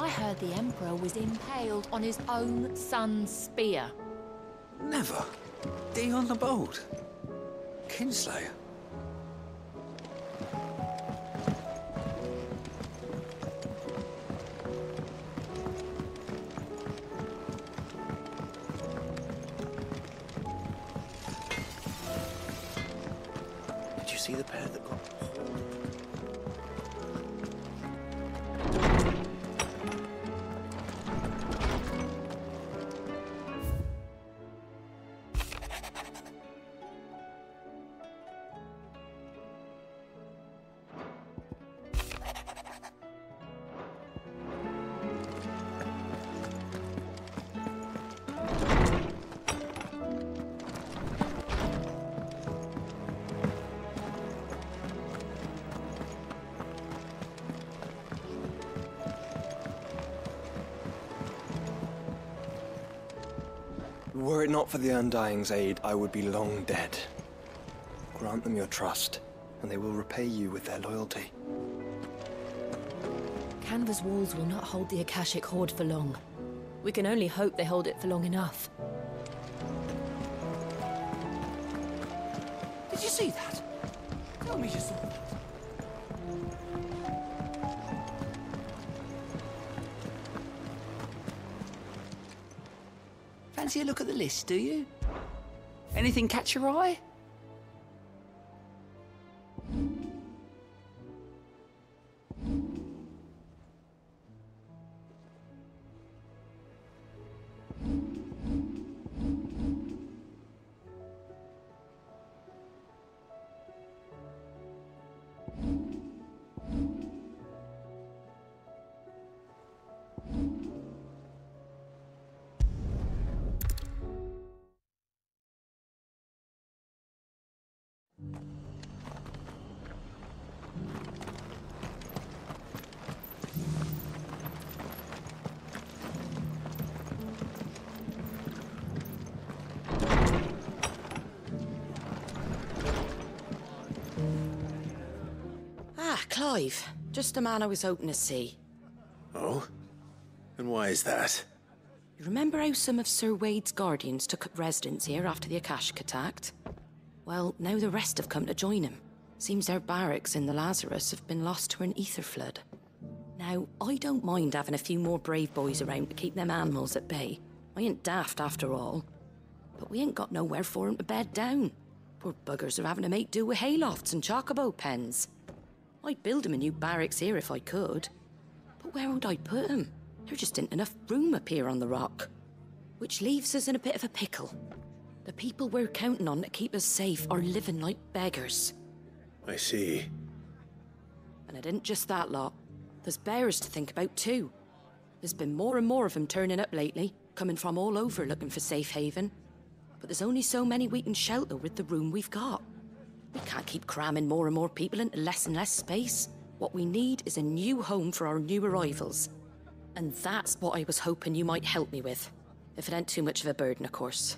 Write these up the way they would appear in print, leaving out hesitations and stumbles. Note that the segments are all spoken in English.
I heard the Emperor was impaled on his own son's spear. Never. Dion the Bold. Kinslayer. Did you see the pair that got pulled? Were it not for the Undying's aid, I would be long dead. Grant them your trust, and they will repay you with their loyalty. Canva's walls will not hold the Akashic Horde for long. We can only hope they hold it for long enough. Did you see that? Tell me you saw that. Fancy a look at the list, do you? Anything catch your eye? Clive, just the man I was hoping to see. Oh? And why is that? You remember how some of Sir Wade's guardians took up residence here after the Akashic attacked? Well, now the rest have come to join him. Seems their barracks in the Lazarus have been lost to an ether flood. Now, I don't mind having a few more brave boys around to keep them animals at bay. I ain't daft after all. But we ain't got nowhere for 'em to bed down. Poor buggers are having to make do with haylofts and chocobo pens. I'd build 'em a new barracks here if I could. But where would I put 'em? There just ain't enough room up here on the rock. Which leaves us in a bit of a pickle. The people we're counting on to keep us safe are living like beggars. I see. And it ain't just that lot. There's bears to think about too. There's been more and more of them turning up lately, coming from all over looking for safe haven. But there's only so many we can shelter with the room we've got. We can't keep cramming more and more people into less and less space. What we need is a new home for our new arrivals. And that's what I was hoping you might help me with. If it ain't too much of a burden, of course.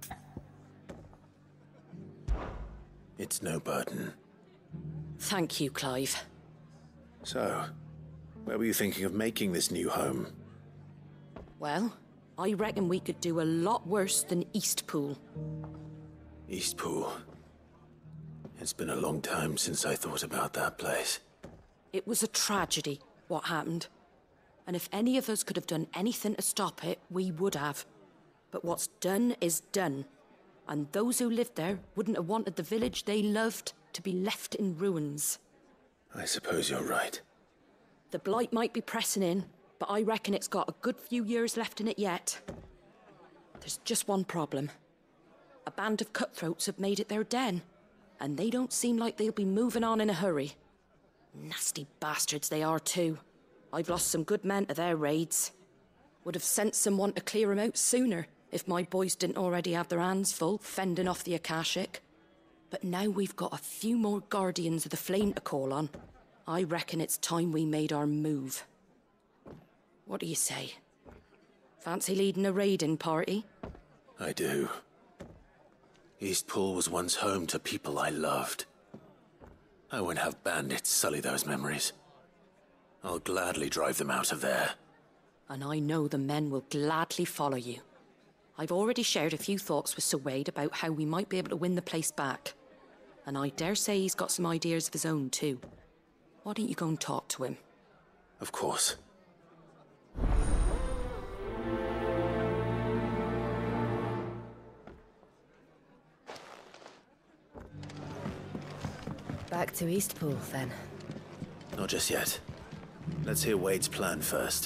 It's no burden. Thank you, Clive. So, where were you thinking of making this new home? Well, I reckon we could do a lot worse than Eastpool. Eastpool. It's been a long time since I thought about that place. It was a tragedy, what happened. And if any of us could have done anything to stop it, we would have. But what's done is done. And those who lived there wouldn't have wanted the village they loved to be left in ruins. I suppose you're right. The blight might be pressing in, but I reckon it's got a good few years left in it yet. There's just one problem. A band of cutthroats have made it their den. And they don't seem like they'll be moving on in a hurry. Nasty bastards they are too. I've lost some good men to their raids. Would have sent someone to clear 'em out sooner if my boys didn't already have their hands full fending off the Akashic. But now we've got a few more guardians of the flame to call on. I reckon it's time we made our move. What do you say? Fancy leading a raiding party? I do. Eastpool was once home to people I loved. I won't have bandits sully those memories. I'll gladly drive them out of there. and I know the men will gladly follow you. I've already shared a few thoughts with Sir Wade about how we might be able to win the place back. And I dare say he's got some ideas of his own, too. Why don't you go and talk to him? Of course. Back to Eastpool, then. Not just yet. Let's hear Wade's plan first.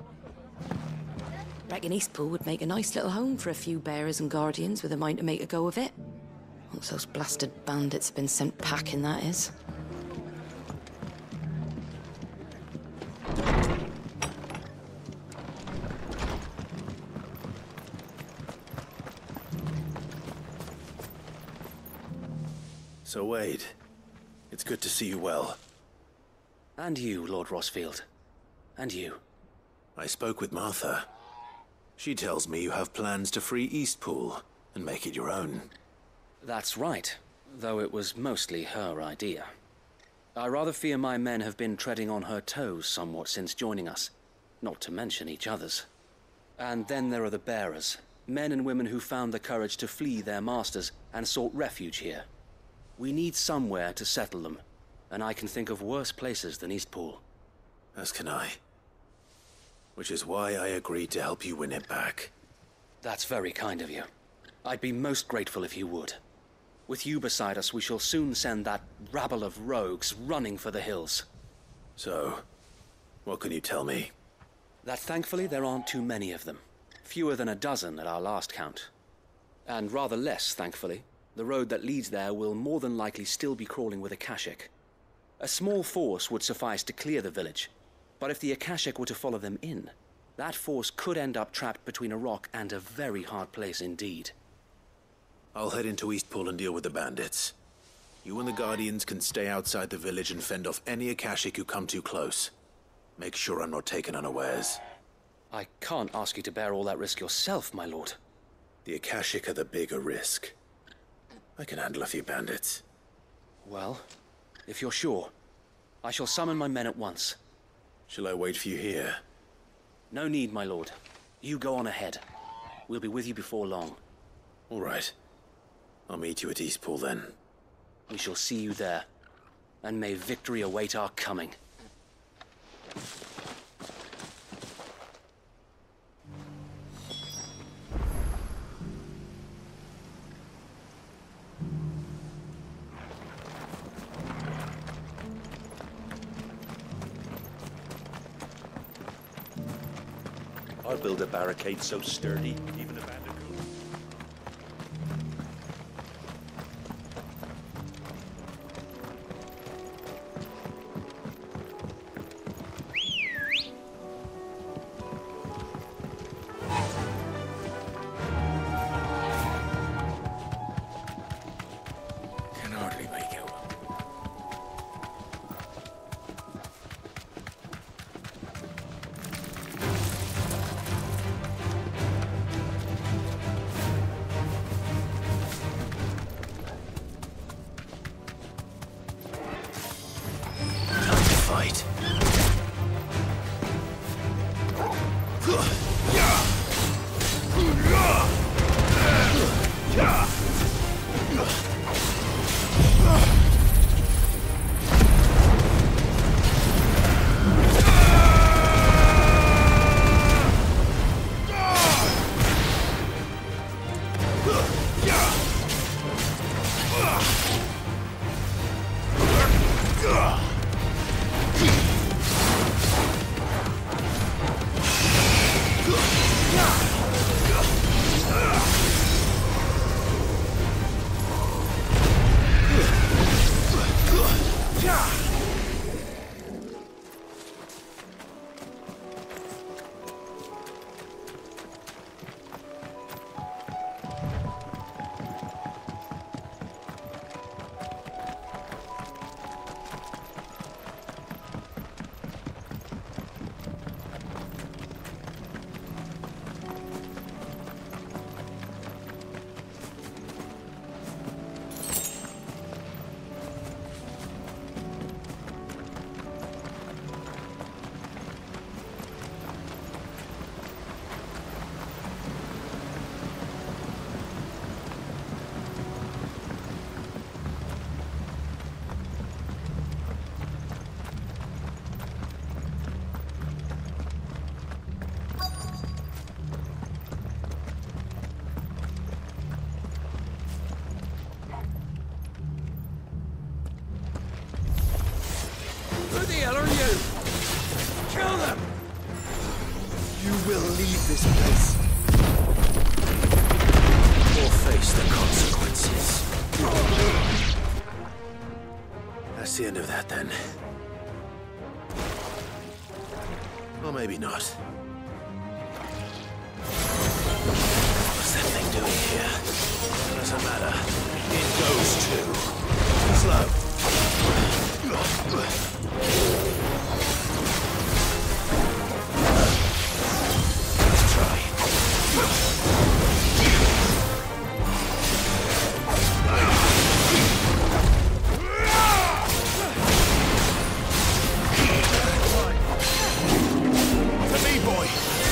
Reckon Eastpool would make a nice little home for a few bearers and guardians with a mind to make a go of it. Once those blasted bandits have been sent packing, that is. So, Wade, it's good to see you well. And you, Lord Rossfield. And you. I spoke with Martha. She tells me you have plans to free Eastpool and make it your own. That's right, though it was mostly her idea. I rather fear my men have been treading on her toes somewhat since joining us, not to mention each other's. And then there are the bearers, men and women who found the courage to flee their masters and sought refuge here. We need somewhere to settle them, and I can think of worse places than Eastpool. As can I. Which is why I agreed to help you win it back. That's very kind of you. I'd be most grateful if you would. With you beside us, we shall soon send that rabble of rogues running for the hills. So, what can you tell me? That thankfully there aren't too many of them. Fewer than a dozen at our last count. And rather less, thankfully. The road that leads there will more than likely still be crawling with Akashic. A small force would suffice to clear the village, but if the Akashic were to follow them in, that force could end up trapped between a rock and a very hard place indeed. I'll head into Eastpool and deal with the bandits. You and the Guardians can stay outside the village and fend off any Akashic who come too close. Make sure I'm not taken unawares. I can't ask you to bear all that risk yourself, my lord. The Akashic are the bigger risk. I can handle a few bandits. Well, if you're sure, I shall summon my men at once. Shall I wait for you here? No need, my lord. You go on ahead. We'll be with you before long. All right. I'll meet you at Eastpool then. We shall see you there. And may victory await our coming. I'll build a barricade so sturdy, even a bandit could. Can hardly make it. Fight. leave this place. Or face the consequences. That's the end of that, then. Or maybe not. What's that thing doing here? Doesn't matter. It goes too. Slow. Let's try. To me, boy.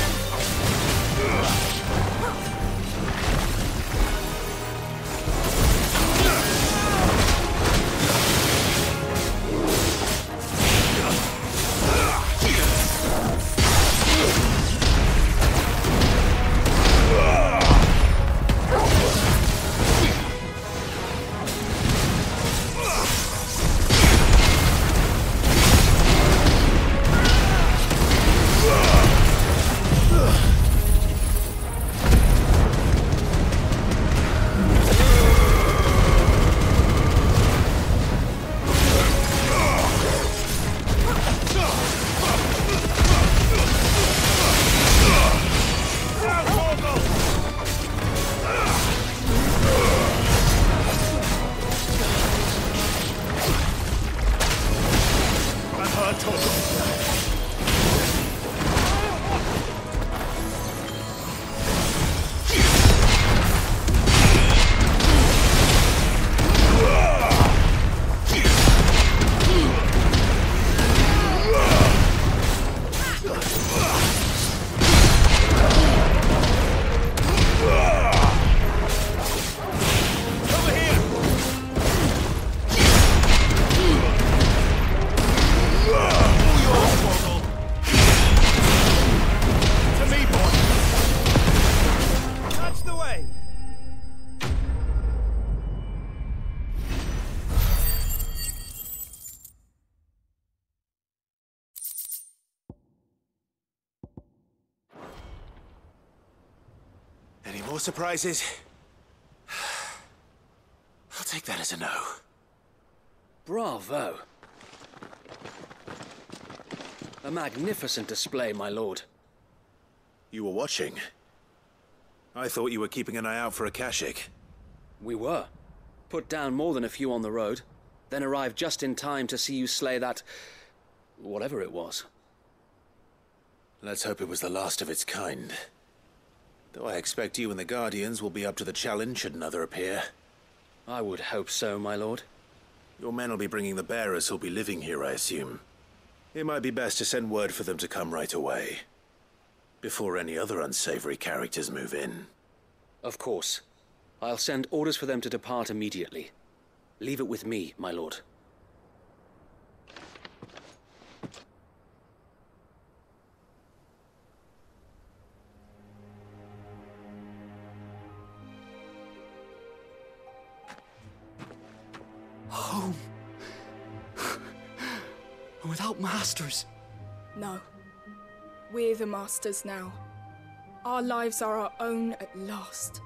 Any more surprises? I'll take that as a no. Bravo. A magnificent display, my lord. You were watching. I thought you were keeping an eye out for a Kashik. We were. Put down more than a few on the road, then arrived just in time to see you slay that... whatever it was. Let's hope it was the last of its kind. Though I expect you and the Guardians will be up to the challenge should another appear. I would hope so, my lord. Your men will be bringing the bearers who'll be living here, I assume. It might be best to send word for them to come right away, before any other unsavory characters move in. Of course. I'll send orders for them to depart immediately. Leave it with me, my lord. Home. Without masters. No. We're the masters now. Our lives are our own at last.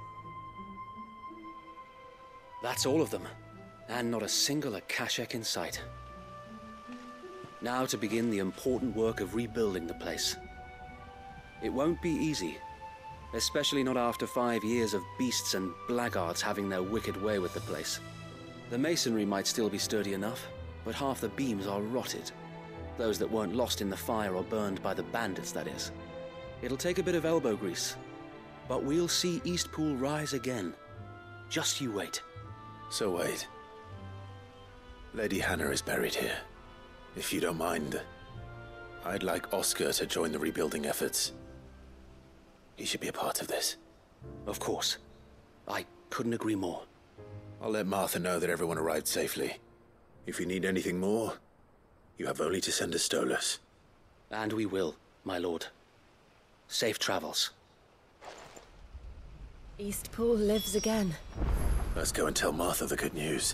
That's all of them. And not a single Akashek in sight. Now to begin the important work of rebuilding the place. It won't be easy. Especially not after 5 years of beasts and blackguards having their wicked way with the place. The masonry might still be sturdy enough, but half the beams are rotted. Those that weren't lost in the fire or burned by the bandits, that is. It'll take a bit of elbow grease, but we'll see Eastpool rise again. Just you wait. So wait. Lady Hannah is buried here. If you don't mind, I'd like Oscar to join the rebuilding efforts. He should be a part of this. Of course. I couldn't agree more. I'll let Martha know that everyone arrived safely. If you need anything more, you have only to send a Stolas. And we will, my lord. Safe travels. Eastpool lives again. Let's go and tell Martha the good news.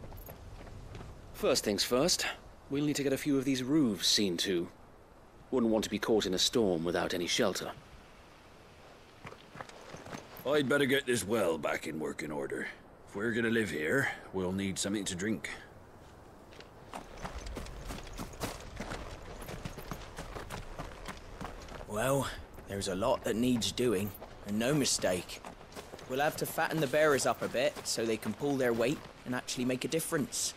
First things first, we'll need to get a few of these roofs seen to. Wouldn't want to be caught in a storm without any shelter. I'd better get this well back in working order. If we're gonna live here, we'll need something to drink. Well, there's a lot that needs doing, and no mistake. We'll have to fatten the bearers up a bit so they can pull their weight and actually make a difference.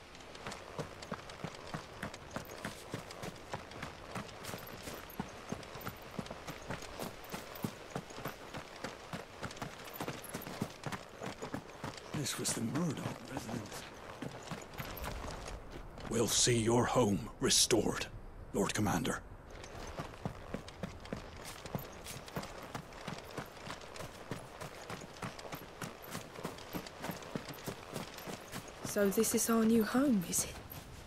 This was the Murdoch residence. We'll see your home restored, Lord Commander. So this is our new home, is it?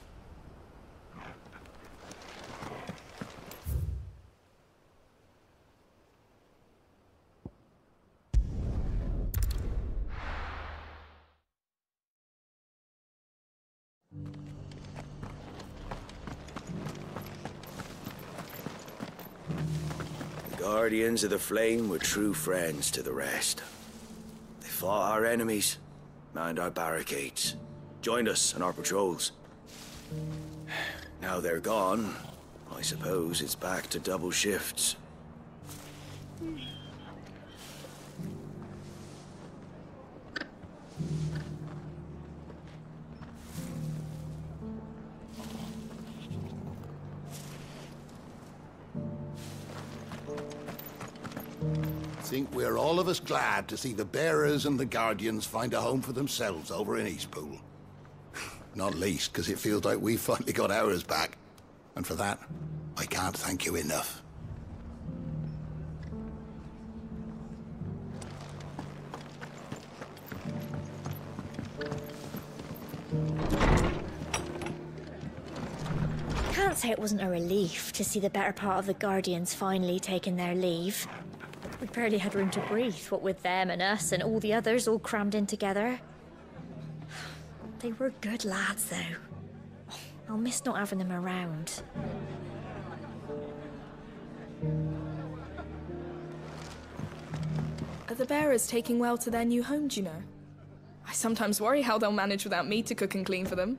The Guardians of the Flame were true friends to the rest. They fought our enemies, manned our barricades, joined us on our patrols. Now they're gone, I suppose it's back to double shifts. I think we're all of us glad to see the Bearers and the Guardians find a home for themselves over in Eastpool. Not least because it feels like we finally got ours back. And for that, I can't thank you enough. Can't say it wasn't a relief to see the better part of the Guardians finally taking their leave. We barely had room to breathe, what with them and us and all the others all crammed in together. They were good lads, though. I'll miss not having them around. Are the bearers taking well to their new home, do you know? I sometimes worry how they'll manage without me to cook and clean for them.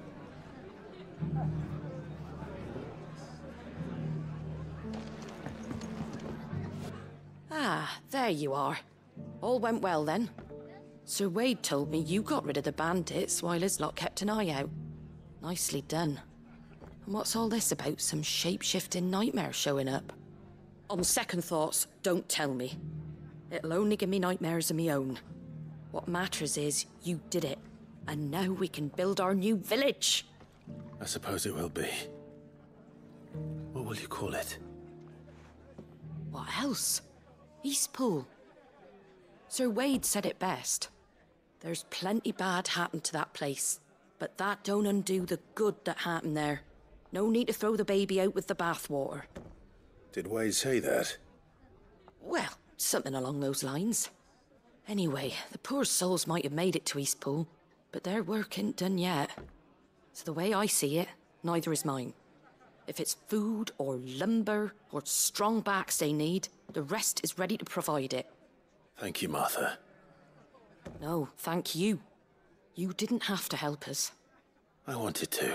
Ah, there you are. All went well then. Sir Wade told me you got rid of the bandits while his lot kept an eye out. Nicely done. And what's all this about some shape-shifting nightmare showing up? On second thoughts, don't tell me. It'll only give me nightmares of me own. What matters is you did it, and now we can build our new village. I suppose it will be. What will you call it? What else? Eastpool. Sir Wade said it best. There's plenty bad happened to that place, but that don't undo the good that happened there. No need to throw the baby out with the bathwater. Did Wade say that? Well, something along those lines. Anyway, the poor souls might have made it to Eastpool, but their work ain't done yet. So the way I see it, neither is mine. If it's food or lumber or strong backs they need, the rest is ready to provide it. Thank you, Martha. No, thank you. You didn't have to help us. I wanted to.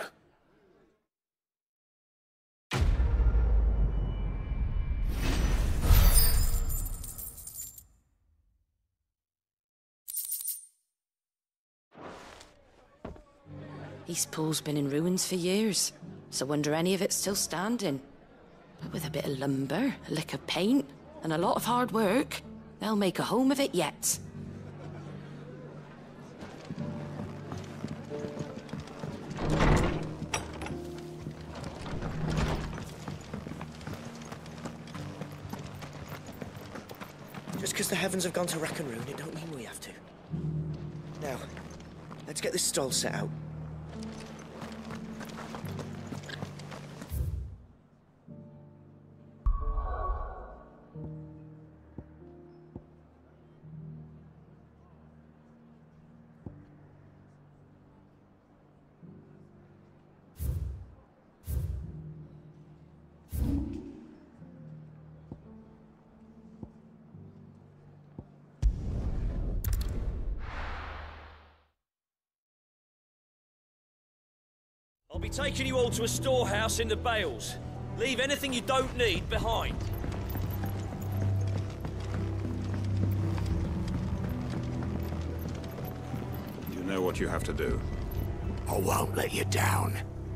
Eastpool's been in ruins for years, so wonder any of it's still standing. But with a bit of lumber, a lick of paint, and a lot of hard work, they'll make a home of it yet. Just because the heavens have gone to rack and ruin, it don't mean we have to. Now, let's get this stall set out. be taking you all to a storehouse in the Bales. Leave anything you don't need behind. You know what you have to do. I won't let you down.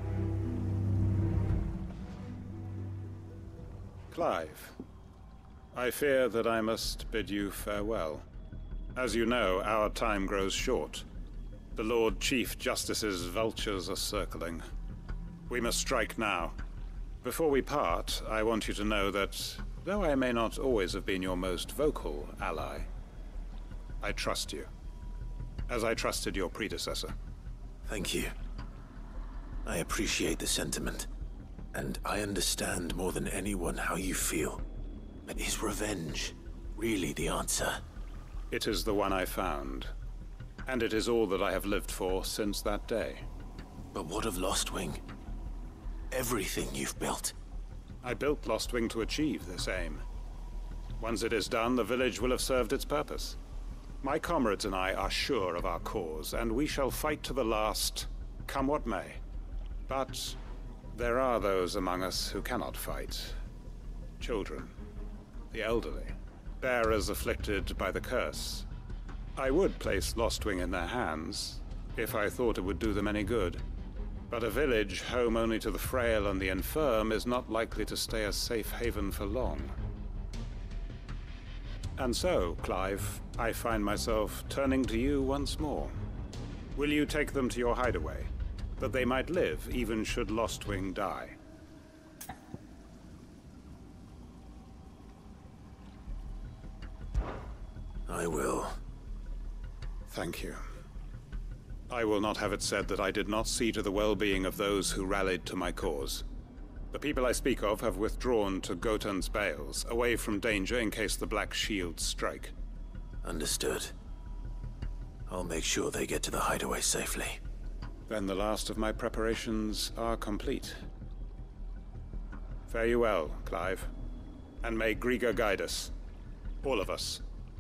Clive, I fear that I must bid you farewell. As you know, our time grows short. The Lord Chief Justice's vultures are circling. We must strike now. Before we part, I want you to know that, though I may not always have been your most vocal ally, I trust you, as I trusted your predecessor. Thank you. I appreciate the sentiment, and I understand more than anyone how you feel. But is revenge really the answer? It is the one I found, and it is all that I have lived for since that day. But what of Lostwing? Everything you've built. I built Lostwing to achieve this aim. Once it is done, the village will have served its purpose. My comrades and I are sure of our cause, and we shall fight to the last, come what may. But there are those among us who cannot fight. Children, the elderly, bearers afflicted by the curse. I would place Lostwing in their hands, if I thought it would do them any good. But a village home only to the frail and the infirm is not likely to stay a safe haven for long. And so, Clive, I find myself turning to you once more. Will you take them to your hideaway, that they might live even should Lostwing die? I will. Thank you. I will not have it said that I did not see to the well-being of those who rallied to my cause. The people I speak of have withdrawn to Gotan's Bales, away from danger in case the Black Shields strike. Understood. I'll make sure they get to the hideaway safely. Then the last of my preparations are complete. Fare you well, Clive. And may Griga guide us. All of us.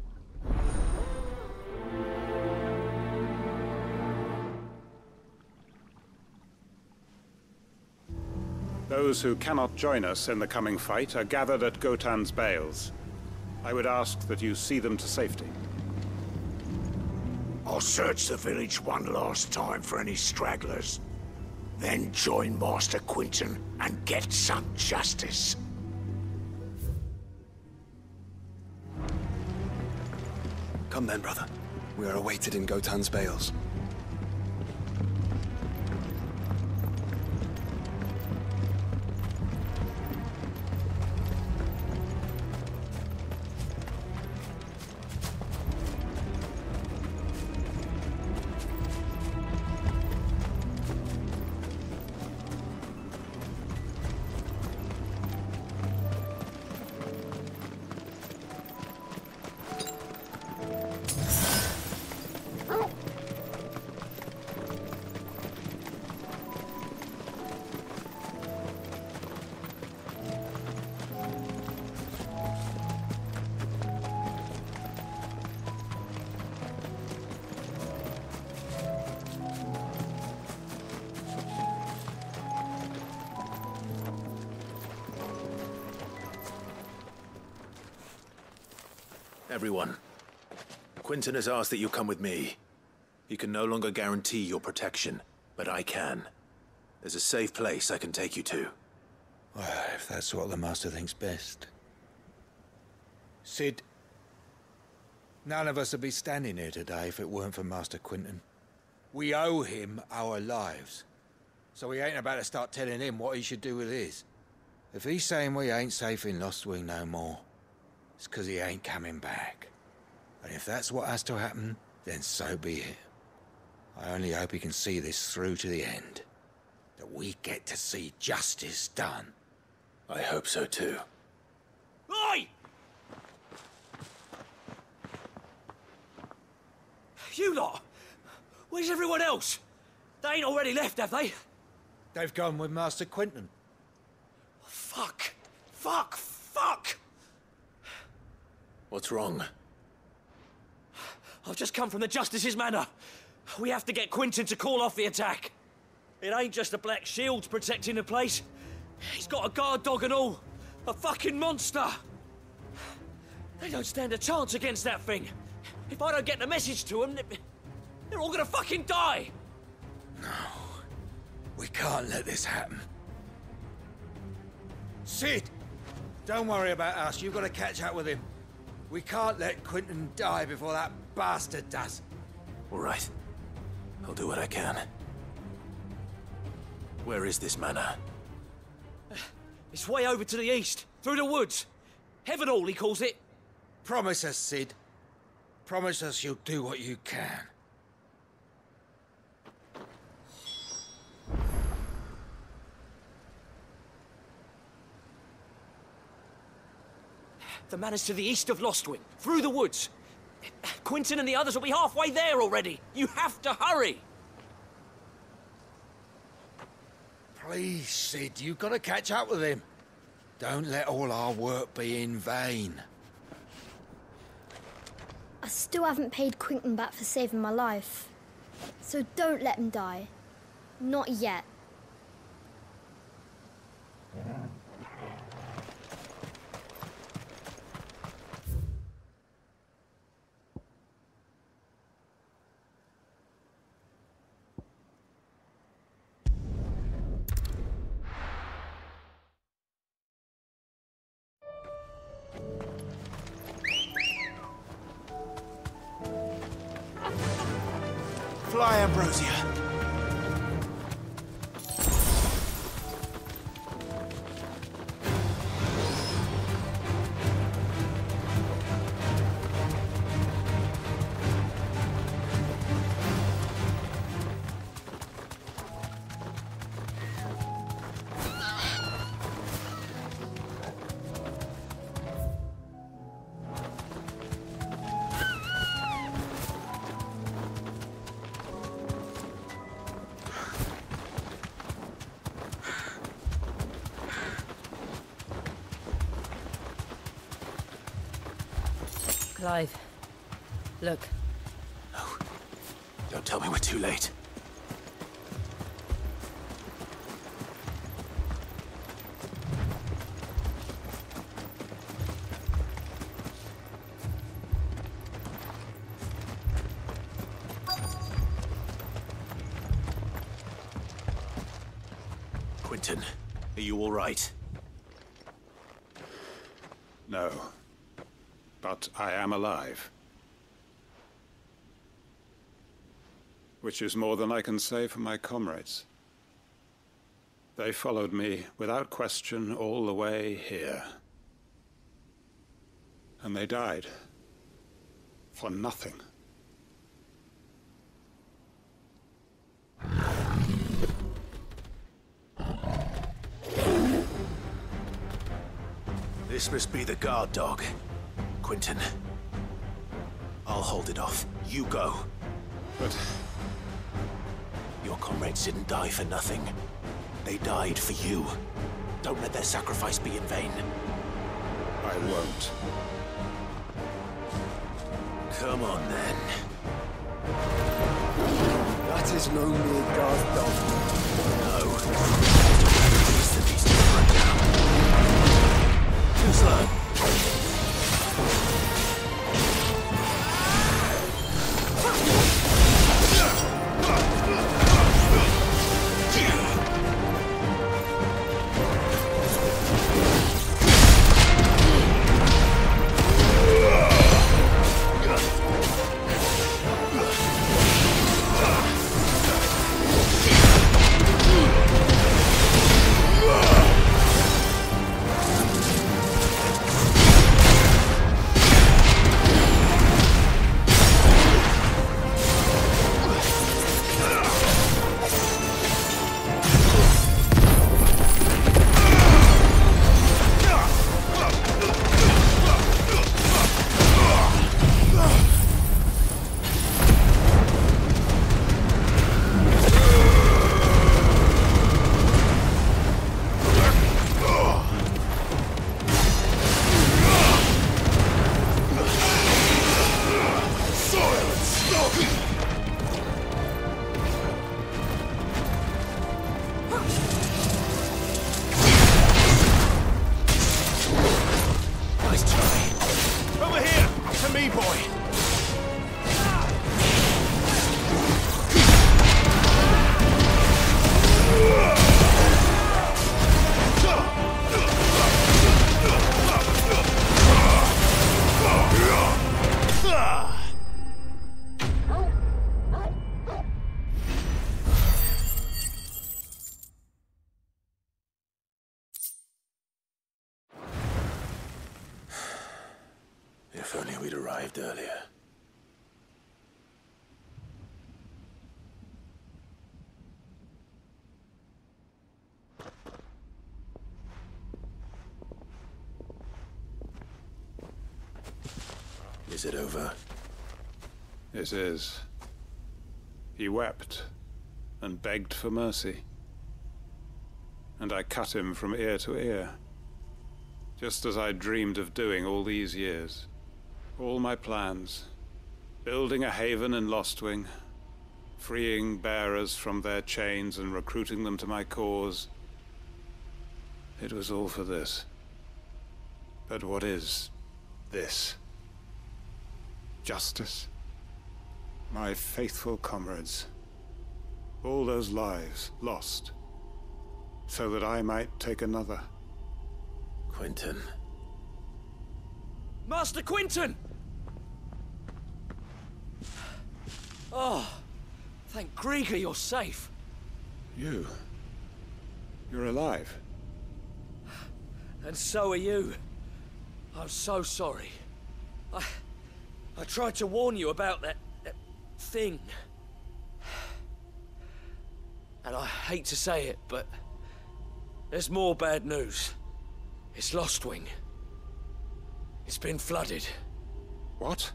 Those who cannot join us in the coming fight are gathered at Gotan's Bales. I would ask that you see them to safety. I'll search the village one last time for any stragglers. Then join Master Quinton and get some justice. Come then, brother. We are awaited in Gotan's Bales. Everyone, Quinton has asked that you come with me. He can no longer guarantee your protection, but I can. There's a safe place I can take you to. Well, if that's what the Master thinks best. Sid, none of us would be standing here today if it weren't for Master Quinton. We owe him our lives. So we ain't about to start telling him what he should do with his. If he's saying we ain't safe in Lostwing no more, it's 'cause he ain't coming back. And if that's what has to happen, then so be it. I only hope he can see this through to the end. That we get to see justice done. I hope so too. Oi! You lot! Where's everyone else? They ain't already left, have they? They've gone with Master Quinton. Fuck! Fuck! Fuck! What's wrong? I've just come from the Justice's manor. We have to get Quinton to call off the attack. It ain't just the Black Shields protecting the place. He's got a guard dog and all. A fucking monster. They don't stand a chance against that thing. If I don't get the message to them, they're all gonna fucking die. No. We can't let this happen. Sid! Don't worry about us. You've got to catch up with him. We can't let Quentin die before that bastard does. All right. I'll do what I can. Where is this manor? It's way over to the east, through the woods. Heaven Hall, he calls it. Promise us, Sid. Promise us you'll do what you can. The manor's to the east of Lostwing, through the woods. Quentin and the others will be halfway there already. You have to hurry. Please, Sid, you've got to catch up with him. Don't let all our work be in vain. I still haven't paid Quentin back for saving my life. So don't let him die. Not yet. Fly, Ambrosia. Clive, look. No. Don't tell me we're too late. Quentin, are you all right? No. But I am alive. Which is more than I can say for my comrades. They followed me without question all the way here. And they died. For nothing. This must be the guard dog. Quentin. I'll hold it off. You go. But... your comrades didn't die for nothing. They died for you. Don't let their sacrifice be in vain. I won't. Come on, then. That is no mere guard dog. No. Release the beast and run down. Too slow. If only we'd arrived earlier. Is it over? It is. He wept and begged for mercy. And I cut him from ear to ear, just as I dreamed of doing all these years. All my plans, building a haven in Lostwing, freeing bearers from their chains and recruiting them to my cause. It was all for this. But what is this? Justice? My faithful comrades. All those lives lost, so that I might take another. Quentin. Master Quentin! Oh, thank Grieger you're safe. You're alive. And so are you. I'm so sorry. I tried to warn you about that thing. And I hate to say it, but there's more bad news. It's Lostwing. It's been flooded. What?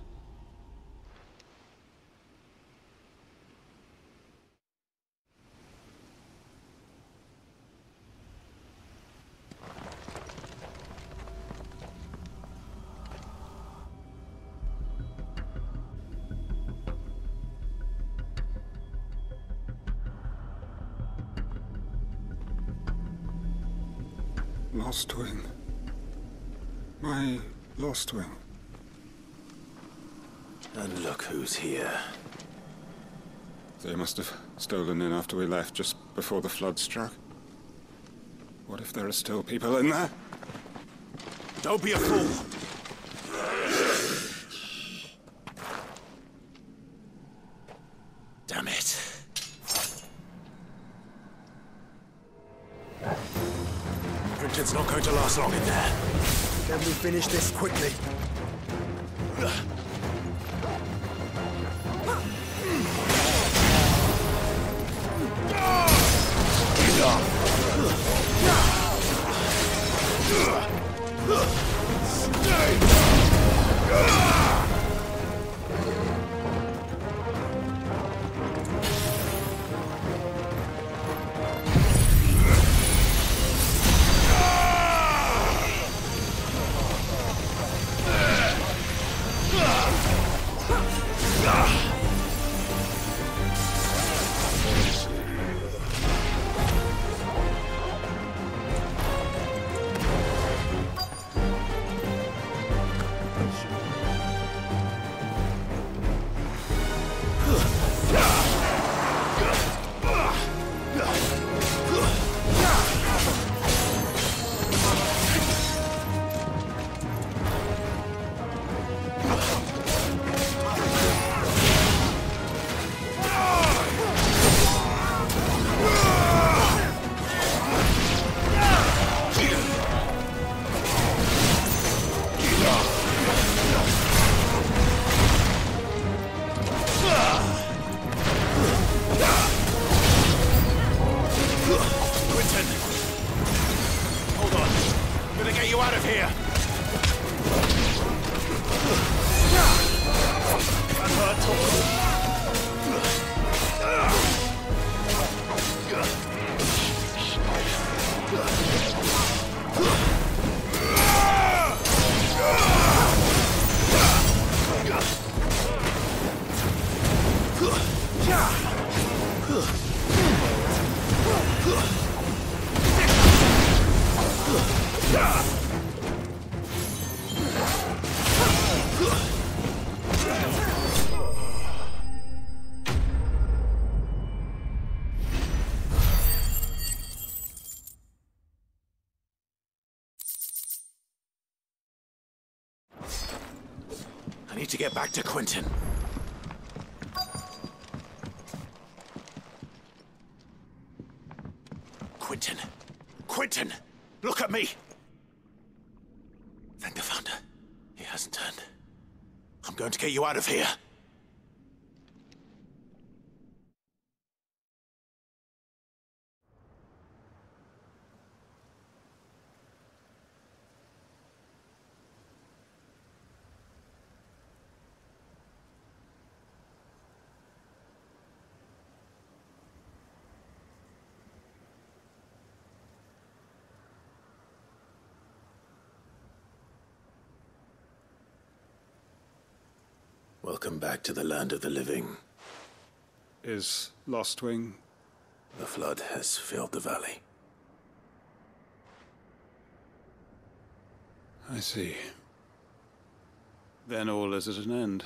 Lostwing. My Lostwing. And look who's here. They must have stolen in after we left, just before the flood struck. What if there are still people in there? Don't be a fool! Damn it. Quentin's not going to last long in there. Can we finish this quickly? I need to get back to Quentin. Quentin! Quentin! Look at me! Thank the Founder. He hasn't turned. I'm going to get you out of here. Welcome back to the land of the living. Is Lostwing? The flood has filled the valley. I see. Then all is at an end.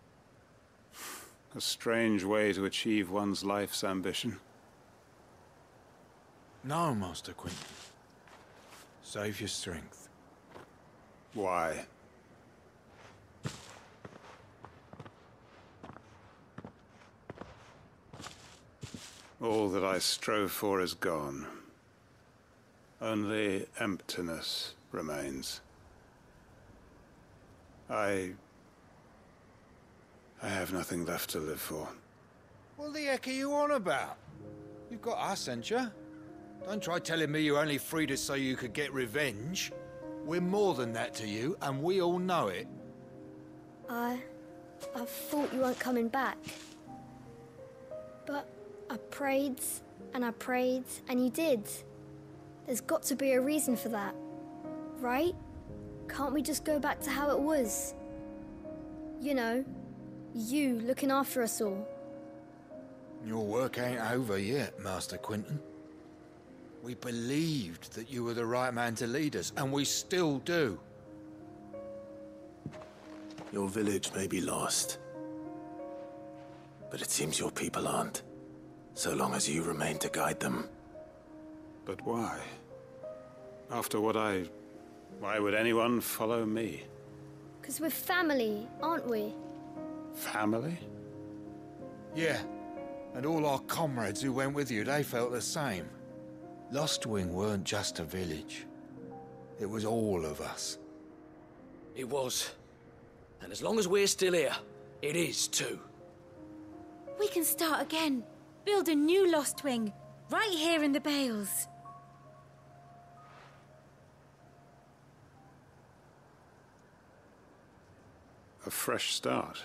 A strange way to achieve one's life's ambition. No, Master Quinton. Save your strength. Why? All that I strove for is gone. Only emptiness remains. I have nothing left to live for. What the heck are you on about? You've got us, ain't you? Don't try telling me you only freed us so you could get revenge. We're more than that to you, and we all know it. I thought you weren't coming back. But I prayed, and you did. There's got to be a reason for that, right? Can't we just go back to how it was? You know, you looking after us all. Your work ain't over yet, Master Quinton. We believed that you were the right man to lead us, and we still do. Your village may be lost, but it seems your people aren't. So long as you remain to guide them. But why? After what why would anyone follow me? 'Cause we're family, aren't we? Family? Yeah, and all our comrades who went with you, they felt the same. Lostwing weren't just a village. It was all of us. It was. And as long as we're still here, it is too. We can start again. Build a new Lostwing, right here in the Bales. A fresh start.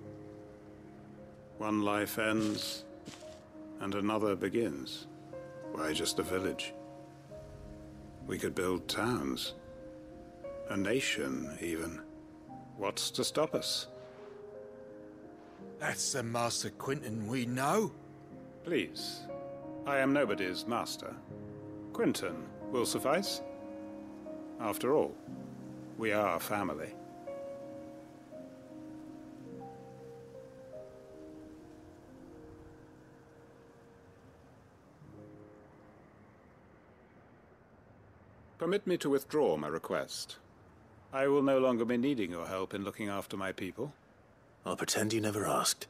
One life ends, and another begins. Why just a village? We could build towns. A nation, even. What's to stop us? That's the Master Quinton we know. Please. I am nobody's master. Quinton will suffice. After all, we are family. Permit me to withdraw my request. I will no longer be needing your help in looking after my people. I'll pretend you never asked.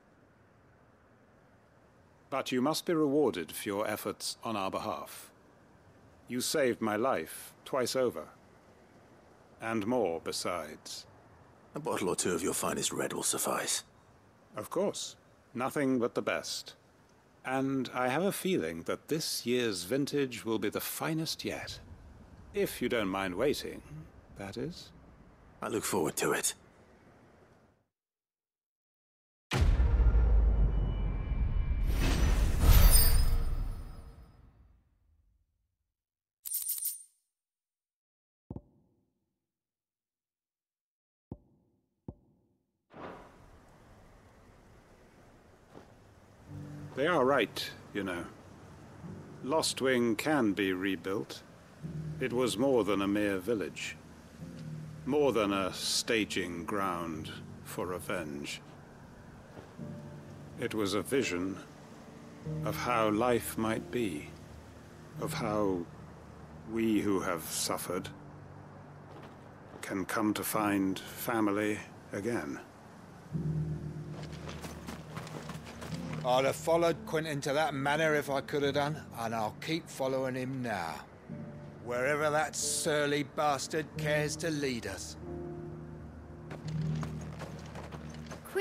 But you must be rewarded for your efforts on our behalf. You saved my life twice over. And more besides. A bottle or two of your finest red will suffice. Of course. Nothing but the best. And I have a feeling that this year's vintage will be the finest yet. If you don't mind waiting, that is. I look forward to it. They are right, you know. Lostwing can be rebuilt. It was more than a mere village. More than a staging ground for revenge. It was a vision of how life might be. Of how we who have suffered can come to find family again. I'd have followed Quinton to that manor if I could have done, and I'll keep following him now. Wherever that surly bastard cares to lead us.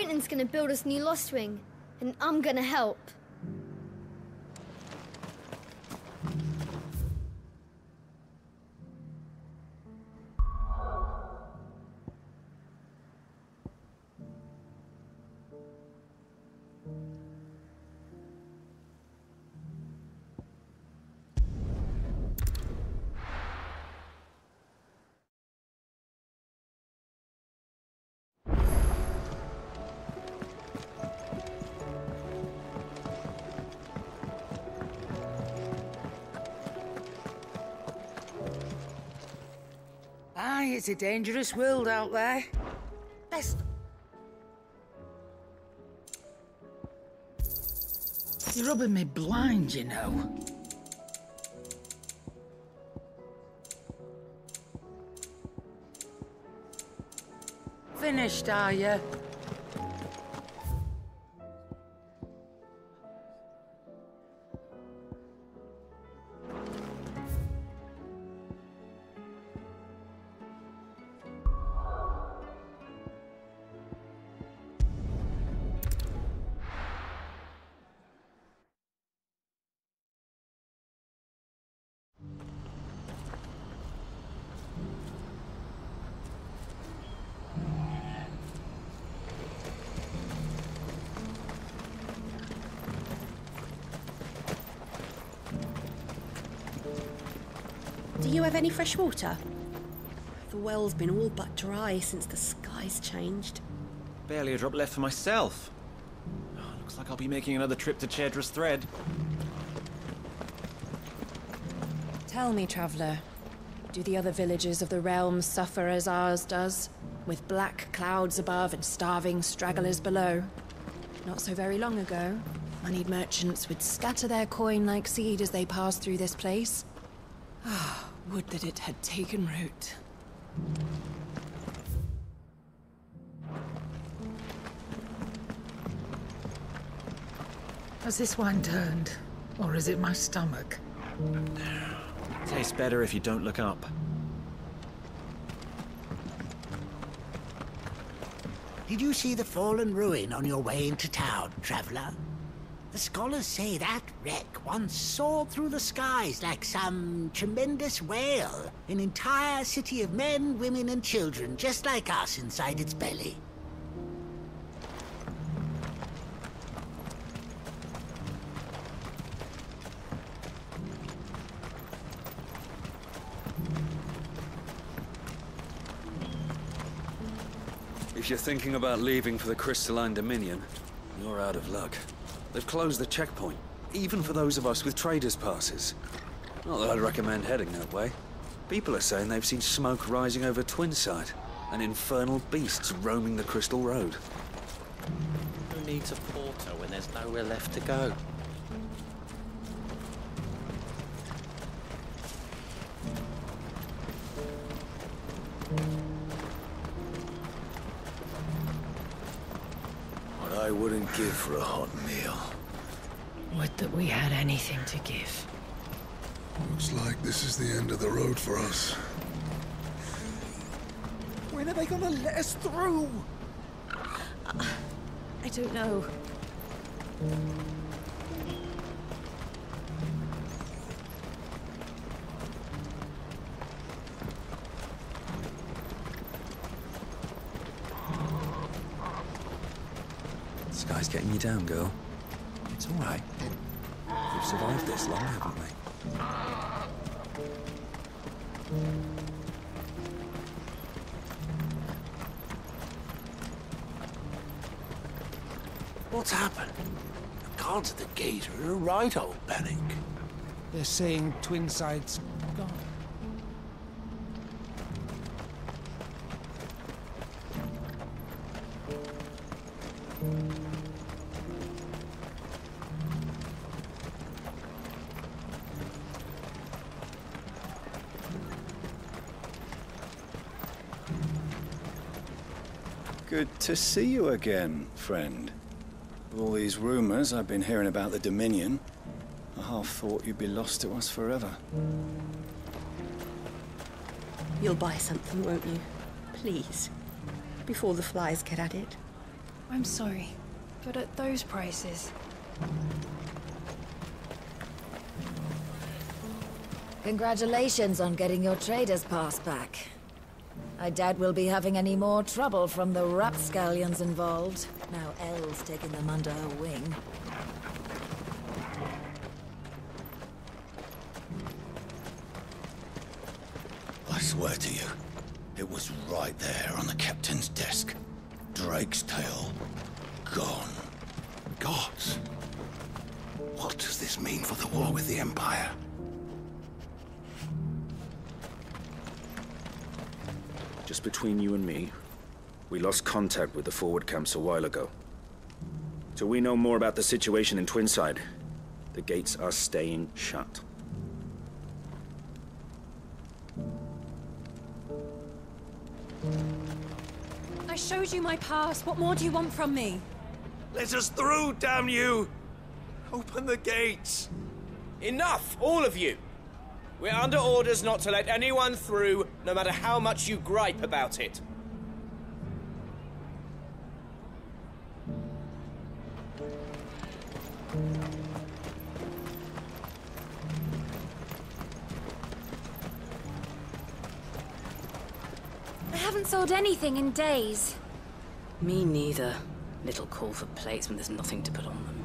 Quentin's gonna build us new Lost Wing, and I'm gonna help. Aye, it's a dangerous world out there. Best... You're rubbing me blind, you know. Finished, are you? Do you have any fresh water? The well's been all but dry since the skies changed. Barely a drop left for myself. Oh, looks like I'll be making another trip to Chedra's Thread. Tell me, traveller, do the other villages of the realm suffer as ours does? With black clouds above and starving stragglers below? Not so very long ago, moneyed merchants would scatter their coin like seed as they passed through this place. Ah, would that it had taken root. Has this wine turned? Or is it my stomach? Tastes better if you don't look up. Did you see the fallen ruin on your way into town, traveller? The scholars say that wreck once soared through the skies like some tremendous whale. An entire city of men, women, and children, just like us, inside its belly. If you're thinking about leaving for the Crystalline Dominion, you're out of luck. They've closed the checkpoint, even for those of us with traders' passes. Not that I'd recommend heading that way. People are saying they've seen smoke rising over Twinside, and infernal beasts roaming the Crystal Road. Who needs a porter when there's nowhere left to go? What I wouldn't give for a hot meal. Would that we had anything to give. Looks like this is the end of the road for us. When are they gonna let us through? I don't know. The sky's getting you down, girl. It's all right. We've survived this long, haven't we? What's happened? The guards at the gate are in a right old panic. They're saying Twinside's gone. Good to see you again, friend. With all these rumors I've been hearing about the Dominion, I half thought you'd be lost to us forever. You'll buy something, won't you? Please. Before the flies get at it. I'm sorry, but at those prices... Congratulations on getting your trader's pass back. I doubt we'll be having any more trouble from the rapscallions involved, now Elle's taking them under her wing. I swear to you, it was right there on the captain's desk. Drake's tail, gone. Gods! What does this mean for the war with the Empire? Just between you and me, we lost contact with the forward camps a while ago. Till we know more about the situation in Twinside, the gates are staying shut. I showed you my pass. What more do you want from me? Let us through, damn you! Open the gates! Enough, all of you! We're under orders not to let anyone through, no matter how much you gripe about it. I haven't sold anything in days. Me neither. Little call for plates when there's nothing to put on them.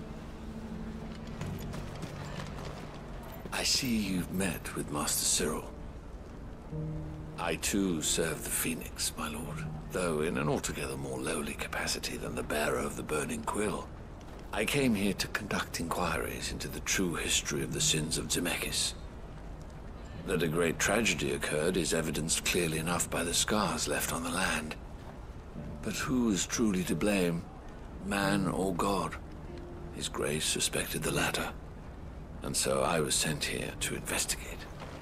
I see you've met with Master Cyril. I too serve the Phoenix, my lord, though in an altogether more lowly capacity than the bearer of the Burning Quill. I came here to conduct inquiries into the true history of the sins of Zemeckis. That a great tragedy occurred is evidenced clearly enough by the scars left on the land. But who is truly to blame, man or God? His Grace suspected the latter, and so I was sent here to investigate.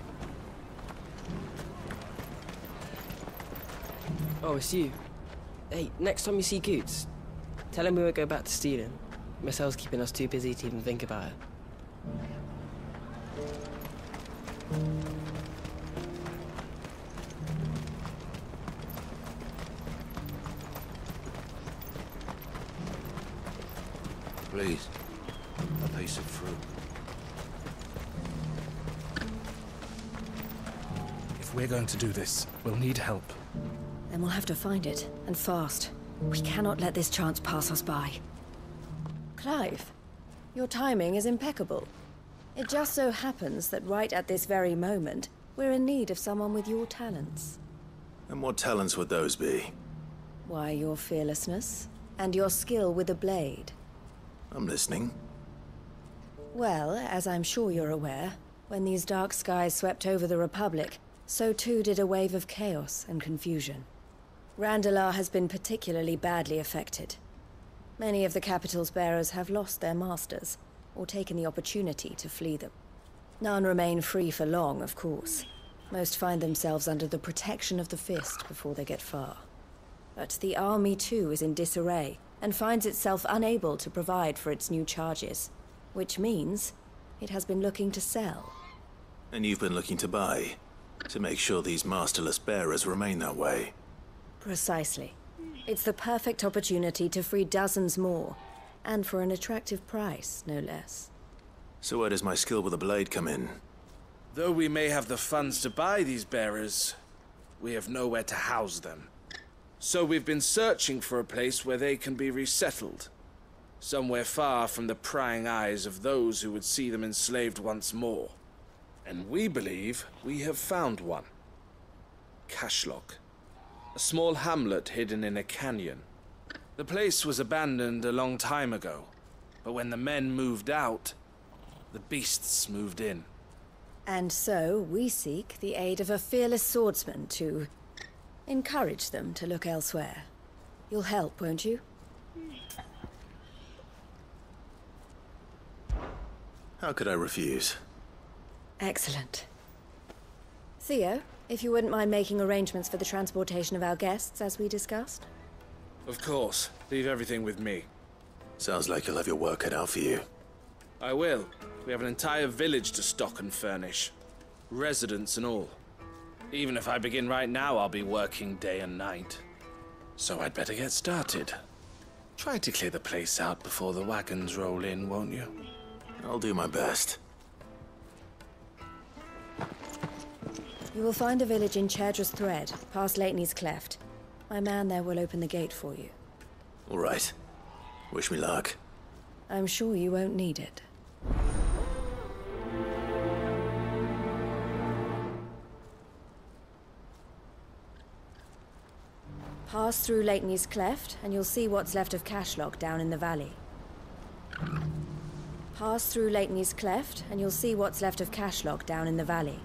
Oh, it's you. Hey, next time you see Goots, tell him we won't go back to stealing. Marcel's keeping us too busy to even think about it. Please, a piece of fruit. If we're going to do this, we'll need help. Then we'll have to find it, and fast. We cannot let this chance pass us by. Clive, your timing is impeccable. It just so happens that right at this very moment, we're in need of someone with your talents. And what talents would those be? Why, your fearlessness, and your skill with a blade. I'm listening. Well, as I'm sure you're aware, when these dark skies swept over the Republic, so too did a wave of chaos and confusion. Randalar has been particularly badly affected. Many of the capital's bearers have lost their masters, or taken the opportunity to flee them. None remain free for long, of course. Most find themselves under the protection of the Fist before they get far. But the army too is in disarray, and finds itself unable to provide for its new charges, which means it has been looking to sell. And you've been looking to buy, to make sure these masterless bearers remain that way. Precisely. It's the perfect opportunity to free dozens more, and for an attractive price, no less. So where does my skill with a blade come in? Though we may have the funds to buy these bearers, we have nowhere to house them. So we've been searching for a place where they can be resettled. Somewhere far from the prying eyes of those who would see them enslaved once more. And we believe we have found one. Cashlock. A small hamlet hidden in a canyon. The place was abandoned a long time ago, but when the men moved out, the beasts moved in. And so we seek the aid of a fearless swordsman to encourage them to look elsewhere. You'll help, won't you? How could I refuse? Excellent. Theo, if you wouldn't mind making arrangements for the transportation of our guests, as we discussed. Of course. Leave everything with me. Sounds like you'll have your work cut out for you. I will. We have an entire village to stock and furnish. Residents and all. Even if I begin right now, I'll be working day and night. So I'd better get started. Try to clear the place out before the wagons roll in, won't you? I'll do my best. You will find a village in Chairdra's Thread, past Lateney's Cleft. My man there will open the gate for you. All right. Wish me luck. I'm sure you won't need it. Pass through Lateney's Cleft, and you'll see what's left of Cashlock down in the valley. Pass through Lateney's Cleft, and you'll see what's left of Cashlock down in the valley.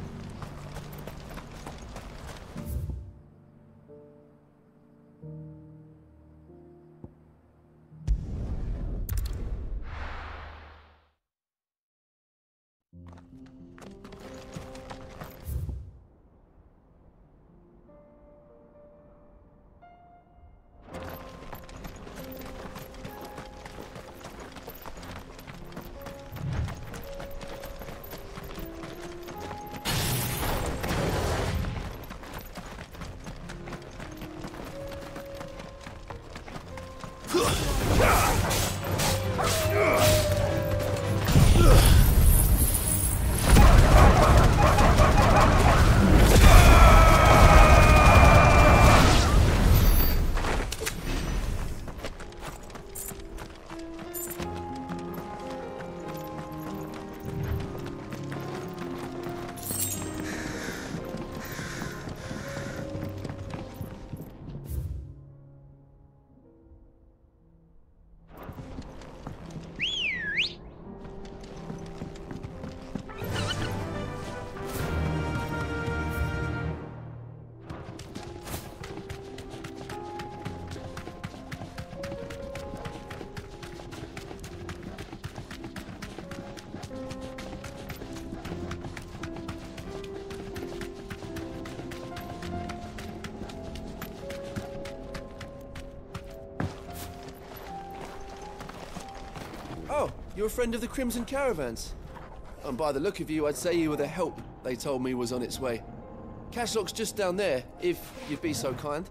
Oh, you're a friend of the Crimson Caravans. And by the look of you, I'd say you were the help they told me was on its way. Cashlock's just down there, if you'd be so kind.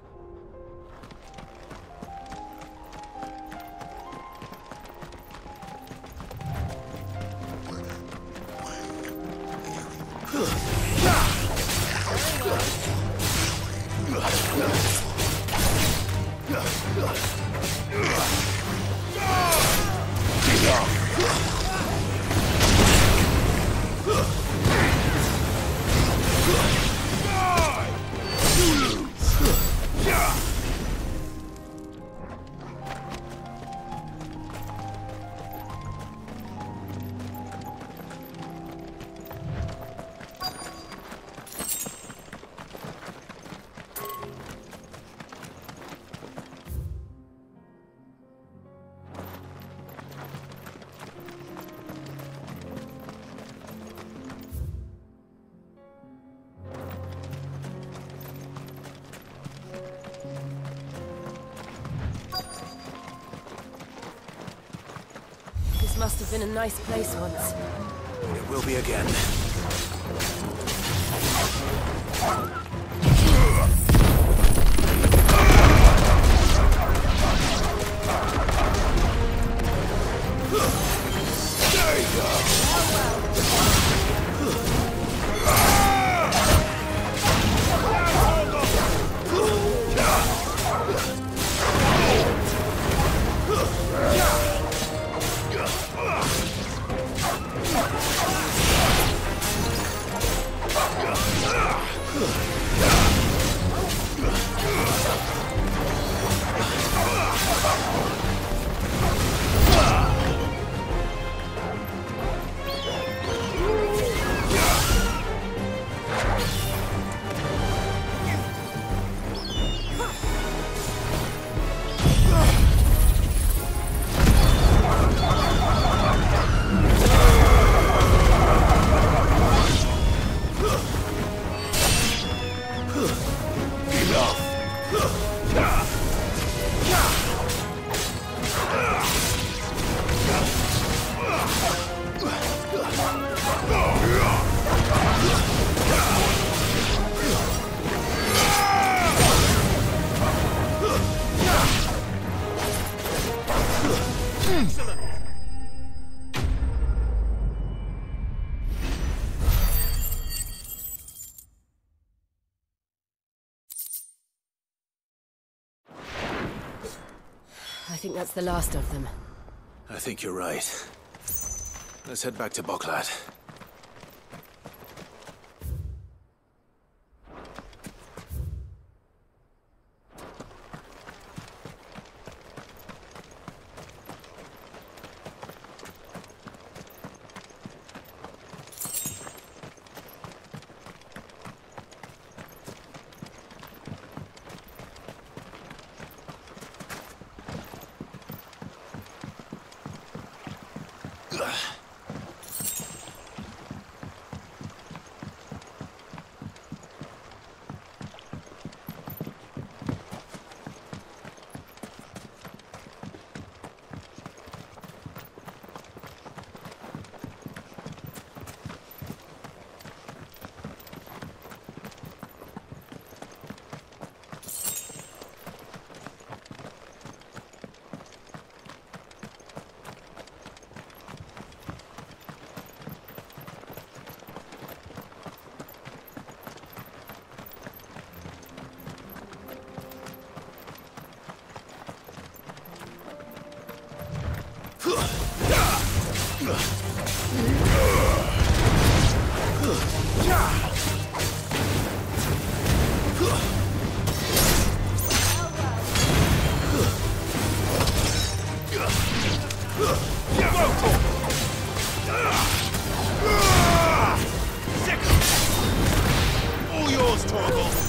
This must have been a nice place once. It will be again. There you go. think that's the last of them. I think you're right. Let's head back to Boklad. All yours, Torgal!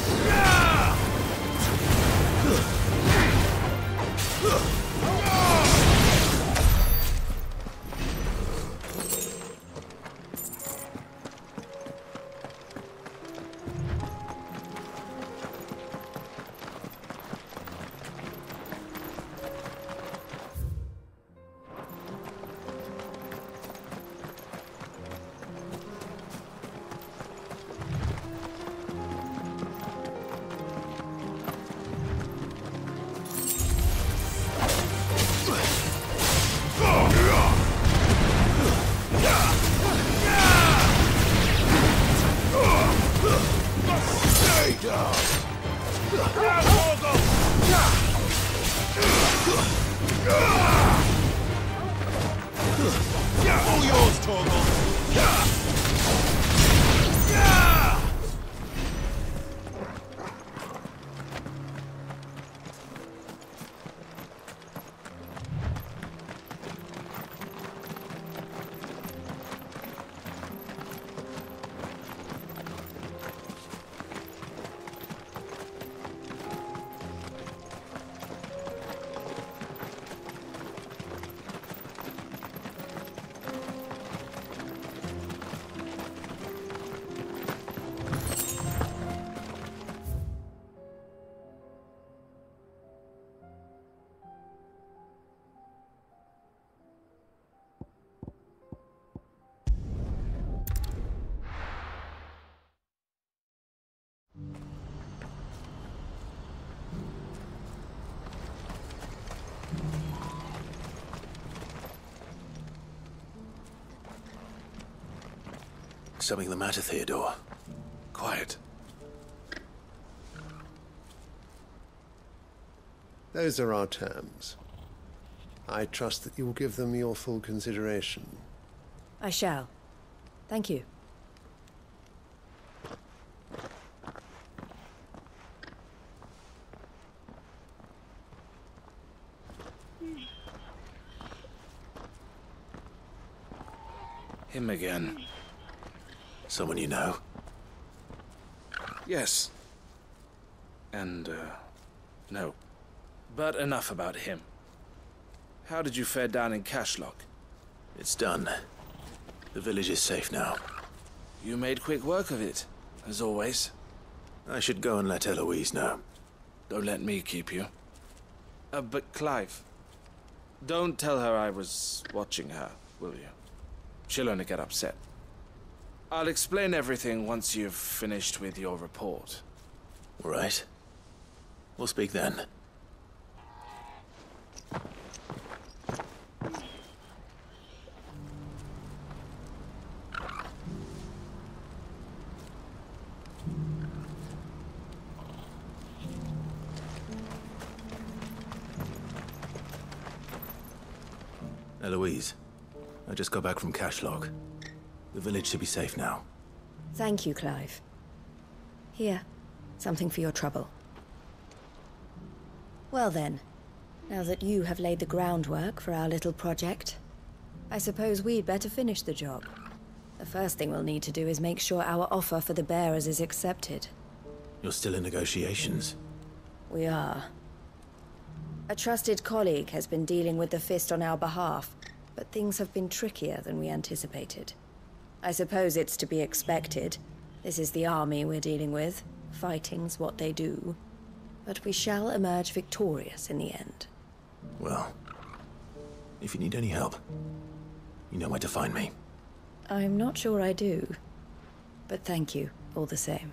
All yours, Torgal! Something the matter, Theodore? Quiet. Those are our terms. I trust that you will give them your full consideration. I shall. Thank you. Him again. Someone you know? Yes. And, no. But enough about him. How did you fare down in Cashlock? It's done. The village is safe now. You made quick work of it, as always. I should go and let Eloise know. Don't let me keep you. But Clive, don't tell her I was watching her, will you? She'll only get upset. I'll explain everything once you've finished with your report. All right. We'll speak then. Eloise, I just got back from Cashlock. The village should be safe now. Thank you, Clive. Here, something for your trouble. Well then, now that you have laid the groundwork for our little project, I suppose we'd better finish the job. The first thing we'll need to do is make sure our offer for the bearers is accepted. You're still in negotiations? We are. A trusted colleague has been dealing with the Fist on our behalf, but things have been trickier than we anticipated. I suppose it's to be expected. This is the army we're dealing with. Fighting's what they do. But we shall emerge victorious in the end. Well, if you need any help, you know where to find me. I'm not sure I do, but thank you all the same.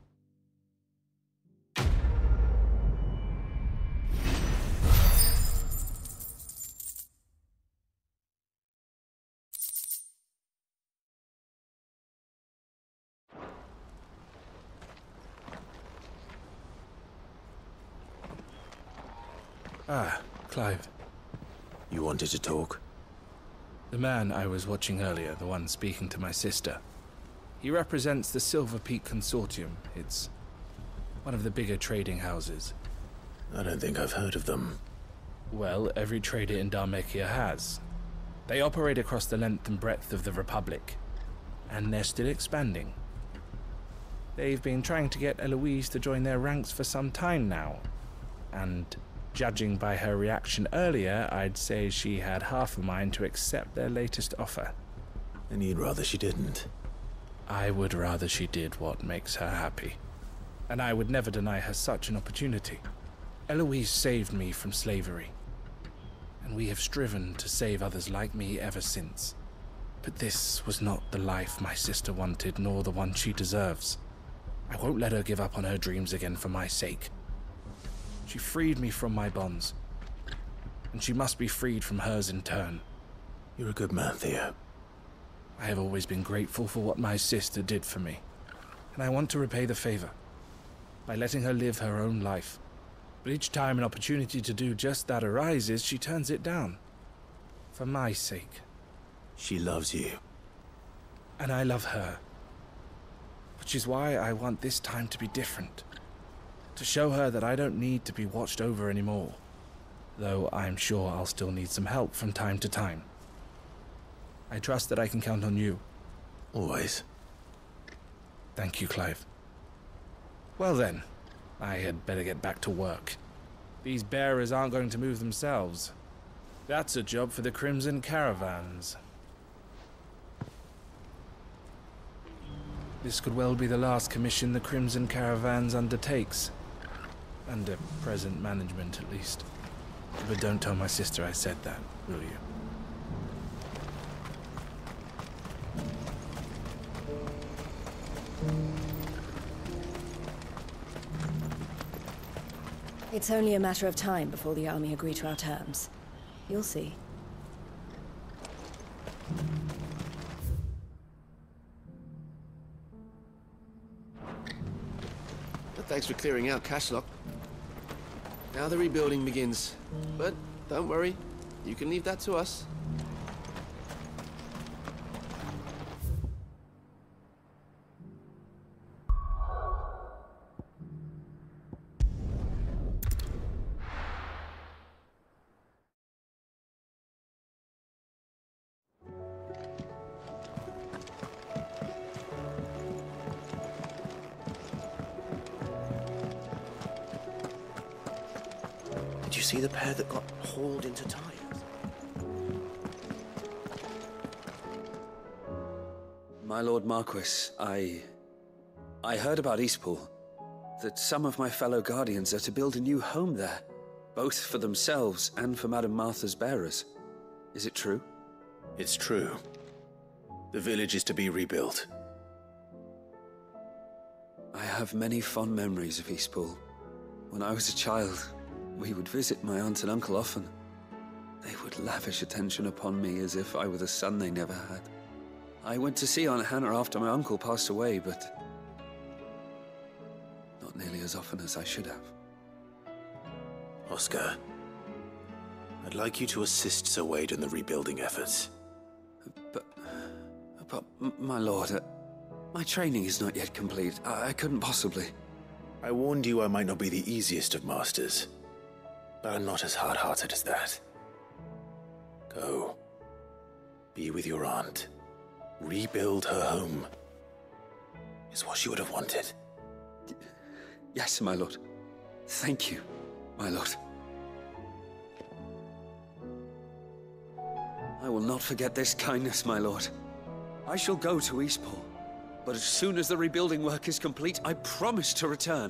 Ah, Clive. You wanted to talk? The man I was watching earlier, the one speaking to my sister. He represents the Silver Peak Consortium. It's one of the bigger trading houses. I don't think I've heard of them. Well, every trader in Dhalmekia has. They operate across the length and breadth of the Republic, and they're still expanding. They've been trying to get Eloise to join their ranks for some time now, and judging by her reaction earlier, I'd say she had half a mind to accept their latest offer. And you'd rather she didn't? I would rather she did what makes her happy. And I would never deny her such an opportunity. Eloise saved me from slavery, and we have striven to save others like me ever since. But this was not the life my sister wanted, nor the one she deserves. I won't let her give up on her dreams again for my sake. She freed me from my bonds, and she must be freed from hers in turn. You're a good man, Theo. I have always been grateful for what my sister did for me, and I want to repay the favor by letting her live her own life. But each time an opportunity to do just that arises, she turns it down. For my sake. She loves you. And I love her. Which is why I want this time to be different. To show her that I don't need to be watched over anymore. Though I'm sure I'll still need some help from time to time. I trust that I can count on you. Always. Thank you, Clive. Well then, I had better get back to work. These bearers aren't going to move themselves. That's a job for the Crimson Caravans. This could well be the last commission the Crimson Caravans undertakes. Under present management, at least. But don't tell my sister I said that, will you? It's only a matter of time before the army agree to our terms. You'll see. Thanks for clearing out Cashlock. Now the rebuilding begins. But don't worry, you can leave that to us. Did you see the pair that got hauled into tires? My Lord Marquis, I heard about Eastpool. That some of my fellow Guardians are to build a new home there. Both for themselves and for Madame Martha's bearers. Is it true? It's true. The village is to be rebuilt. I have many fond memories of Eastpool. When I was a child, we would visit my aunt and uncle often. They would lavish attention upon me as if I were the son they never had. I went to see Aunt Hannah after my uncle passed away, but not nearly as often as I should have. Oscar, I'd like you to assist Sir Wade in the rebuilding efforts. But my lord, my training is not yet complete. I couldn't possibly. I warned you I might not be the easiest of masters, but I'm not as hard-hearted as that. Go. Be with your aunt. Rebuild her home. Is what she would have wanted. Yes, my lord. Thank you, my lord. I will not forget this kindness, my lord. I shall go to Eastport, but as soon as the rebuilding work is complete, I promise to return.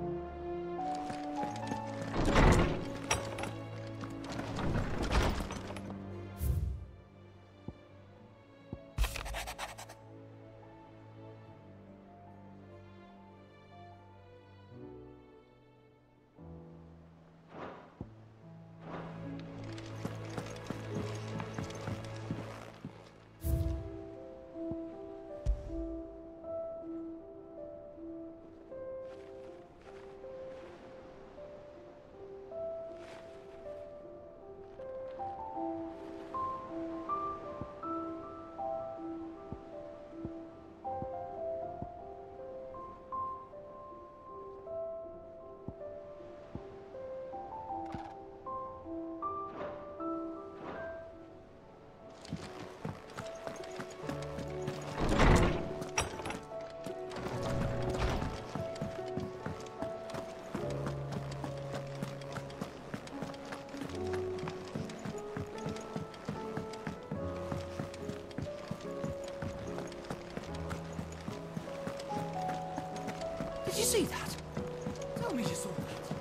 Did you see that? Tell me you saw that.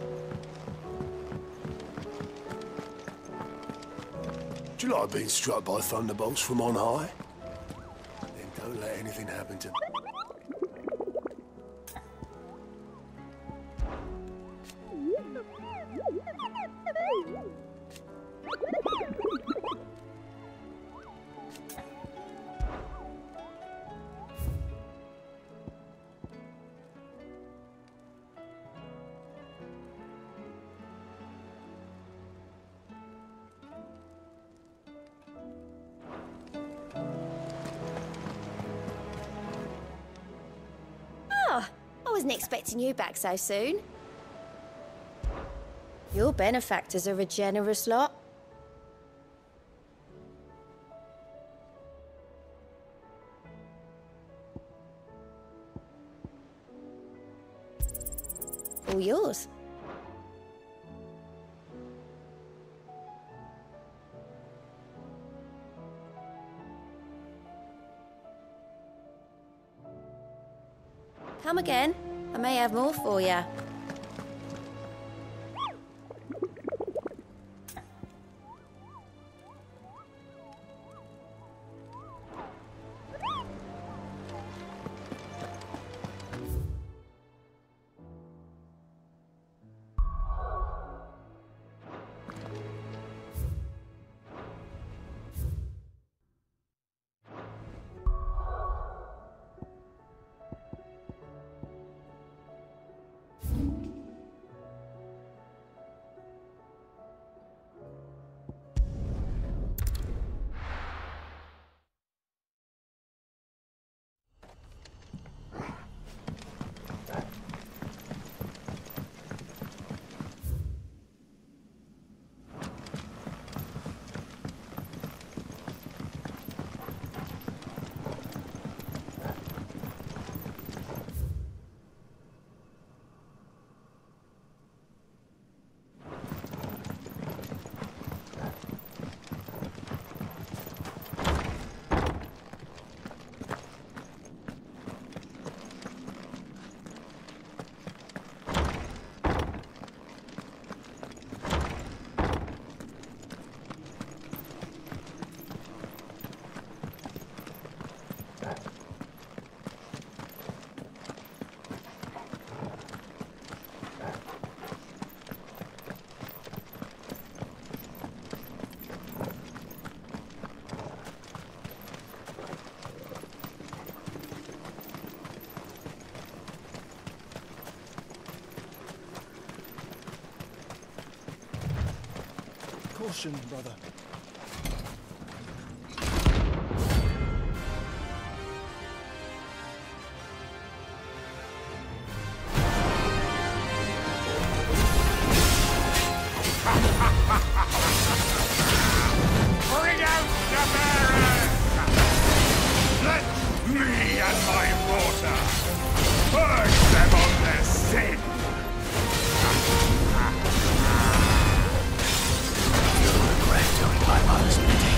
Do you like being struck by thunderbolts from on high? Then don't let anything happen to me. I wasn't expecting you back so soon. Your benefactors are a generous lot. All yours. Come again. I may have more for you. Caution, brother. Bring out the bearers! Let me and my water purge them of their sin! You'll regret doing my mother's bidding.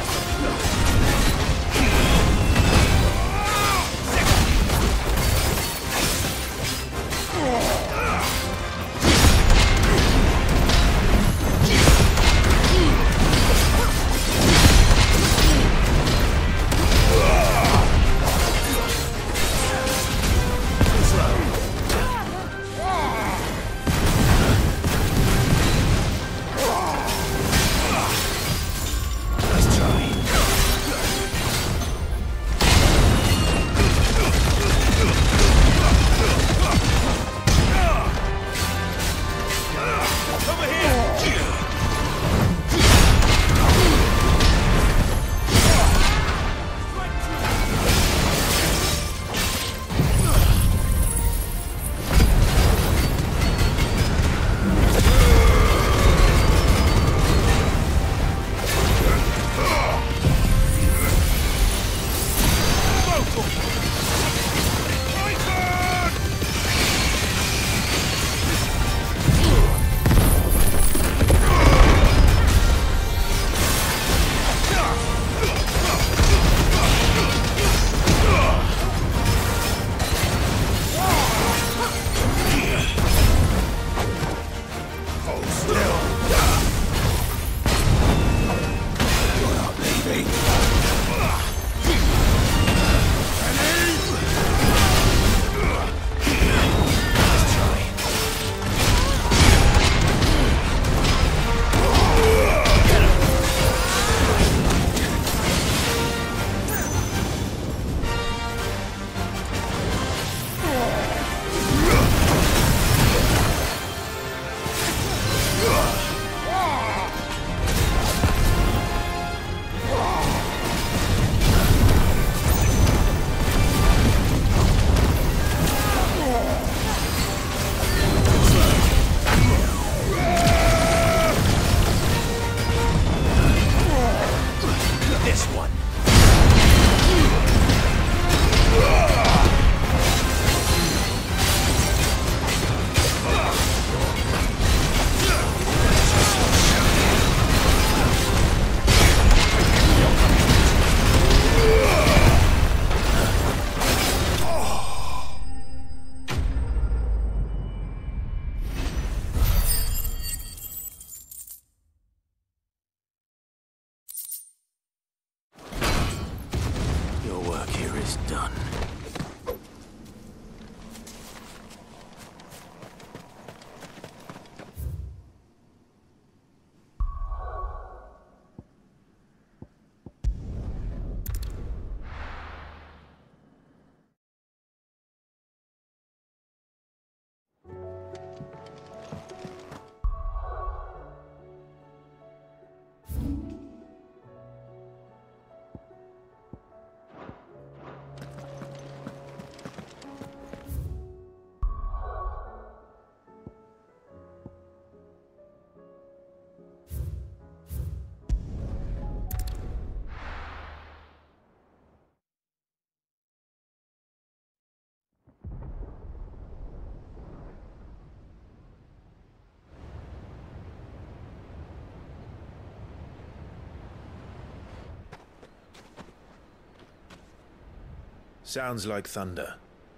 Sounds like thunder.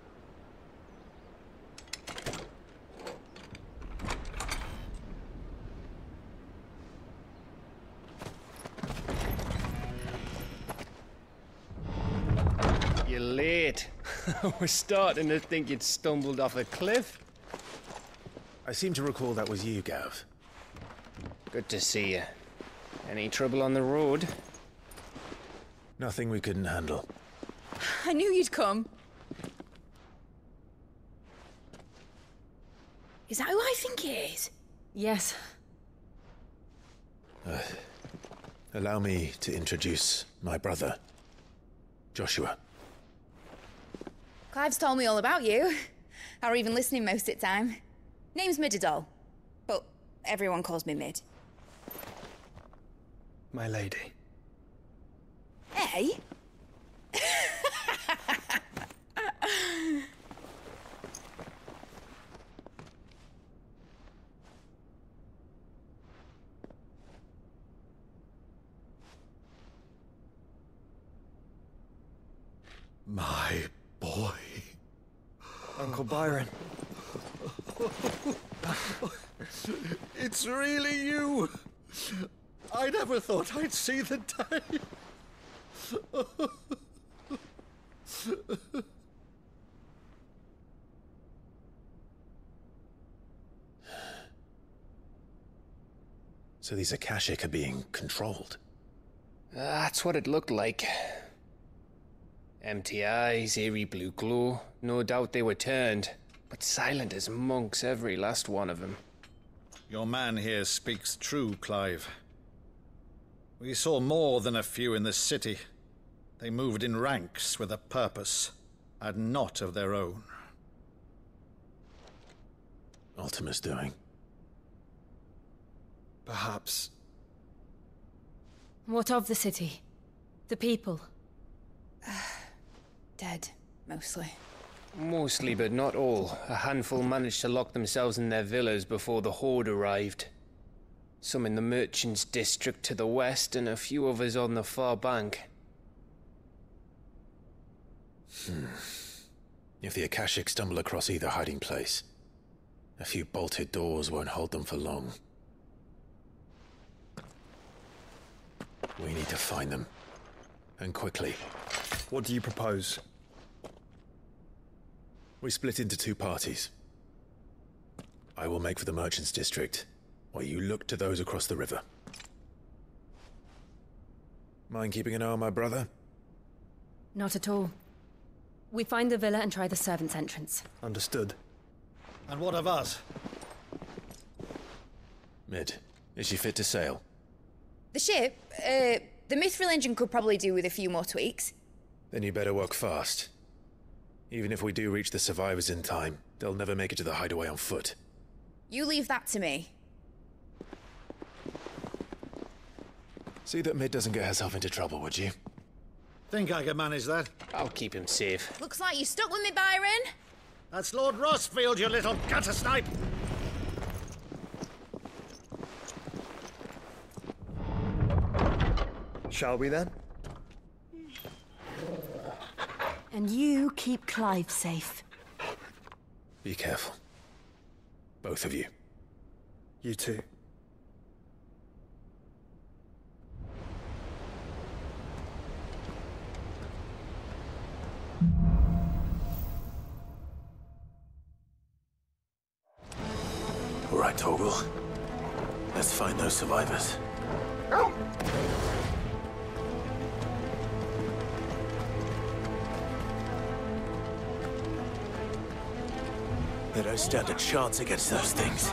You're late. We're starting to think you'd stumbled off a cliff. I seem to recall that was you, Gav. Good to see you. Any trouble on the road? Nothing we couldn't handle. I knew you'd come. Is that who I think it is? Yes. Allow me to introduce my brother, Joshua. Clive's told me all about you. Or even listening most of the time. Name's Midadol, but everyone calls me Mid. My lady. Hey? My boy. Uncle Byron. It's really you. I never thought I'd see the day. So these Akashic are being controlled? That's what it looked like. Empty eyes, eerie blue glow. No doubt they were turned, but silent as monks, every last one of them. Your man here speaks true, Clive. We saw more than a few in this city. They moved in ranks with a purpose, and not of their own. Ultima's doing. Perhaps. What of the city? The people? Dead, mostly. Mostly, but not all. A handful managed to lock themselves in their villas before the Horde arrived. Some in the Merchants' District to the west, and a few others on the far bank. If the Akashic stumble across either hiding place, a few bolted doors won't hold them for long. We need to find them. And quickly. What do you propose? We split into two parties. I will make for the Merchants' District, while you look to those across the river. Mind keeping an eye on my brother? Not at all. We find the villa and try the servants' entrance. Understood. And what of us? Mid, is she fit to sail? The ship, the Mithril engine could probably do with a few more tweaks. Then you better work fast. Even if we do reach the survivors in time, they'll never make it to the hideaway on foot. You leave that to me. See that Mid doesn't get herself into trouble, would you? Think I can manage that? I'll keep him safe. Looks like you stuck with me, Byron. That's Lord Rossfield, you little gutter snipe! Shall we then? And you keep Clive safe. Be careful. Both of you. You too. All right, Torgal. Let's find those survivors. They don't stand a chance against those things.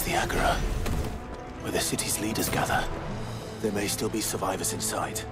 the Agora, where the city's leaders gather. There may still be survivors inside.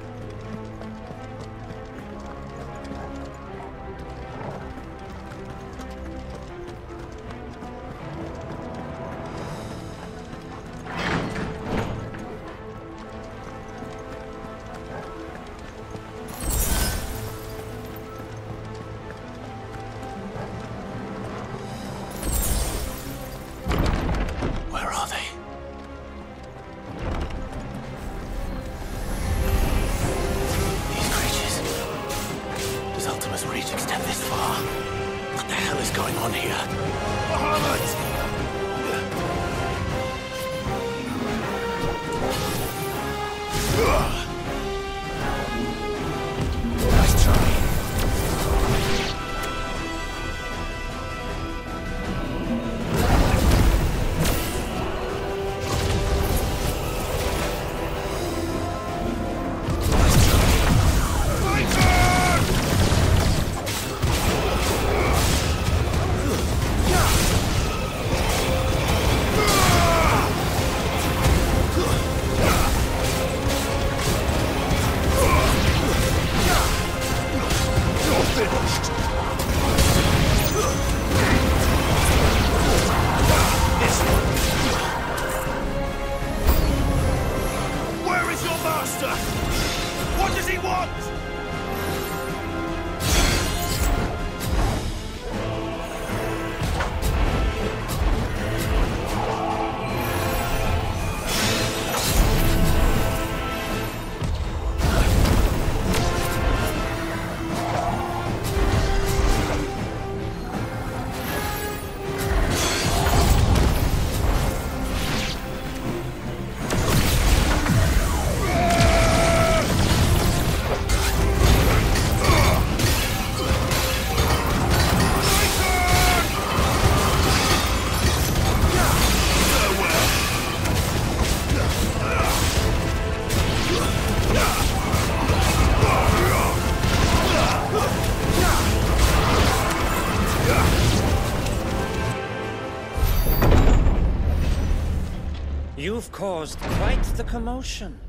You've caused quite the commotion.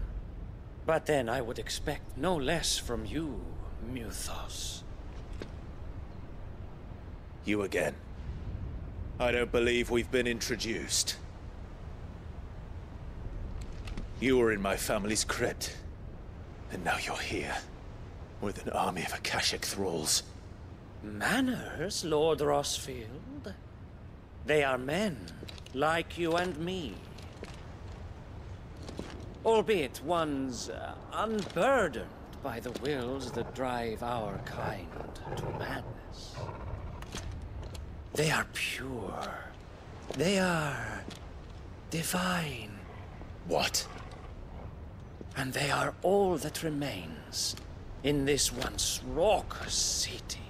But then I would expect no less from you, Muthos. You again. I don't believe we've been introduced. You were in my family's crypt, and now you're here, with an army of Akashic thralls. Manners, Lord Rossfield? They are men, like you and me. Albeit ones unburdened by the wills that drive our kind to madness. They are pure. They are divine. What? And they are all that remains in this once raucous city.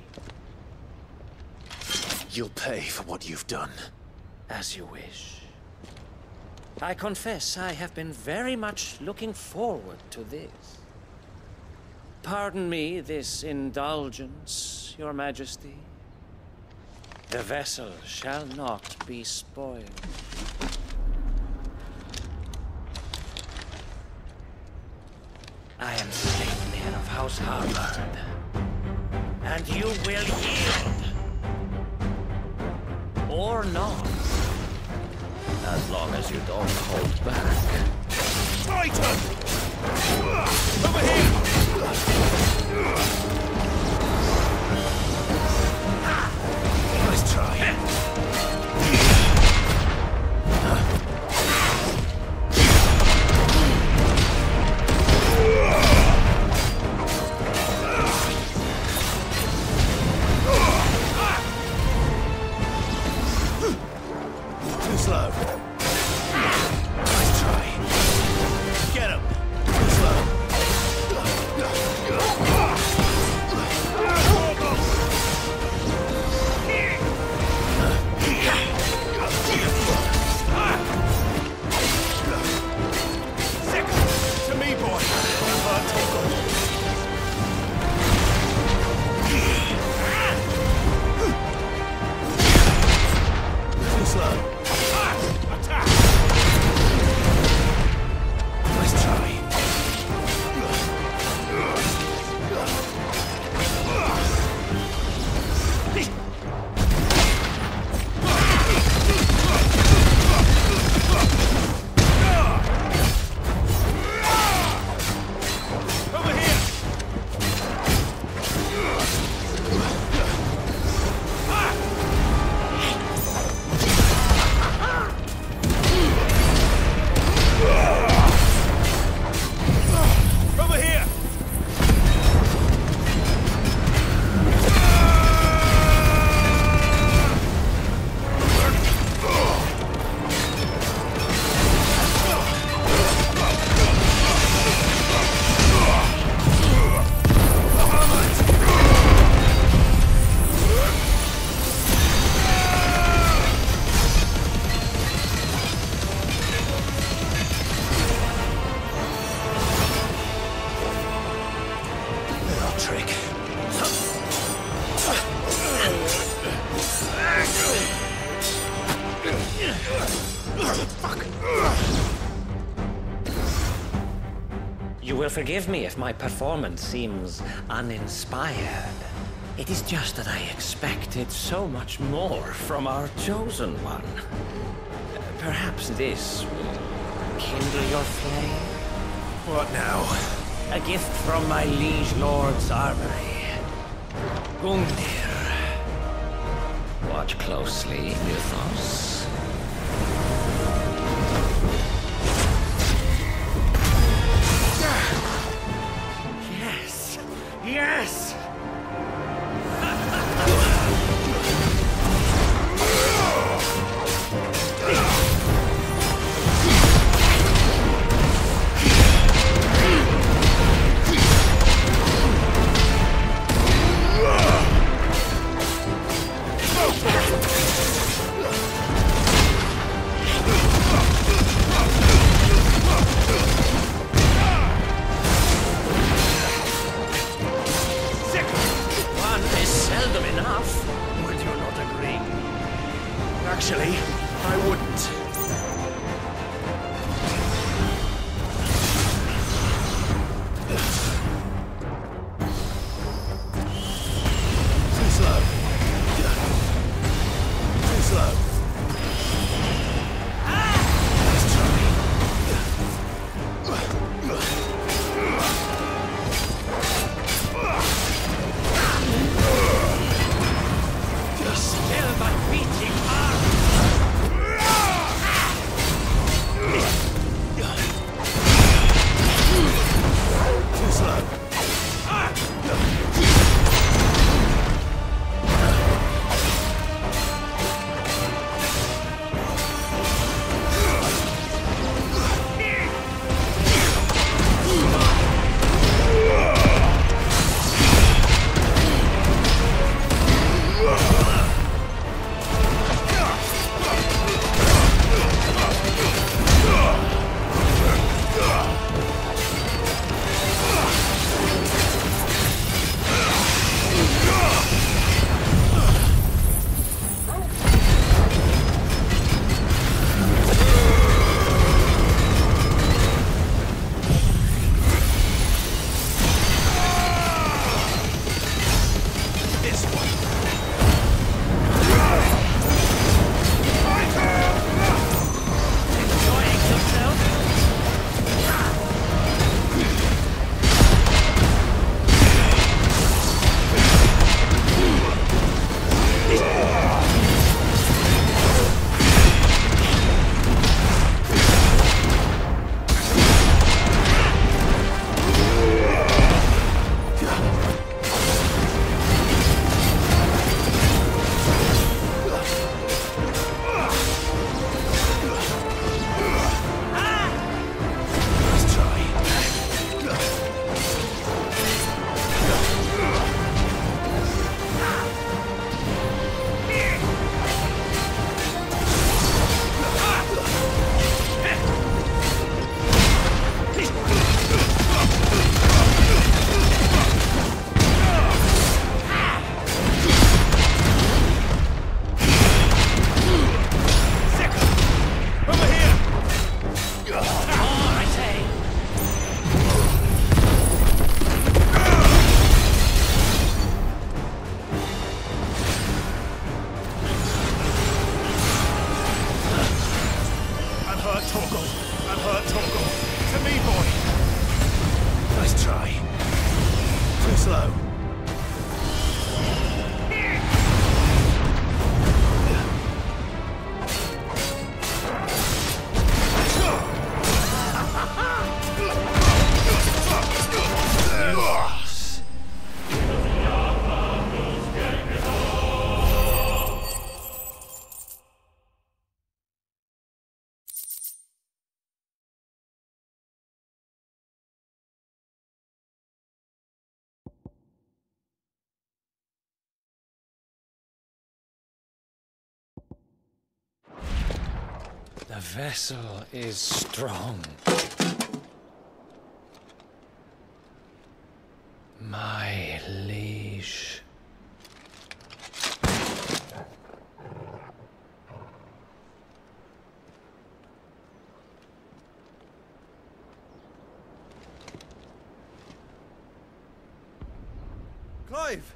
You'll pay for what you've done. As you wish. I confess I have been very much looking forward to this. Pardon me this indulgence, Your Majesty. The vessel shall not be spoiled. I am Sleipnir of House Harvard, and you will yield. Or not. As long as you don't hold back. Titan! Over here! Nice try. Too slow. Nice try. Get him. Too slow. To me, boy. Too slow. You will forgive me if my performance seems uninspired. It is just that I expected so much more from our chosen one. Perhaps this will kindle your flame? What now? A gift from my liege lord's armory. Gungnir. Watch closely, Mythos. Yes! Yes! Actually, I wouldn't. Too slow. Too slow. Let's try. Still my beating heart! Too slow. The vessel is strong. My liege. Clive!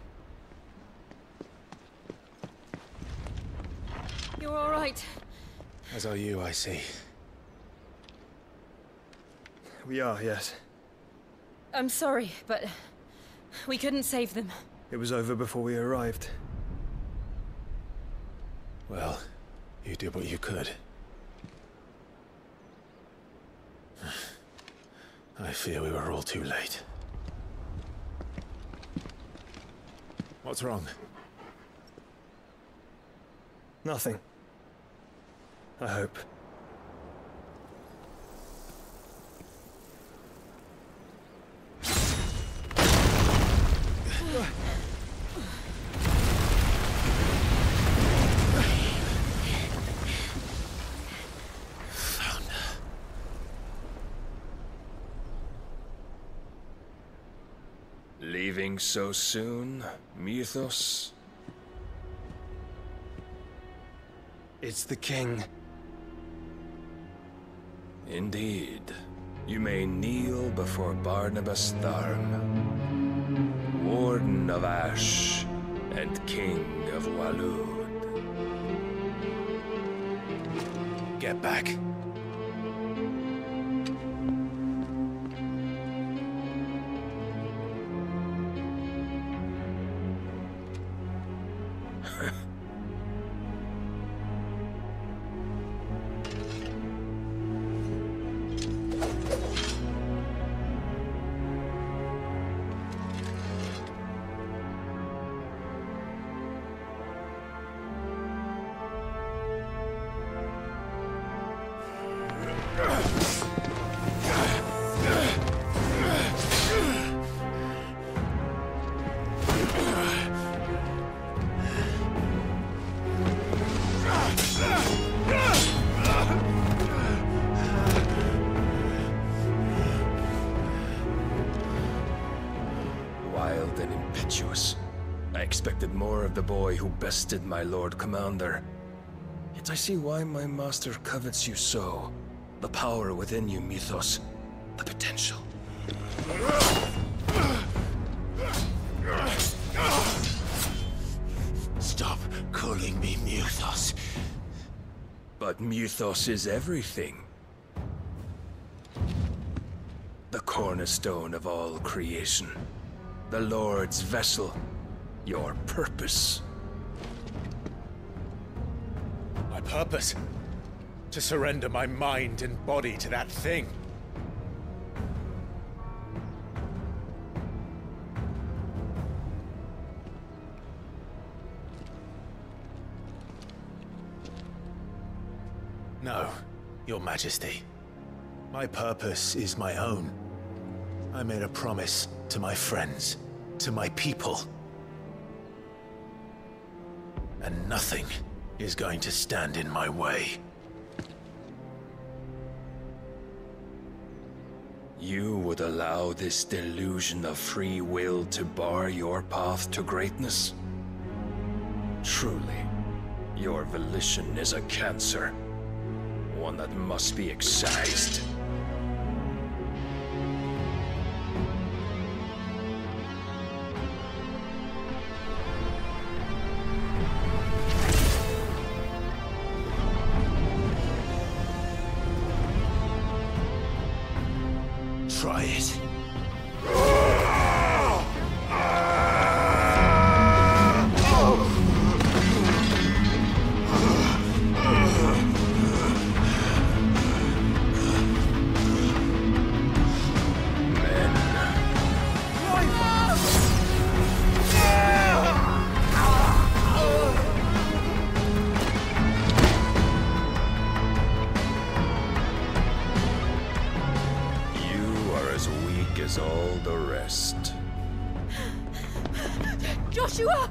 You're all right. As are you, I see. We are, yes. I'm sorry, but we couldn't save them. It was over before we arrived. Well, you did what you could. I fear we were all too late. What's wrong? Nothing. I hope. Leaving so soon, Mythos? It's the king. Indeed. You may kneel before Barnabas Tharm, Warden of Ash and King of Walud. Get back. Wild and impetuous. I expected more of the boy who bested my Lord Commander. Yet I see why my master covets you so. The power within you, Mythos. The potential. Stop calling me Mythos. But Mythos is everything. The cornerstone of all creation. The Lord's vessel. Your purpose. My purpose? To surrender my mind and body to that thing. No, Your Majesty. My purpose is my own. I made a promise to my friends, to my people. And nothing is going to stand in my way. You would allow this delusion of free will to bar your path to greatness? Truly, your volition is a cancer. One that must be excised. Try it. As all the rest. Joshua!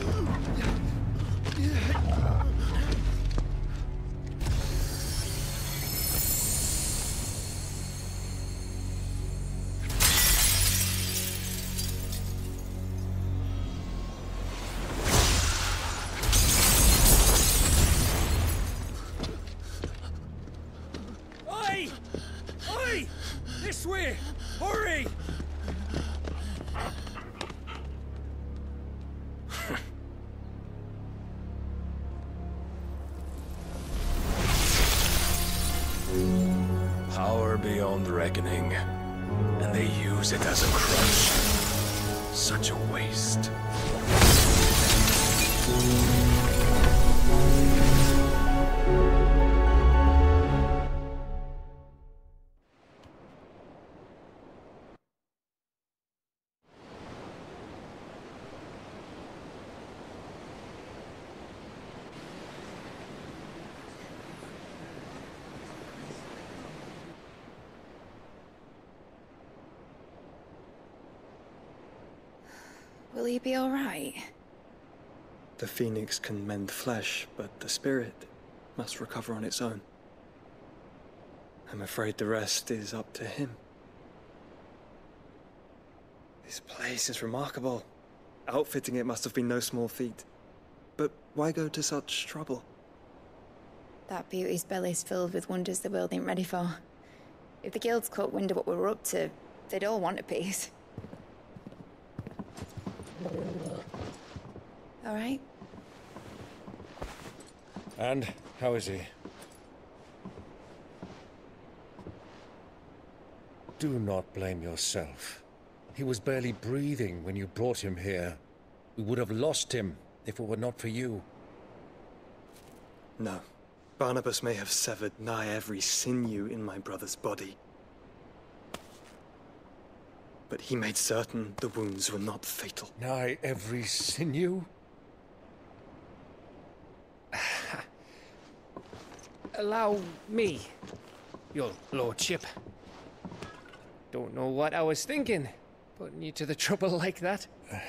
Oi! Oi! This way! Hurry! Power beyond reckoning, and they use it as a crutch. Such a waste. Will he be all right? The phoenix can mend flesh, but the spirit must recover on its own. I'm afraid the rest is up to him. This place is remarkable. Outfitting it must have been no small feat. But why go to such trouble? That beauty's belly's filled with wonders the world ain't ready for. If the guilds caught wind of what we were up to, they'd all want a piece. All right? And how is he? Do not blame yourself. He was barely breathing when you brought him here. We would have lost him if it were not for you. No. Barnabas may have severed nigh every sinew in my brother's body. But he made certain the wounds were not fatal. Nigh every sinew? Allow me, your lordship. Don't know what I was thinking, putting you to the trouble like that.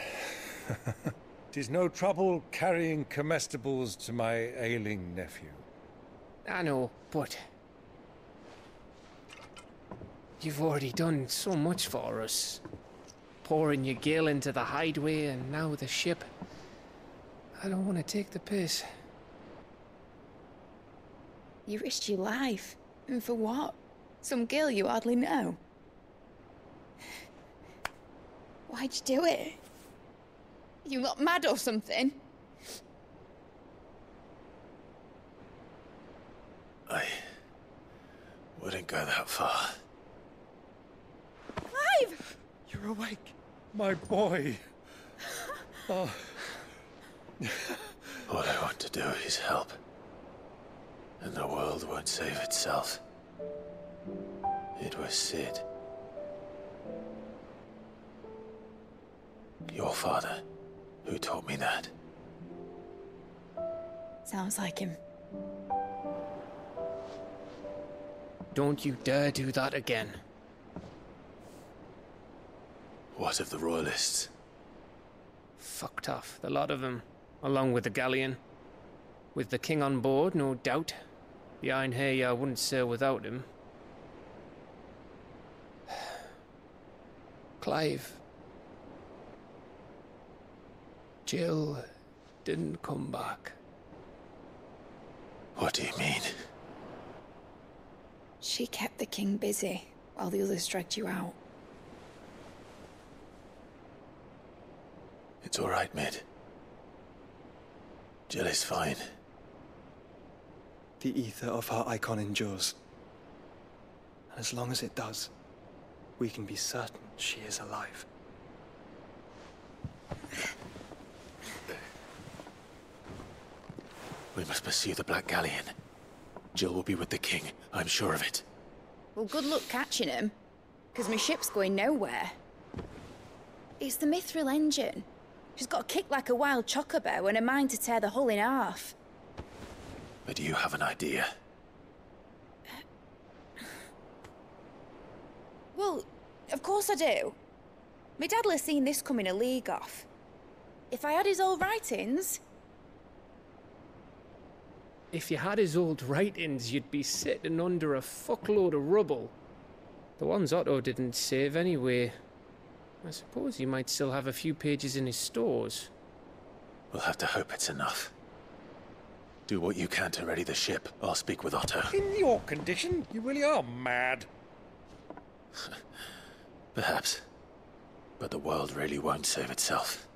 'Tis no trouble carrying comestibles to my ailing nephew. I know, but you've already done so much for us. Pouring your gale into the hideaway and now the ship. I don't want to take the piss. You risked your life. And for what? Some girl you hardly know. Why'd you do it? You got mad or something? I wouldn't go that far. Clive! You're awake, my boy. Oh. All I want to do is help. And the world won't save itself. It was Sid. Your father, who taught me that. Sounds like him. Don't you dare do that again. What of the Royalists? Fucked off, the lot of them, along with the galleon. With the king on board, no doubt. The Iron Hair wouldn't sail without him. Clive. Jill didn't come back. What do you mean? She kept the king busy while the others dragged you out. It's all right, Mid. Jill is fine. The ether of her icon endures. And as long as it does, we can be certain she is alive. We must pursue the Black Galleon. Jill will be with the king, I'm sure of it. Well, good luck catching him, because my ship's going nowhere. It's the Mithril engine. She's got a kick like a wild chocobo and a mind to tear the hull in half. But do you have an idea? Well, of course I do. My dad'll have seen this coming a league off. If I had his old writings... If you had his old writings, you'd be sitting under a fuckload of rubble. The ones Otto didn't save anyway. I suppose he might still have a few pages in his stores. We'll have to hope it's enough. Do what you can to ready the ship. I'll speak with Otto. In your condition, you really are mad. Perhaps. But the world really won't save itself.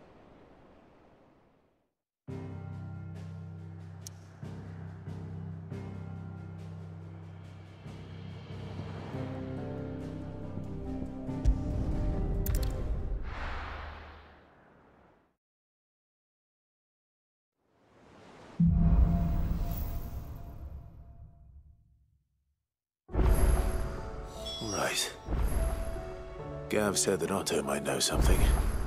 Right. Gav said that Otto might know something.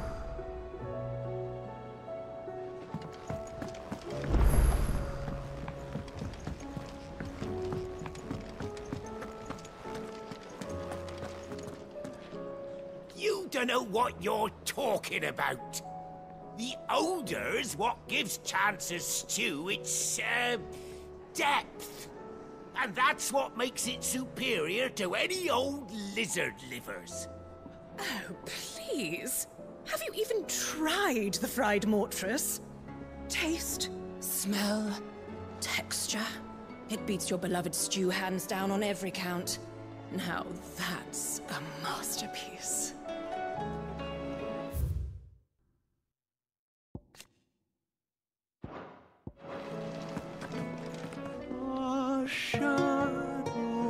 You don't know what you're talking about. The odour's what gives Chance's stew its, depth. And that's what makes it superior to any old lizard livers. Oh, please. Have you even tried the fried mortress? Taste, Smell, texture. It beats your beloved stew hands down on every count. Now that's a masterpiece. A shadow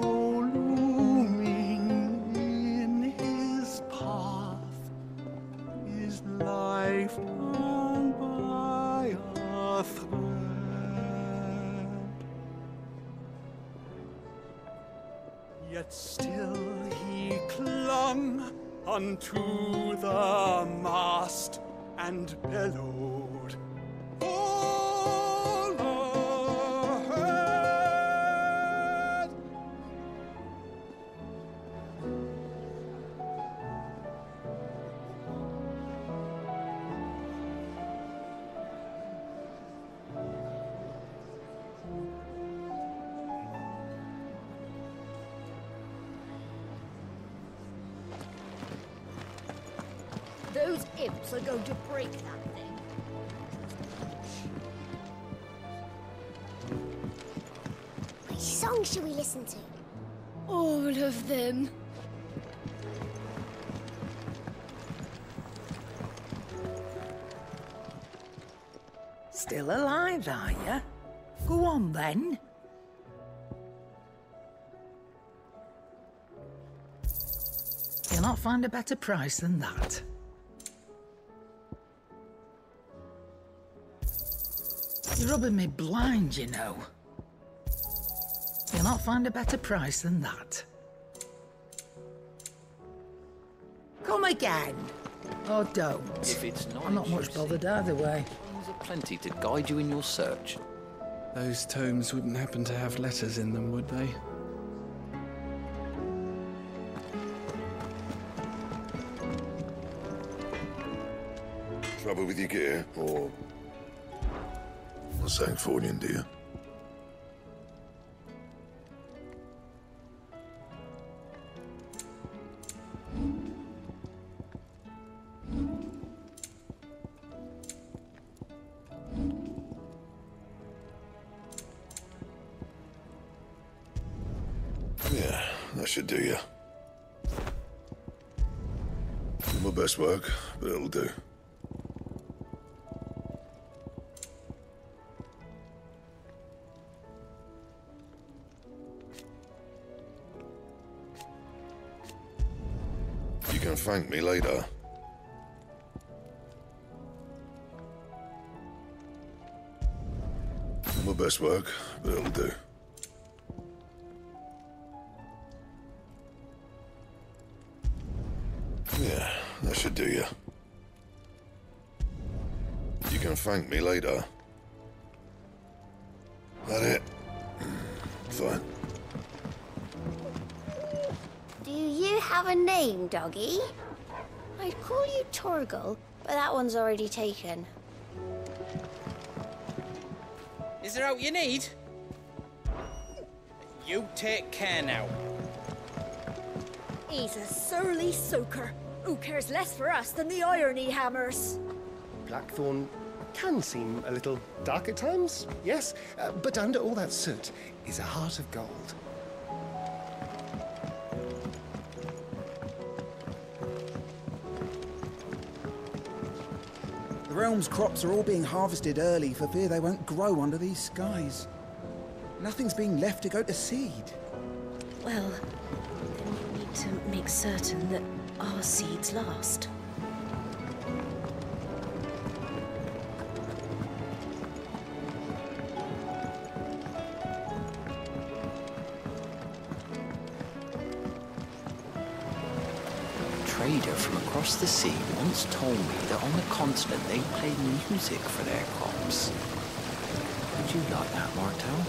looming in his path, his life hung by a thread. Yet still he clung unto the mast and bellowed, "All ahead!" Those imps are going to break that thing. Which song should we listen to? All of them. Still alive, are you? Go on, then. You'll not find a better price than that. You're rubbing me blind, you know. You'll not find a better price than that. Come again. Or don't. If it's not, I'm not much bothered either way. There's plenty to guide you in your search. Those tomes wouldn't happen to have letters in them, would they? Trouble with your gear, or something Fornian, do you? Yeah, that should do you. My best work, but it'll do. You can thank me later. My best work, but it'll do. Yeah, that should do you. You can thank me later. That it? Fine. Do you have a name, doggy? I'd call you Torgal, but that one's already taken. Is there out you need? You take care now. He's a surly soaker who cares less for us than the irony hammers. Blackthorn can seem a little dark at times, yes, but under all that soot is a heart of gold. The realm's crops are all being harvested early for fear they won't grow under these skies. Nothing's being left to go to seed. Well, then we need to make certain that our seeds last. trader from across the sea once told me that on the continent they played music for their crops. Would you like that, Martel?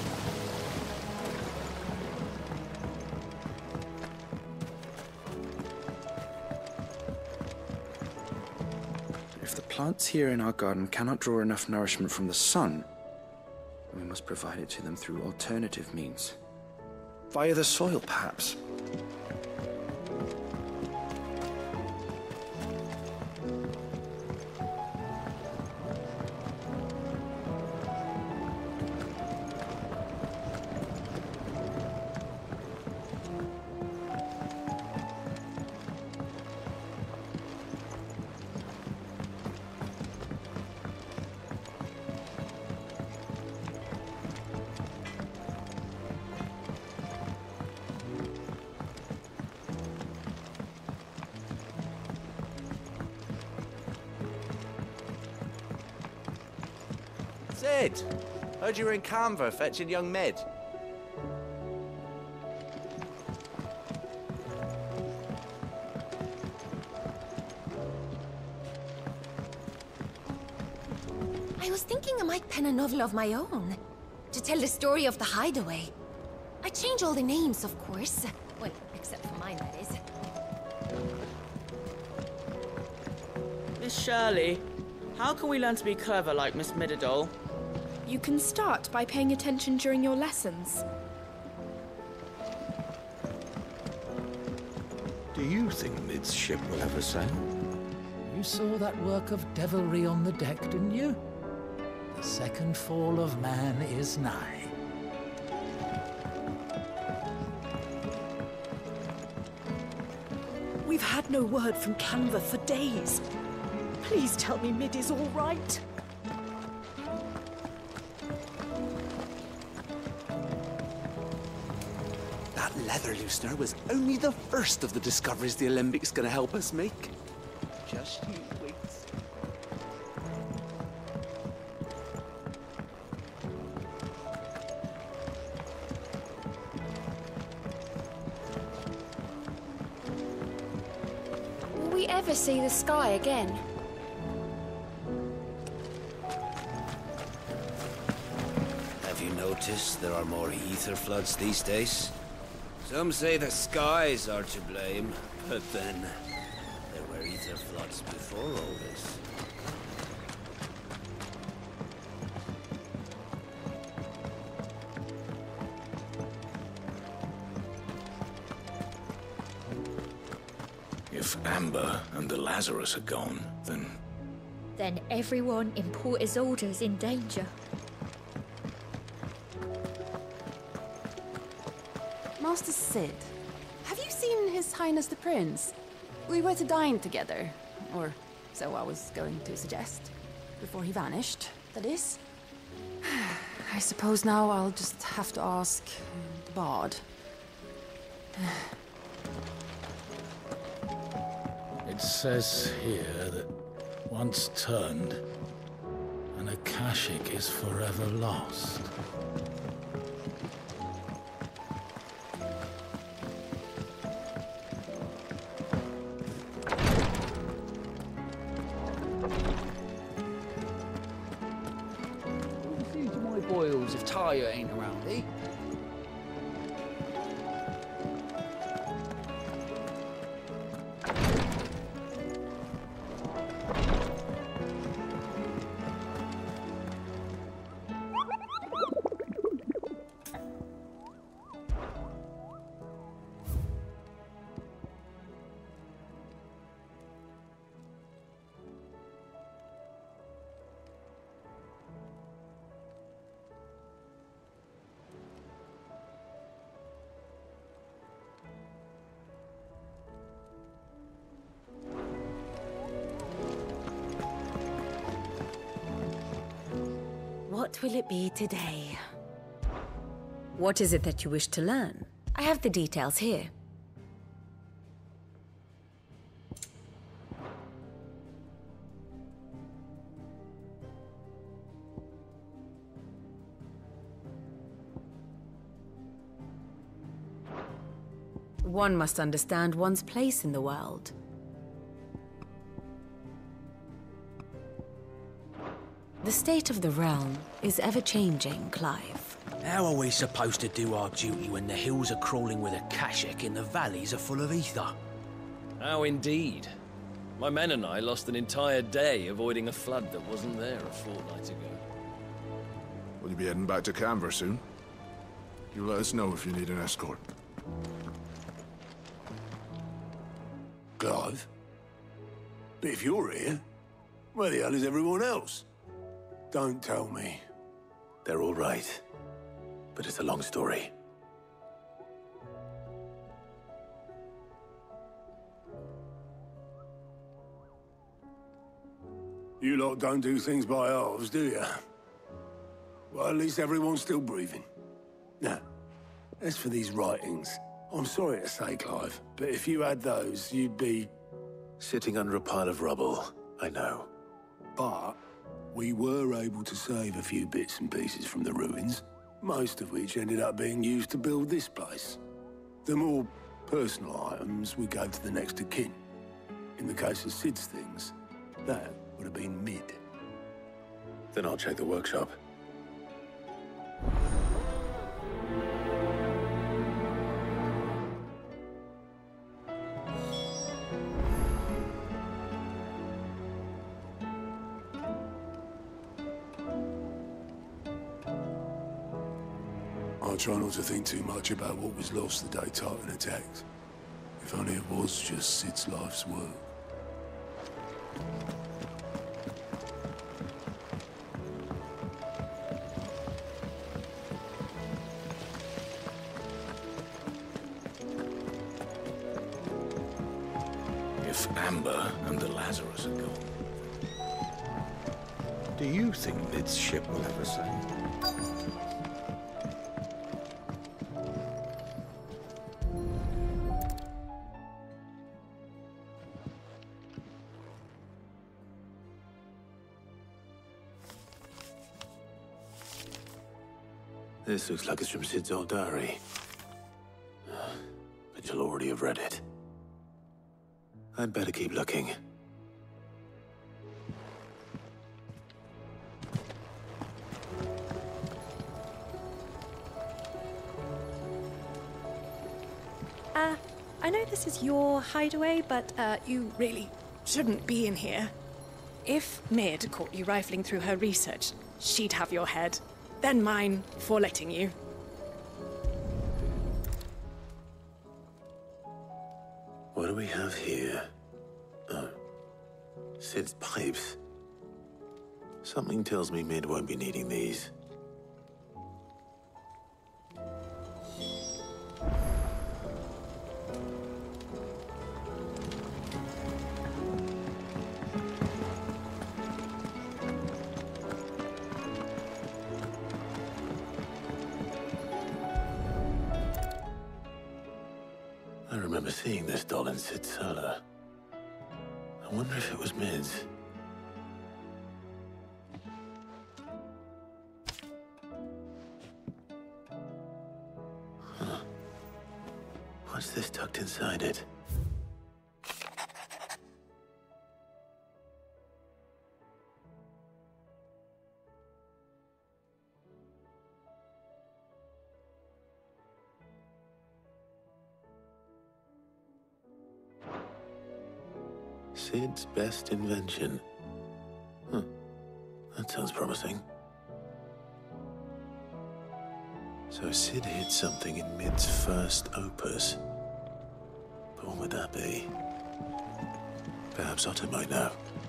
If the plants here in our garden cannot draw enough nourishment from the sun, we must provide it to them through alternative means. Via the soil, perhaps. Sid! Heard you were in Canva fetching young Med. I was thinking I might pen a novel of my own, to tell the story of the hideaway. I change all the names, of course. Well, except for mine, that is. Miss Shirley, how can we learn to be clever like Miss Mididol? You can start by paying attention during your lessons. Do you think Mid's ship will ever sail? You saw that work of devilry on the deck, didn't you? The second fall of man is nigh. We've had no word from Canva for days. Please tell me Mid is all right. That leather loosener was only the first of the discoveries the Alembic gonna help us make. Just you wait. Will we ever see the sky again? Have you noticed there are more ether floods these days? Some say the skies are to blame, but then there were ether floods before all this. If Amber and the Lazarus are gone, then... Then everyone in Port Isolde's in danger. Master Sid, have you seen His Highness the Prince? We were to dine together, or so I was going to suggest. Before he vanished, that is. I suppose now I'll just have to ask the Bard. It says here that once turned, an Akashic is forever lost. See to my boils if Tyre ain't around, eh? What will it be today? What is it that you wish to learn? I have the details here. One must understand one's place in the world. The state of the realm is ever-changing, Clive. How are we supposed to do our duty when the hills are crawling with a kashik and the valleys are full of ether? How indeed. My men and I lost an entire day avoiding a flood that wasn't there a fortnight ago. Will you be heading back to Canver soon? You let us know if you need an escort. Clive? But if you're here, where the hell is everyone else? Don't tell me. They're all right. But it's a long story. You lot don't do things by halves, do you? Well, at least everyone's still breathing. Now, as for these writings, I'm sorry to say, Clive, but if you had those, you'd be... Sitting under a pile of rubble, I know. But we were able to save a few bits and pieces from the ruins, most of which ended up being used to build this place. The more personal items we gave to the next of kin. In the case of Sid's things, that would have been mid. Then I'll check the workshop. I try not to think too much about what was lost the day Titan attacked. If only it was just Sid's life's work. If Amber and the Lazarus are gone, do you think Mid's ship will ever sail? This looks like it's from Sid's old diary. But you'll already have read it. I'd better keep looking. I know this is your hideaway, but you really shouldn't be in here. If Mid caught you rifling through her research, she'd have your head. Then mine for letting you. What do we have here? Oh. Sid's pipes. Something tells me Mid won't be needing these. I remember seeing this doll in Sid's cellar. I wonder if it was Mid's. Huh. What's this tucked inside it? Sid's best invention. Huh. That sounds promising. So Sid hid something in Mid's first opus. But what would that be? Perhaps Otto might know.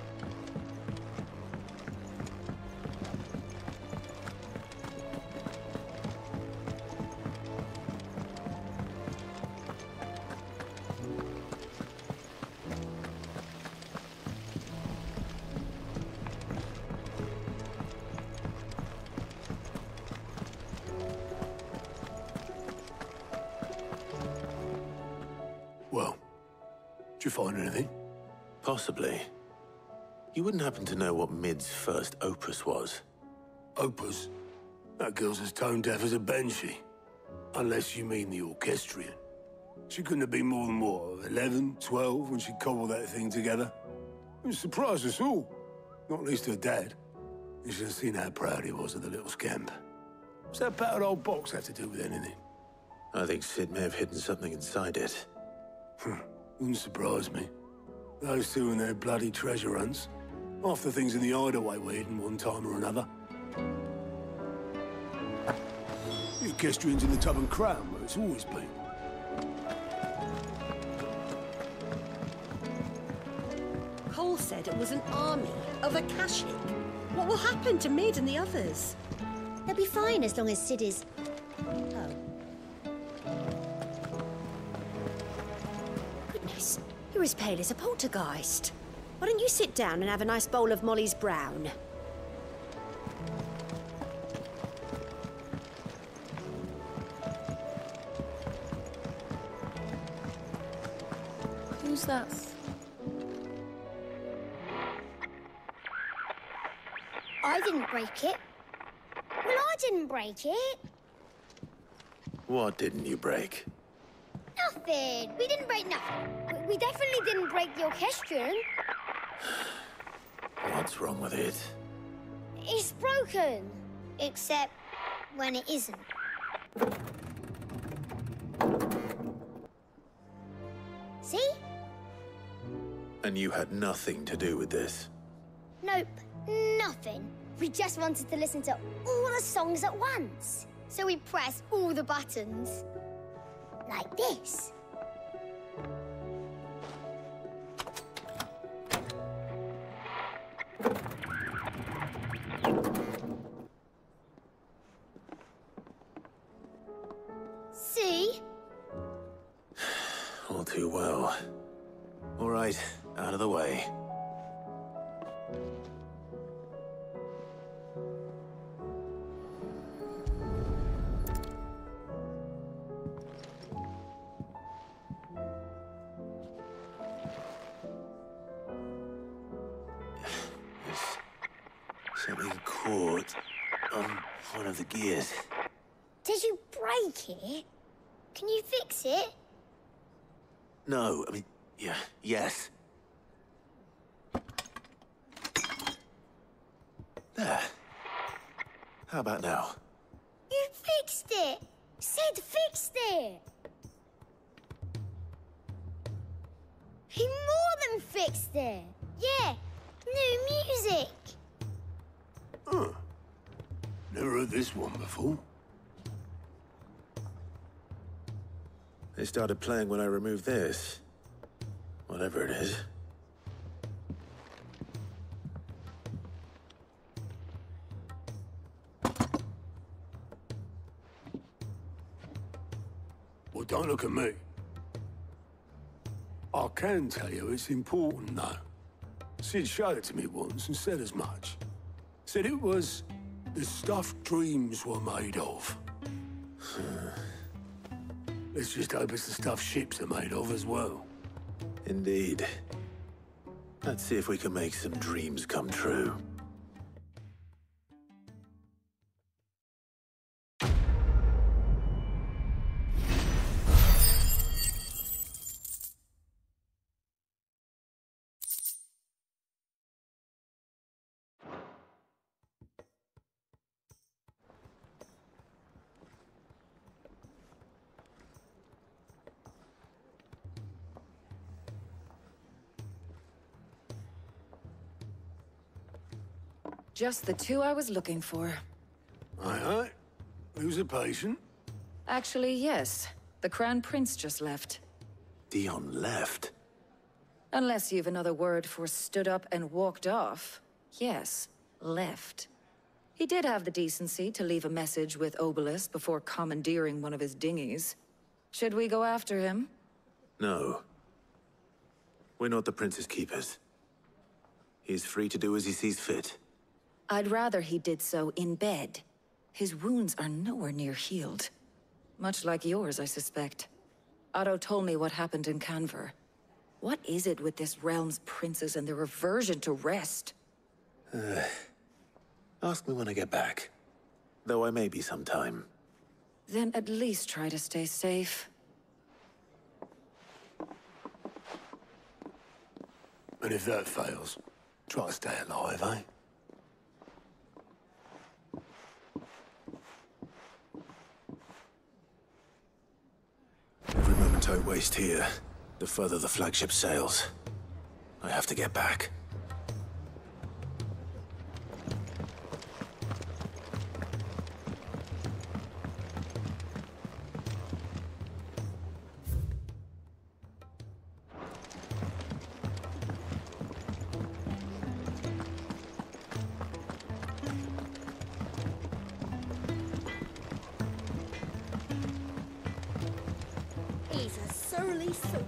Well, did you find anything? Possibly. You wouldn't happen to know what Mid's first opus was? Opus? That girl's as tone deaf as a banshee. Unless you mean the orchestrion. She couldn't have been more than, what, 11, 12 when she cobbled that thing together? It surprised us all. Not least her dad. You should have seen how proud he was of the little scamp. What's that battered old box have to do with anything? I think Sid may have hidden something inside it. Wouldn't surprise me. Those two and their bloody treasure hunts. Half the things in the hideaway were hidden one time or another. The equestrian's in the Tub and Crown, where it's always been. Cole said it was an army of Akashic. What will happen to Mid and the others? They'll be fine as long as Sid is... Oh. Goodness, you're as pale as a poltergeist. Why don't you sit down and have a nice bowl of Molly's Brown? Who's that? I didn't break it. Well, I didn't break it. What didn't you break? Nothing. We didn't break nothing. We definitely didn't break the orchestrion. What's wrong with it? It's broken. Except when it isn't. See? And you had nothing to do with this? Nope, nothing. We just wanted to listen to all the songs at once. So we pressed all the buttons. Like this. See? All too well. All right, out of the way. Something caught on one of the gears. Did you break it? Can you fix it? No, I mean, yeah, yes. There. How about now? You fixed it! Sid fixed it! He more than fixed it! Yeah, new music! Huh. Never heard this one before. They started playing when I removed this. Whatever it is. Well, don't look at me. I can tell you it's important, though. Sid showed it to me once and said as much. Said it was the stuff dreams were made of. Let's just hope it's the stuff ships are made of as well. Indeed. Let's see if we can make some dreams come true. Just the two I was looking for. Aye. Who's a patient? Actually, yes. The Crown Prince just left. Dion left? Unless you've another word for stood up and walked off. Yes, left. He did have the decency to leave a message with Obelisk before commandeering one of his dinghies. Should we go after him? No. We're not the Prince's keepers. He's free to do as he sees fit. I'd rather he did so in bed. His wounds are nowhere near healed. Much like yours, I suspect. Otto told me what happened in Canver. What is it with this realm's princes and their aversion to rest? Ask me when I get back. Though I may be sometime. Then at least try to stay safe. And if that fails, try to stay alive, eh? lifeboat waste here, the further the flagship sails. I have to get back. He's a surly soaker.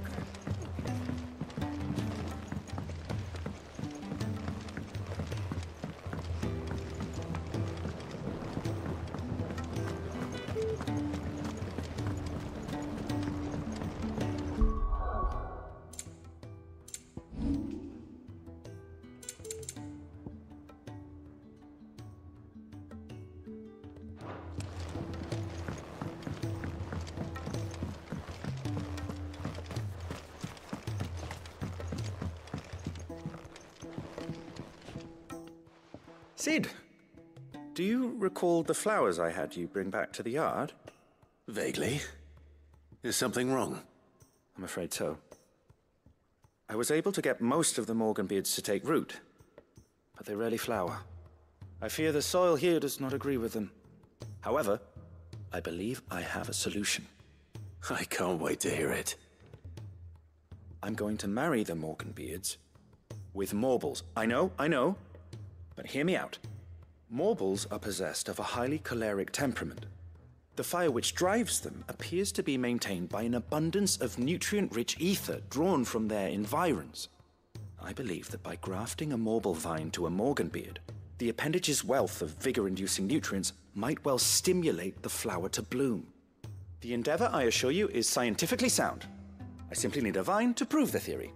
Sid, do you recall the flowers I had you bring back to the yard? Vaguely. Is something wrong? I'm afraid so. I was able to get most of the Morganbeards to take root, but they rarely flower. I fear the soil here does not agree with them. However, I believe I have a solution. I can't wait to hear it. I'm going to marry the Morganbeards with Morbles. I know, but hear me out. Morbles are possessed of a highly choleric temperament. The fire which drives them appears to be maintained by an abundance of nutrient-rich ether drawn from their environs. I believe that by grafting a Morble vine to a Morganbeard, the appendage's wealth of vigor-inducing nutrients might well stimulate the flower to bloom. The endeavor, I assure you, is scientifically sound. I simply need a vine to prove the theory.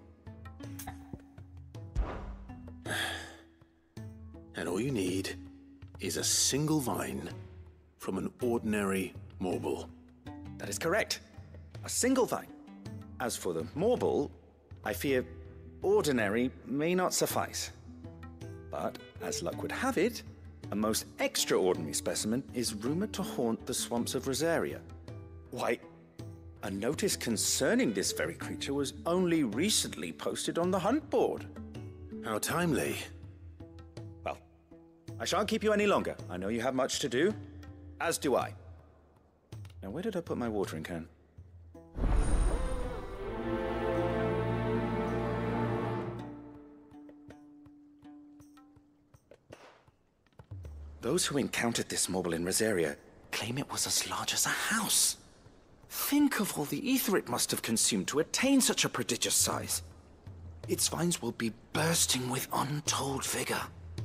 And all you need is a single vine from an ordinary Morble. That is correct. A single vine. As for the Morble, I fear ordinary may not suffice. But, as luck would have it, a most extraordinary specimen is rumored to haunt the swamps of Rosaria. Why, a notice concerning this very creature was only recently posted on the hunt board. How timely. Well, I shan't keep you any longer. I know you have much to do, as do I. Now, where did I put my watering can? Those who encountered this Morble in Rosaria claim it was as large as a house. Think of all the ether it must have consumed to attain such a prodigious size. Its vines will be bursting with untold vigor.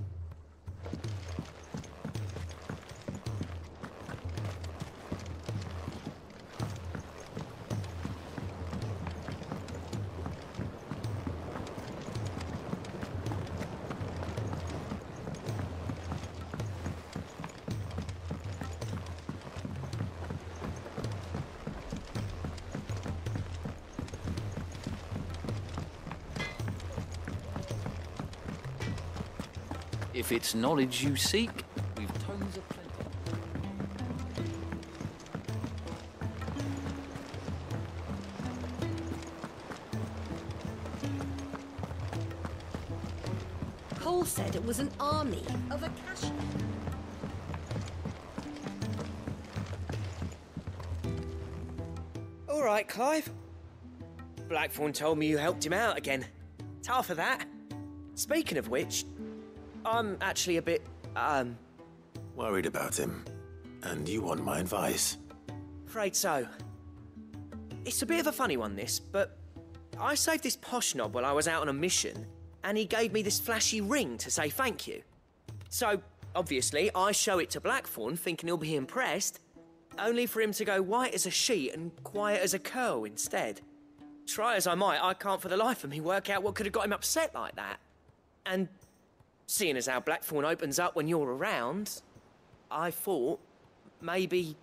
If it's knowledge you seek, we've tons of plenty. Cole said it was an army of Akasha. All right, Clive. Blackthorn told me you helped him out again. It's half of that. Speaking of which, I'm actually a bit, Worried about him. And you want my advice? afraid so. It's a bit of a funny one, this, but I saved this posh knob while I was out on a mission, and he gave me this flashy ring to say thank you. So, obviously, I show it to Blackthorn, thinking he'll be impressed, only for him to go white as a sheet and quiet as a curl instead. Try as I might, I can't for the life of me work out what could have got him upset like that. And seeing as how Blackthorn opens up when you're around, I thought maybe...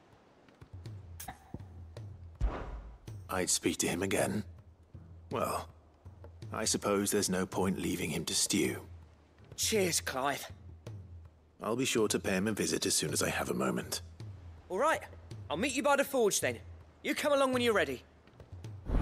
I'd speak to him again. Well, I suppose there's no point leaving him to stew. Cheers, Clive. I'll be sure to pay him a visit as soon as I have a moment. All right, I'll meet you by the forge then. You come along when you're ready.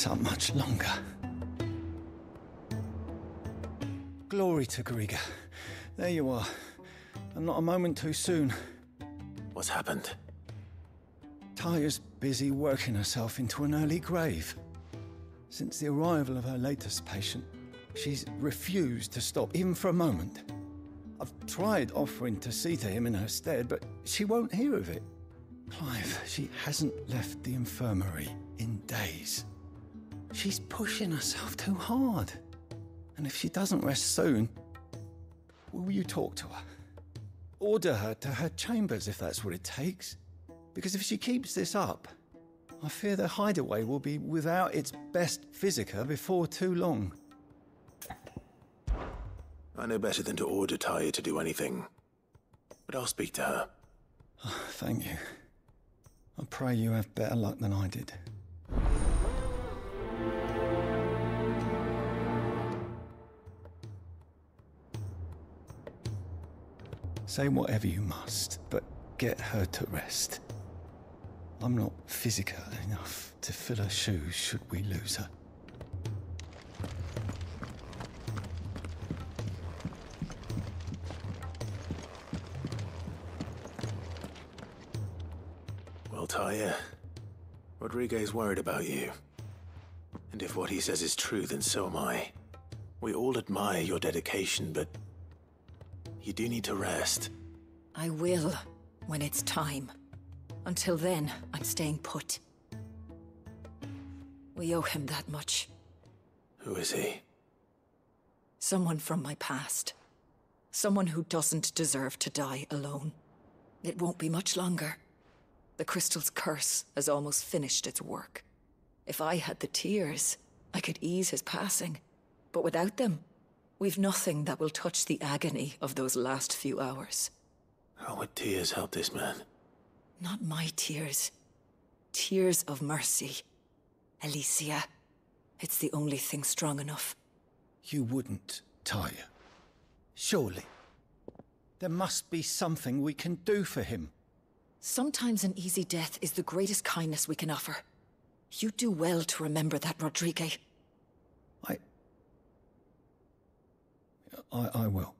this up much longer. Glory to Griga. There you are. And not a moment too soon. What's happened? Taya's busy working herself into an early grave. Since the arrival of her latest patient, she's refused to stop, even for a moment. I've tried offering to see to him in her stead, but she won't hear of it. Clive, she hasn't left the infirmary in days. She's pushing herself too hard. And if she doesn't rest soon, will you talk to her? Order her to her chambers if that's what it takes. Because if she keeps this up, I fear the hideaway will be without its best physica before too long. I know better than to order Taya to do anything. But I'll speak to her. Oh, thank you. I pray you have better luck than I did. Say whatever you must, but get her to rest. I'm not physical enough to fill her shoes should we lose her. Well, Taya, Rodriguez worried about you. And if what he says is true, then so am I. We all admire your dedication, but you do need to rest. I will, when it's time. Until then, I'm staying put. We owe him that much. Who is he? Someone from my past. Someone who doesn't deserve to die alone. It won't be much longer. The crystal's curse has almost finished its work. If I had the tears, I could ease his passing. But without them, we've nothing that will touch the agony of those last few hours. How would tears help this man? Not my tears. Tears of mercy. Alicia, it's the only thing strong enough. You wouldn't, Taya. Surely. There must be something we can do for him. Sometimes an easy death is the greatest kindness we can offer. You do well to remember that, Rodrigue. I will.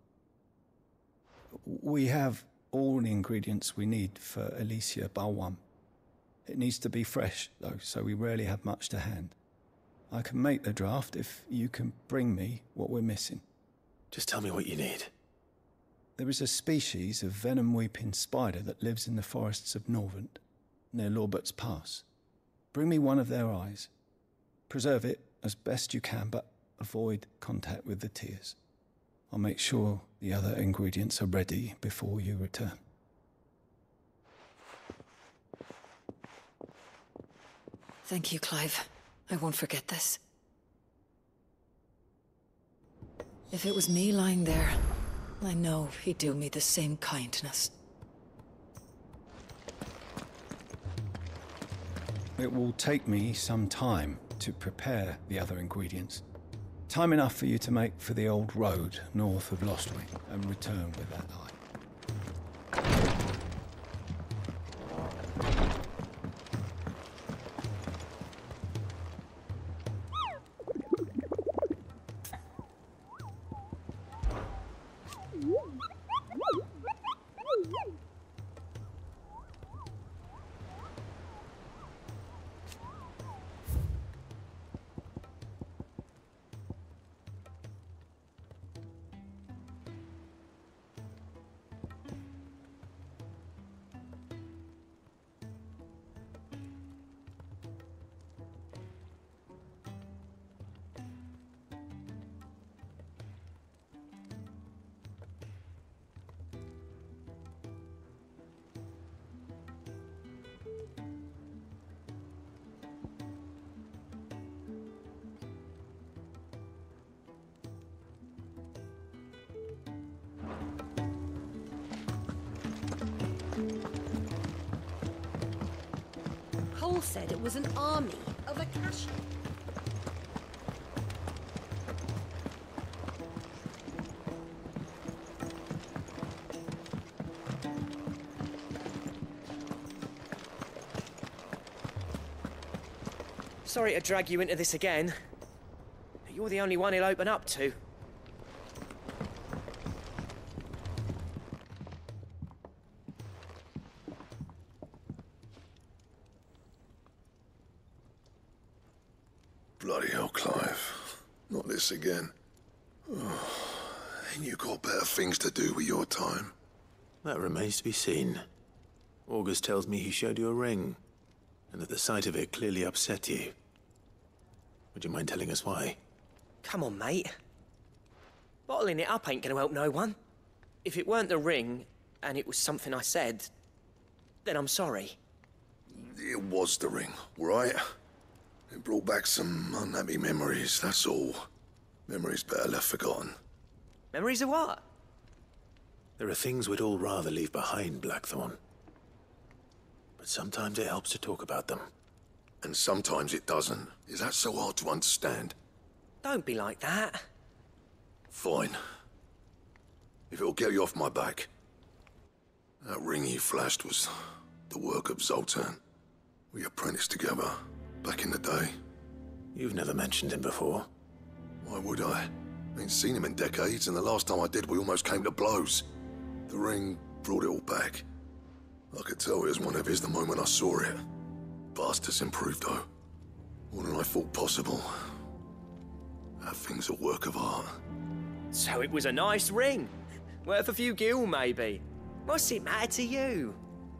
We have all the ingredients we need for Alicia Balwam. It needs to be fresh, though, so we rarely have much to hand. I can make the draft if you can bring me what we're missing. Just tell me what you need. There is a species of venom-weeping spider that lives in the forests of Norvent, near Lorbert's Pass. Bring me one of their eyes. Preserve it as best you can, but avoid contact with the tears. I'll make sure the other ingredients are ready before you return. Thank you, Clive. I won't forget this. If it was me lying there, I know he'd do me the same kindness. It will take me some time to prepare the other ingredients. Time enough for you to make for the old road north of Lostwing and return with that eye. Cole said it was an army of Akashi. Sorry to drag you into this again. But you're the only one he'll open up to. Bloody hell, Clive. Not this again. Oh, ain't you got better things to do with your time? That remains to be seen. August tells me he showed you a ring, and that the sight of it clearly upset you. Would you mind telling us why? Come on, mate. Bottling it up ain't gonna help no one. If it weren't the ring, and it was something I said, then I'm sorry. It was the ring, right? It brought back some unhappy memories, that's all. Memories better left forgotten. Memories of what? There are things we'd all rather leave behind, Blackthorn. But sometimes it helps to talk about them. And sometimes it doesn't. Is that so hard to understand? Don't be like that. Fine. If it'll get you off my back. That ring you flashed was the work of Zoltan. We apprenticed together, back in the day. You've never mentioned him before. Why would I? Ain't seen him in decades, and the last time I did, we almost came to blows. The ring brought it all back. I could tell it was one of his the moment I saw it. Bastard's improved, though. More than I thought possible. That thing's a work of art. So it was a nice ring. Worth a few gil, maybe. What's it matter to you?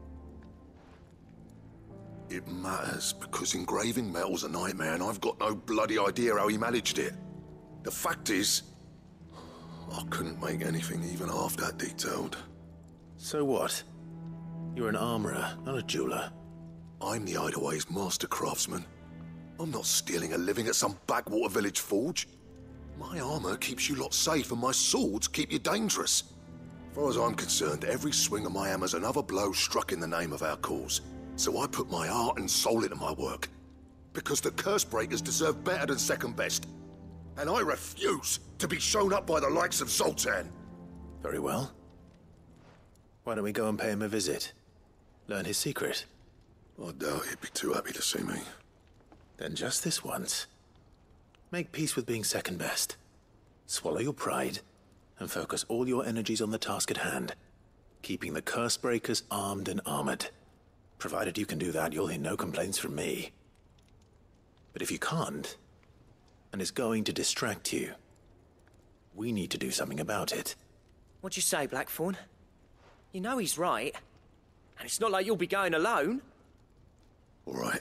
It matters because engraving metal's a nightmare, and I've got no bloody idea how he managed it. The fact is, I couldn't make anything even half that detailed. So what? You're an armorer, not a jeweler. I'm the Hideaway's master craftsman. I'm not stealing a living at some backwater village forge. My armor keeps you lot safe, and my swords keep you dangerous. As far as I'm concerned, every swing of my hammer's another blow struck in the name of our cause. So I put my heart and soul into my work. Because the curse breakers deserve better than second best. And I refuse to be shown up by the likes of Zoltan. Very well. Why don't we go and pay him a visit? Learn his secret. I doubt he'd be too happy to see me. Then just this once. Make peace with being second best. Swallow your pride, and focus all your energies on the task at hand. Keeping the curse breakers armed and armored. Provided you can do that, you'll hear no complaints from me. But if you can't, and it's going to distract you, we need to do something about it. What'd you say, Blackthorn? You know he's right. And it's not like you'll be going alone. All right.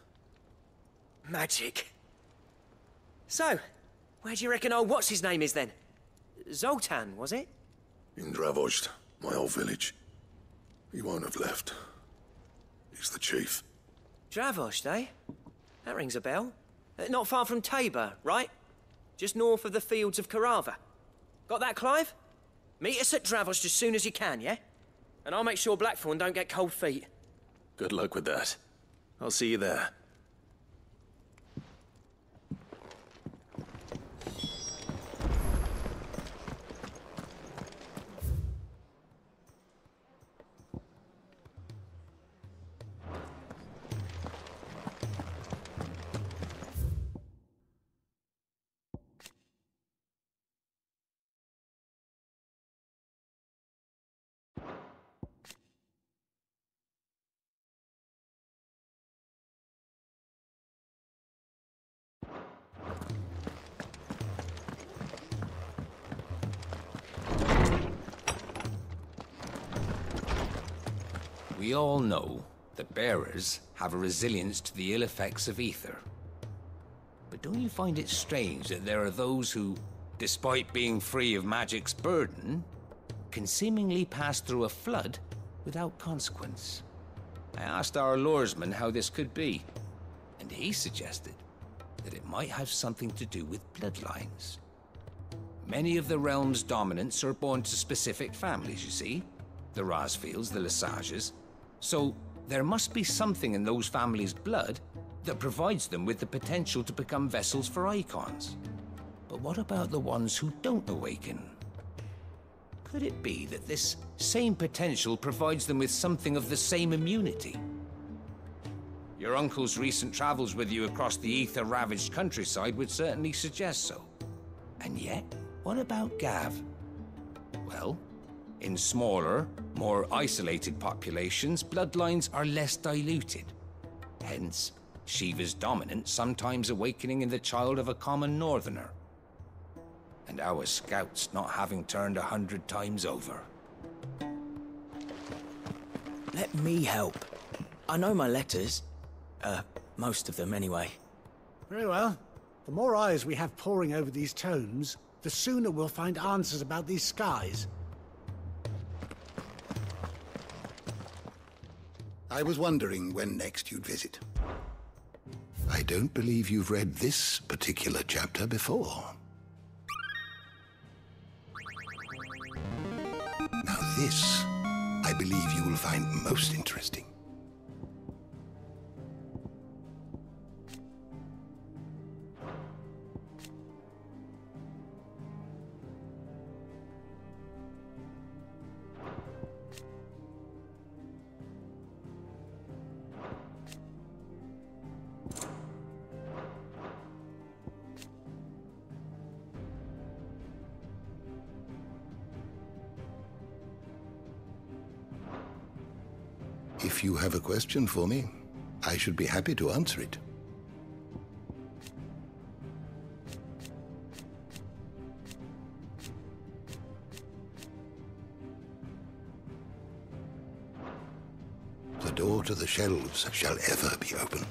Magic. So, where do you reckon old what's-his-name is then? Zoltan, was it? In Dravozd, my old village. He won't have left. He's the chief. Dravozd, eh? That rings a bell. Not far from Tabor, right? Just north of the fields of Carava. Got that, Clive? Meet us at Dravozd as soon as you can, yeah? And I'll make sure Blackthorn don't get cold feet. Good luck with that. I'll see you there. We all know that bearers have a resilience to the ill effects of ether. But don't you find it strange that there are those who, despite being free of magic's burden, can seemingly pass through a flood without consequence? I asked our luresman how this could be, and he suggested that it might have something to do with bloodlines. Many of the realm's dominants are born to specific families, you see. The Rasfields, the Lesages. So there must be something in those families' blood that provides them with the potential to become vessels for icons. But what about the ones who don't awaken? Could it be that this same potential provides them with something of the same immunity? Your uncle's recent travels with you across the ether-ravaged countryside would certainly suggest so. And yet, what about Gav? Well, in smaller, more isolated populations, bloodlines are less diluted. Hence, Shiva's dominance sometimes awakening in the child of a common northerner. And our scouts not having turned 100 times over. Let me help. I know my letters. Most of them anyway. Very well. The more eyes we have poring over these tomes, the sooner we'll find answers about these skies. I was wondering when next you'd visit. I don't believe you've read this particular chapter before. Now this, I believe you will find most interesting. If you have a question for me, I should be happy to answer it. The door to the shelves shall ever be open.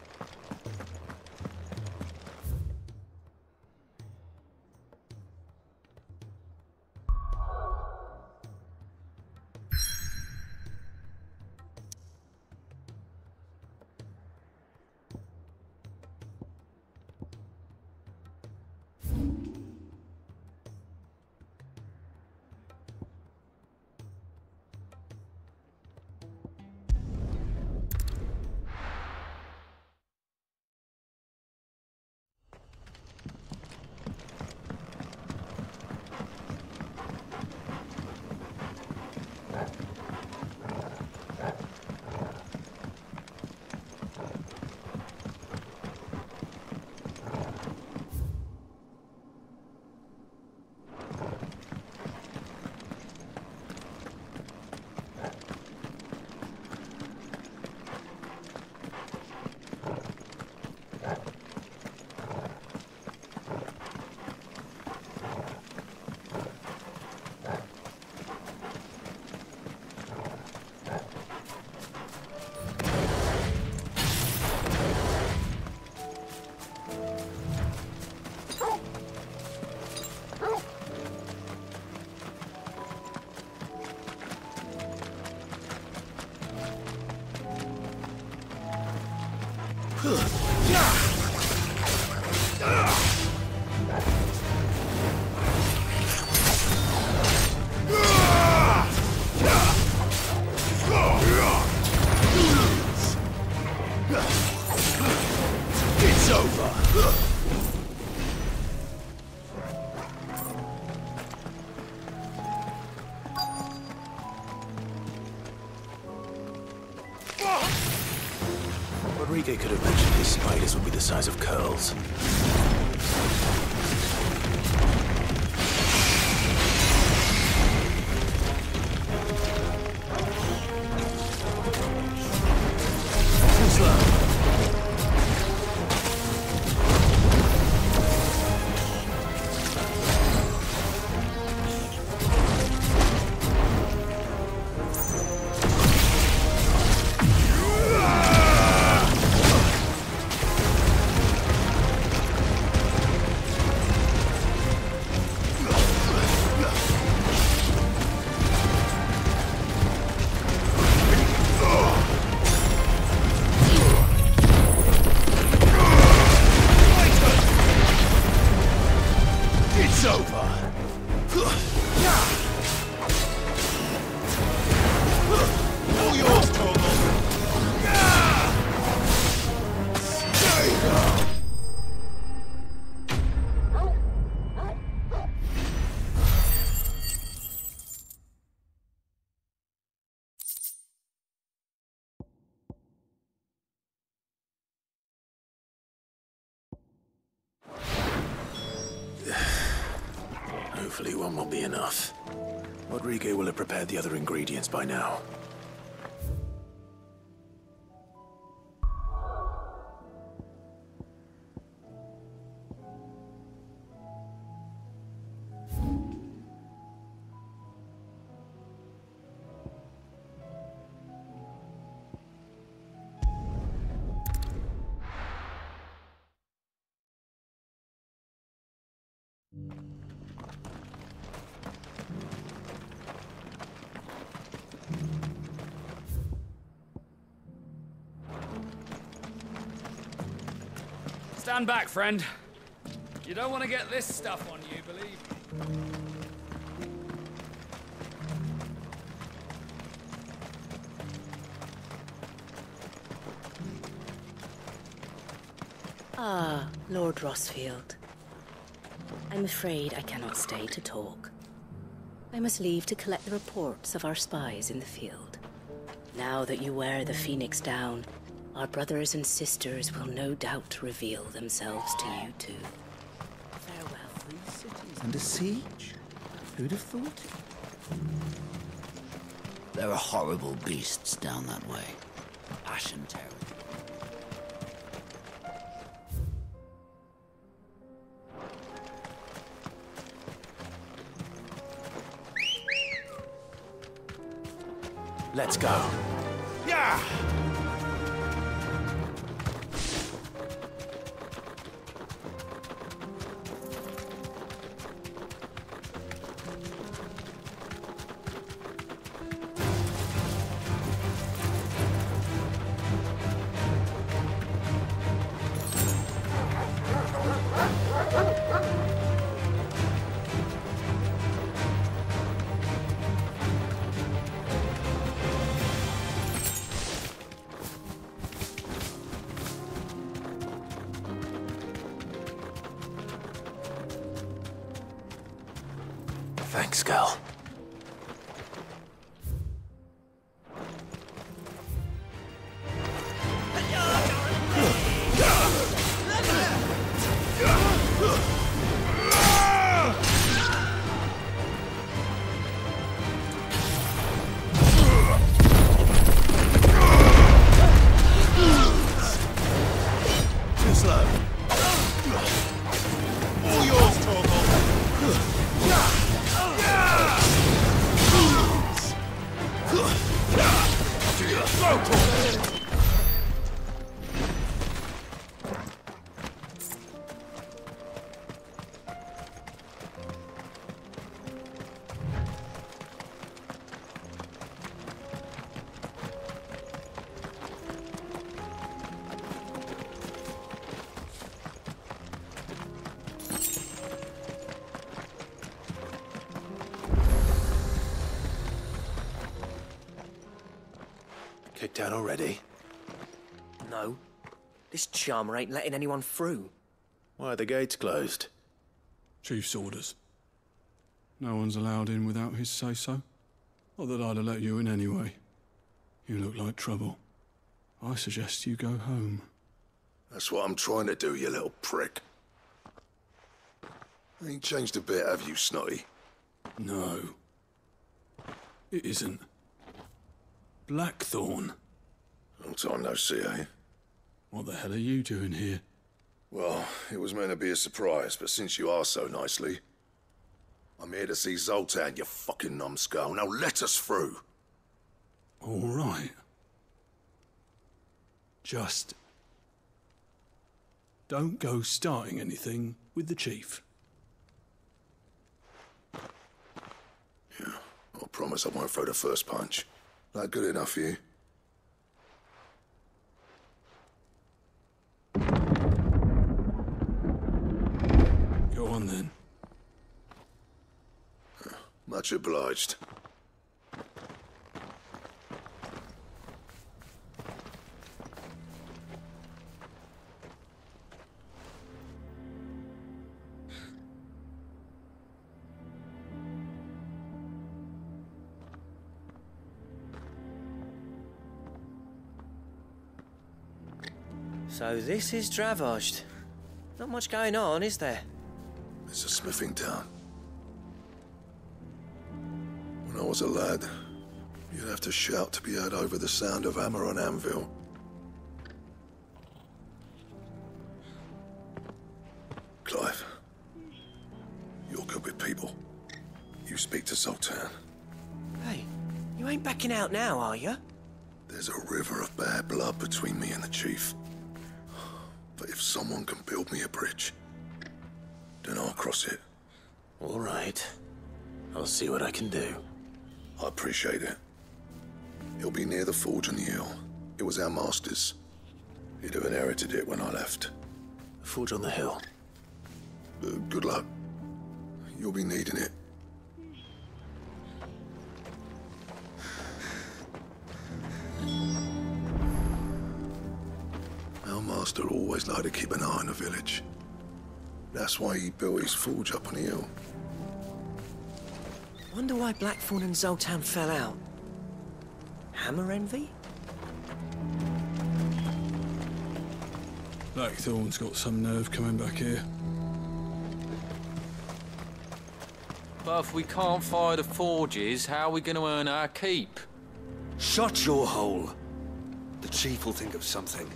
It's over. Rodrigo could have mentioned his spiders would be the size of curls. Hopefully one will be enough. Rodrigo will have prepared the other ingredients by now. Stand back, friend. You don't want to get this stuff on you, believe me. Ah, Lord Rossfield. I'm afraid I cannot stay to talk. I must leave to collect the reports of our spies in the field. Now that you wear the Phoenix down, our brothers and sisters will no doubt reveal themselves to you too. Farewell. 3 cities and a siege? Who'd have thought it? There are horrible beasts down that way. Ashen terror. Let's go. Yeah! Thanks, girl. Too slow. All yours, Torgal. Kicked out already? No. This charmer ain't letting anyone through. Why are the gates closed? Chief's orders. No one's allowed in without his say-so. Not that I'd have let you in anyway. You look like trouble. I suggest you go home. That's what I'm trying to do, you little prick. Ain't changed a bit, have you, Snotty? No. It isn't. Blackthorn. Long time no see, eh? What the hell are you doing here? Well, it was meant to be a surprise, but since you asked so nicely, I'm here to see Zoltan, you fucking numbskull. Now let us through. All right. Just don't go starting anything with the chief. Yeah, I promise I won't throw the first punch. That good enough for you? Go on then. Much obliged. So this is Dravaged. Not much going on, is there? It's a smithing town. was a lad, you'd have to shout to be heard over the sound of hammer on anvil. Clive, you're good with people. You speak to Zoltan. Hey, you ain't backing out now, are you? There's a river of bad blood between me and the chief. But if someone can build me a bridge, then I'll cross it. All right. I'll see what I can do. I appreciate it. It'll be near the forge on the hill. It was our master's. He'd have inherited it when I left. The forge on the hill. Good luck. You'll be needing it. Our master always liked to keep an eye on the village. That's why he built his forge up on the hill. Wonder why Blackthorn and Zoltan fell out. Hammer envy? Blackthorn's got some nerve coming back here. But if we can't fire the forges, how are we going to earn our keep? Shut your hole. The chief will think of something.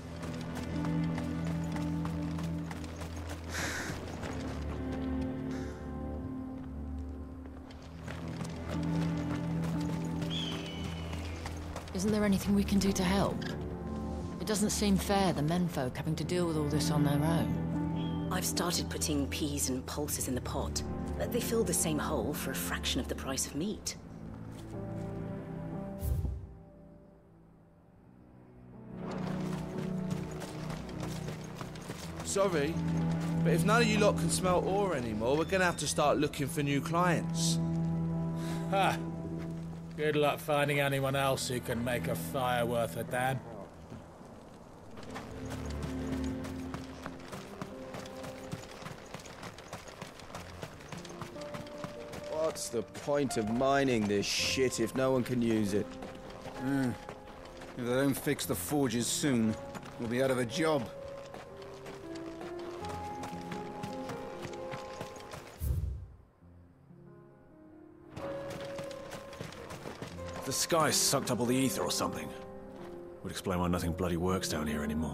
Isn't there anything we can do to help? It doesn't seem fair, the menfolk having to deal with all this on their own. I've started putting peas and pulses in the pot. They fill the same hole for a fraction of the price of meat. Sorry, but if none of you lot can smell ore anymore, we're gonna have to start looking for new clients. Ha! Good luck finding anyone else who can make a fire worth a damn. What's the point of mining this shit if no one can use it? If they don't fix the forges soon, we'll be out of a job. The sky sucked up all the ether or something. Would explain why nothing bloody works down here anymore.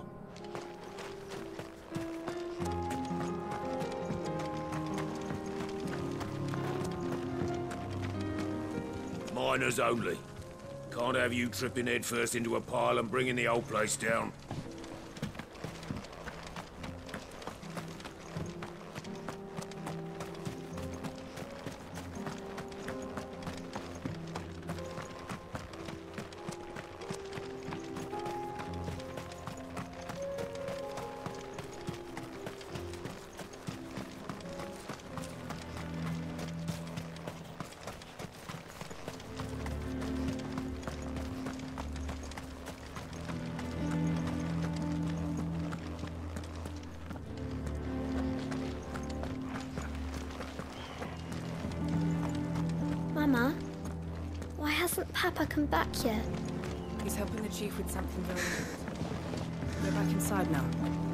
Miners only. Can't have you tripping headfirst into a pile and bringing the whole place down. Mama, why hasn't Papa come back yet? He's helping the chief with something very important. Go back inside now.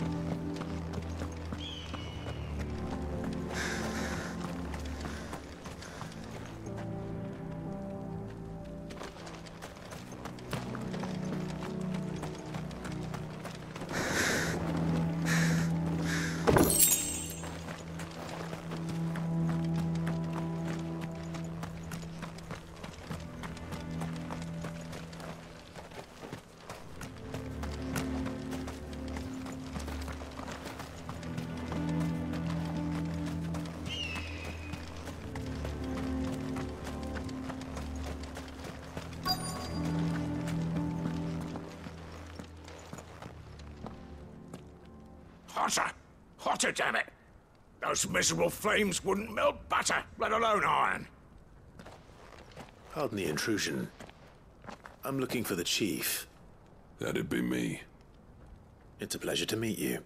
Hotter! Hotter, damn it! Those miserable flames wouldn't melt butter, let alone iron. Pardon the intrusion. I'm looking for the chief. That'd be me. It's a pleasure to meet you.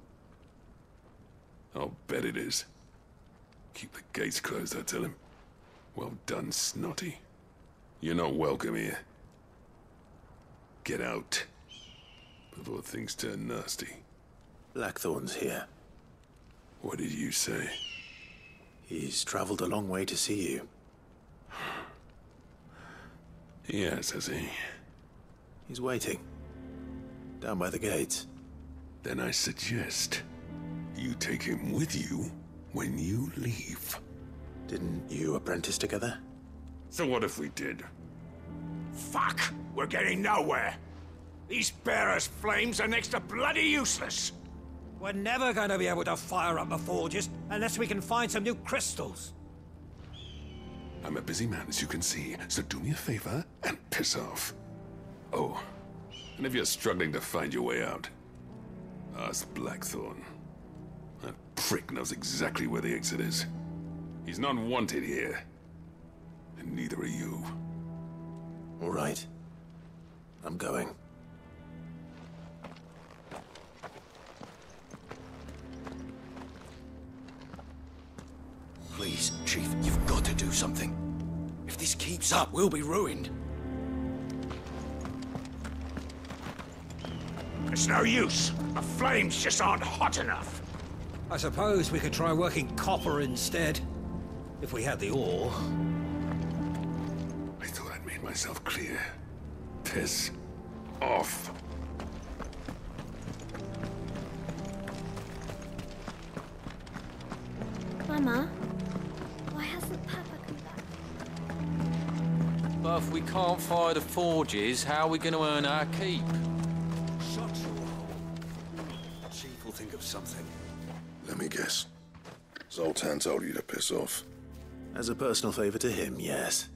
I'll bet it is. Keep the gates closed, I tell him. Well done, Snotty. You're not welcome here. Get out. Before things turn nasty. Blackthorn's here. What did you say? He's traveled a long way to see you. Yes, has he? He's waiting. Down by the gates. Then I suggest you take him with you when you leave. Didn't you apprentice together? So what if we did? Fuck! We're getting nowhere. These bearers' flames are next to bloody useless. We're never going to be able to fire up the forges unless we can find some new crystals. I'm a busy man, as you can see, so do me a favor and piss off. Oh, and if you're struggling to find your way out, ask Blackthorn. That prick knows exactly where the exit is. He's not wanted here, and neither are you. All right. I'm going. Please, Chief, you've got to do something. If this keeps up, we'll be ruined. It's no use. The flames just aren't hot enough. I suppose we could try working copper instead. If we had the ore. I thought I'd made myself clear. Piss off. Mama, why hasn't Papa come back? But if we can't fire the forges, how are we going to earn our keep? Shut your hole. The Chief will think of something. Let me guess. Zoltan told you to piss off. As a personal favor to him, yes.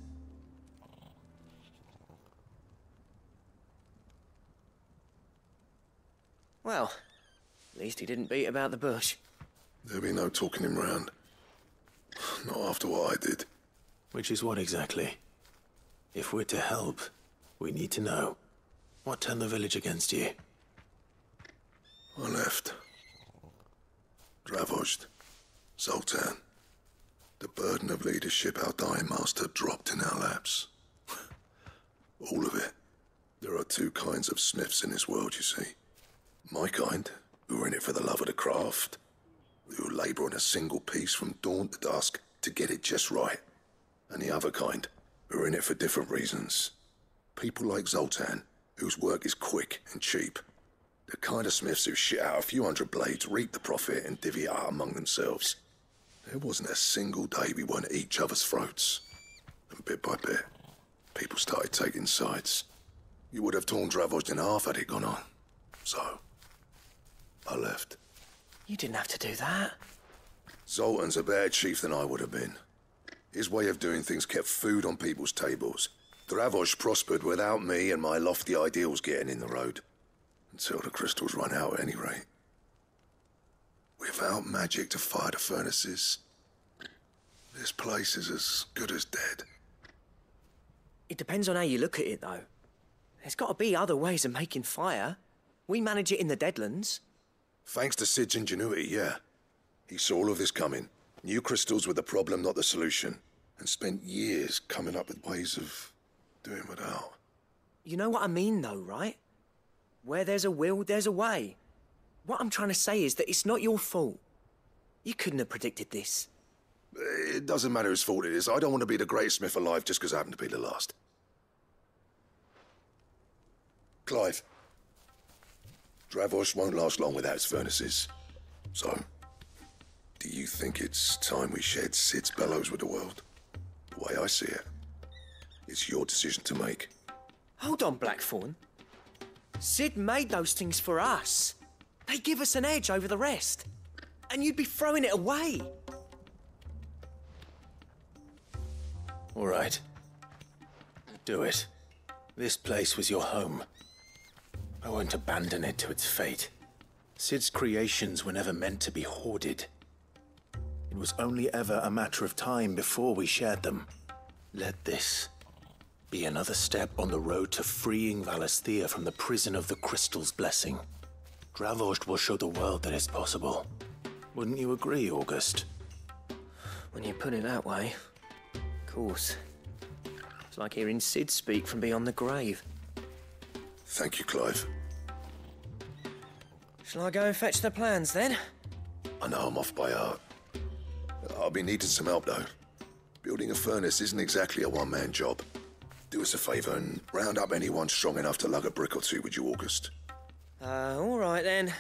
Well, at least he didn't beat about the bush. There'll be no talking him round. Not after what I did. Which is what exactly? If we're to help, we need to know. What turned the village against you? I left. Dravost. Zoltan. The burden of leadership our dying master dropped in our laps. All of it. There are two kinds of smiths in this world, you see. My kind, who are in it for the love of the craft, who labour on a single piece from dawn to dusk to get it just right. And the other kind, who are in it for different reasons. People like Zoltan, whose work is quick and cheap. The kind of smiths who shit out a few hundred blades, reap the profit, and divvy it out among themselves. There wasn't a single day we weren't at each other's throats. And bit by bit, people started taking sides. You would have torn Dravost in half had it gone on. So, I left. You didn't have to do that. Zoltan's a better chief than I would have been. His way of doing things kept food on people's tables. Dravost prospered without me and my lofty ideals getting in the road. Until the crystals run out at any rate. Without magic to fire the furnaces, this place is as good as dead. It depends on how you look at it, though. There's got to be other ways of making fire. We manage it in the Deadlands. Thanks to Sid's ingenuity, yeah. He saw all of this coming. Knew crystals were the problem, not the solution. And spent years coming up with ways of doing without. You know what I mean, though, right? Where there's a will, there's a way. What I'm trying to say is that it's not your fault. You couldn't have predicted this. It doesn't matter whose fault it is. I don't want to be the greatest smith alive just because I happen to be the last. Clive. Dravost won't last long without his furnaces. So, do you think it's time we shared Sid's bellows with the world? The way I see it, it's your decision to make. Hold on, Blackthorn. Sid made those things for us. They give us an edge over the rest. And you'd be throwing it away. All right. Do it. This place was your home. I won't abandon it to its fate. Sid's creations were never meant to be hoarded. It was only ever a matter of time before we shared them. Let this be another step on the road to freeing Valisthea from the prison of the Crystal's blessing. Dravost will show the world that it's possible. Wouldn't you agree, August? When you put it that way, of course. It's like hearing Sid speak from beyond the grave. Thank you, Clive. Shall I go and fetch the plans, then? I know I'm off by heart. I'll be needing some help, though. Building a furnace isn't exactly a one-man job. Do us a favour and round up anyone strong enough to lug a brick or two, would you, August? All right then.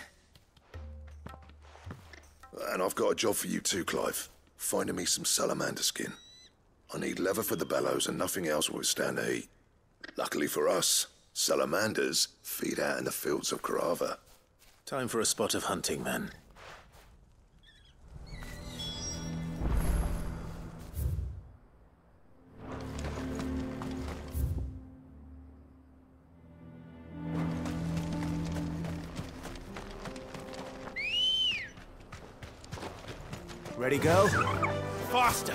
And I've got a job for you too, Clive. Finding me some salamander skin. I need leather for the bellows and nothing else will withstand the heat. Luckily for us, salamanders feed out in the fields of Carava. Time for a spot of hunting, man. Ready, go? Faster!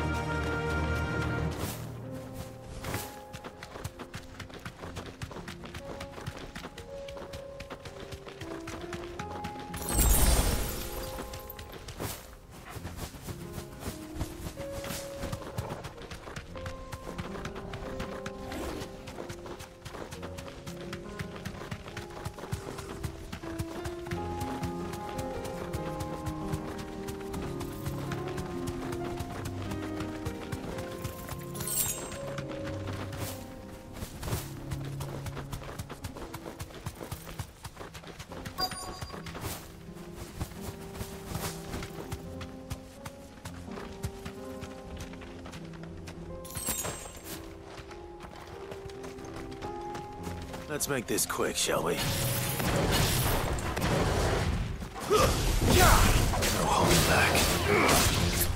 Let's make this quick, shall we? No holding back.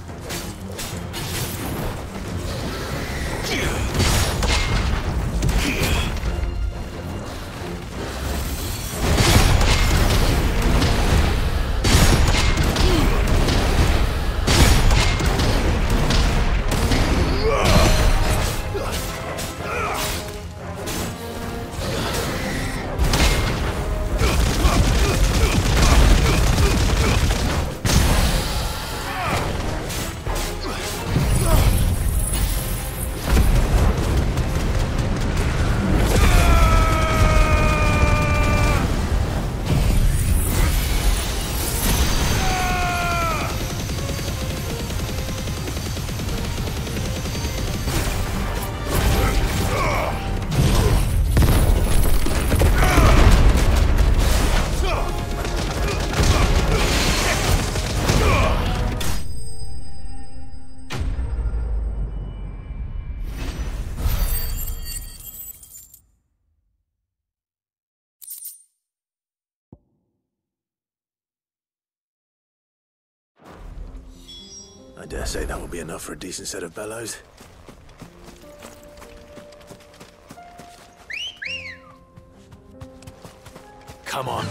I dare say that will be enough for a decent set of bellows. Come on.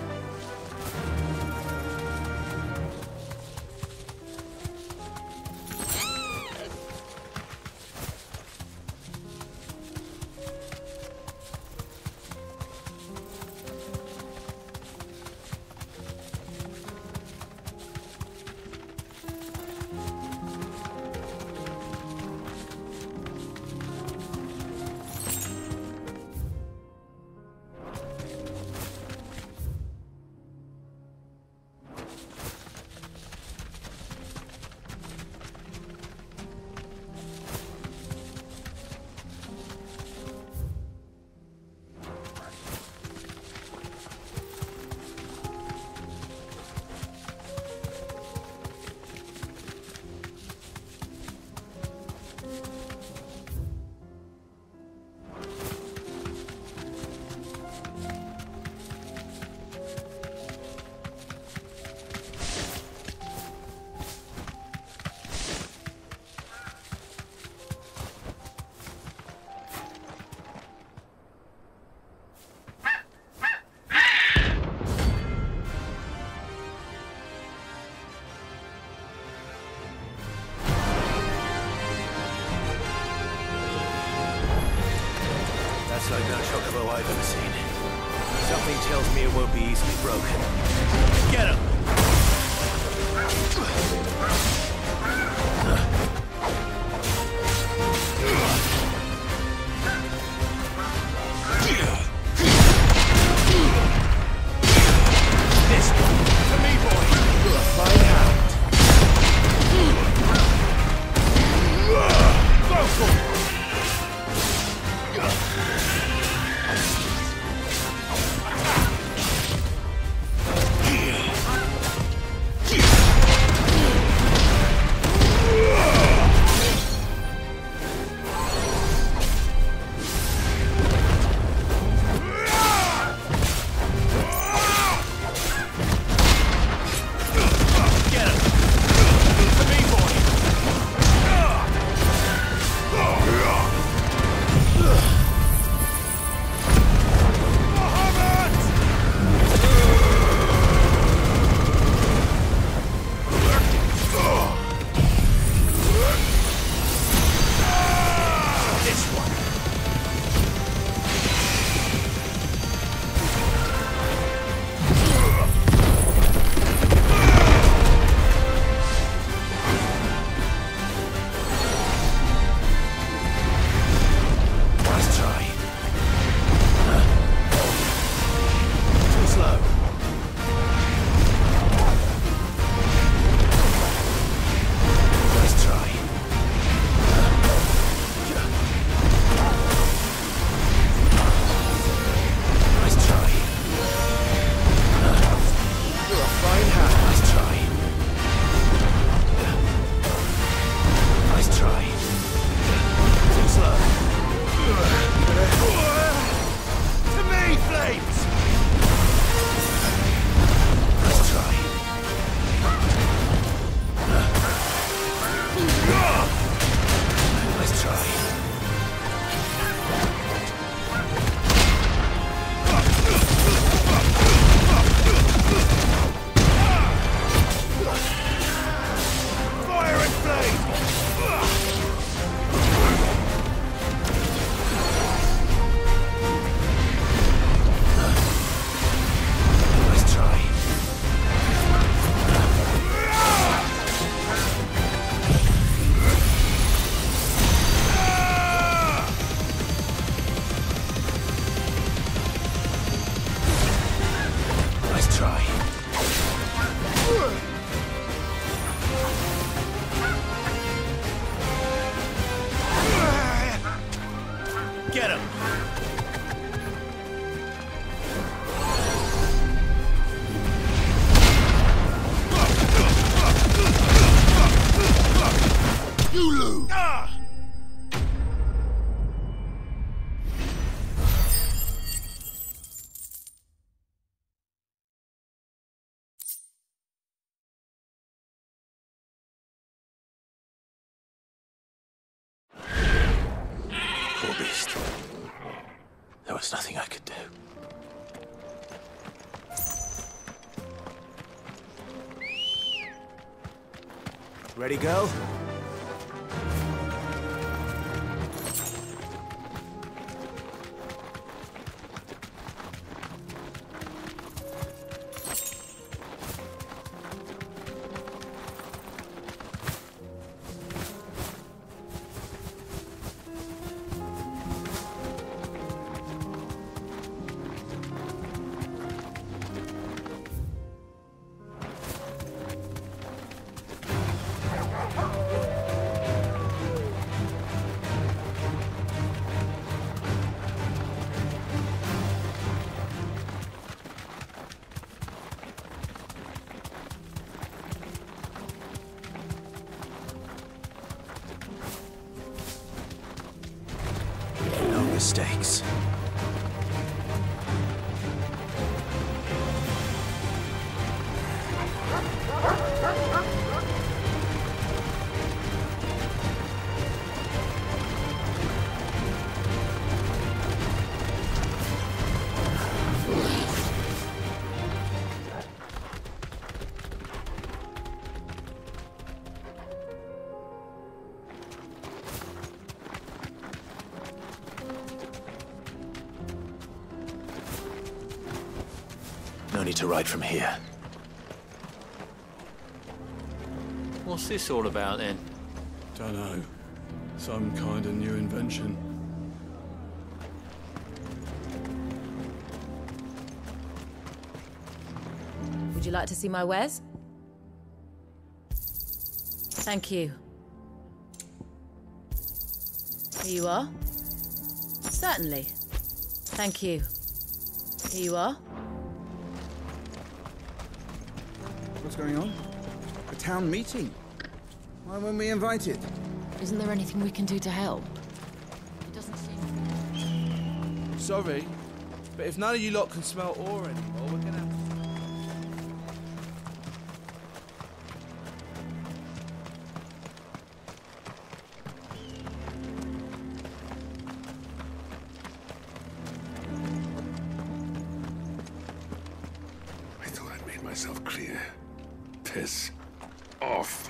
Like no chocobo I've ever seen. Something tells me it won't be easily broken. Get him! This to me, boy! Find out! Vocal! There was nothing I could do. Ready, girl? Mistakes. No need to ride from here. What's this all about then? Dunno. Some kind of new invention. Would you like to see my wares? Thank you. Here you are. Certainly. Thank you. Here you are. What's going on? A town meeting? Why weren't we invited? Isn't there anything we can do to help? It doesn't seem... Sorry, but if none of you lot can smell ore anymore, we're gonna... I thought I'd made myself clear. Piss off.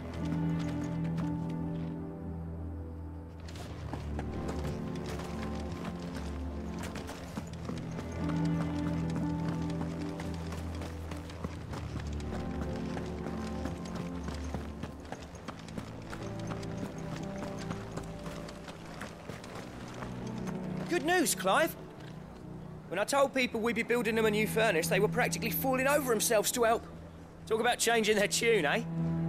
Good news, Clive. When I told people we'd be building them a new furnace, they were practically falling over themselves to help. Talk about changing their tune, eh?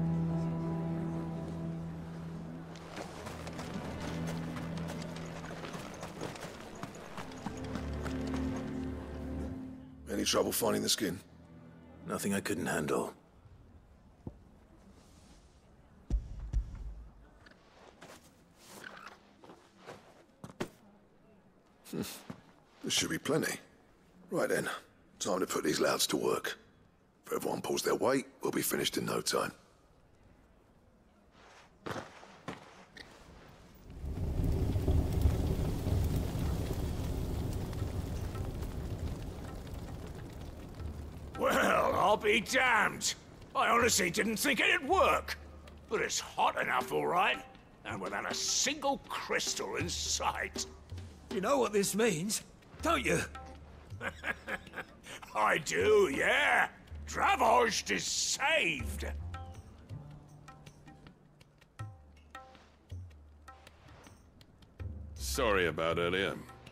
Any trouble finding the skin? Nothing I couldn't handle. This should be plenty. Right then, time to put these louds to work. If everyone pulls their weight, we'll be finished in no time. Well, I'll be damned. I honestly didn't think it'd work. But it's hot enough, all right. And without a single crystal in sight. You know what this means, don't you? I do, yeah. Dravost is saved. Sorry about earlier.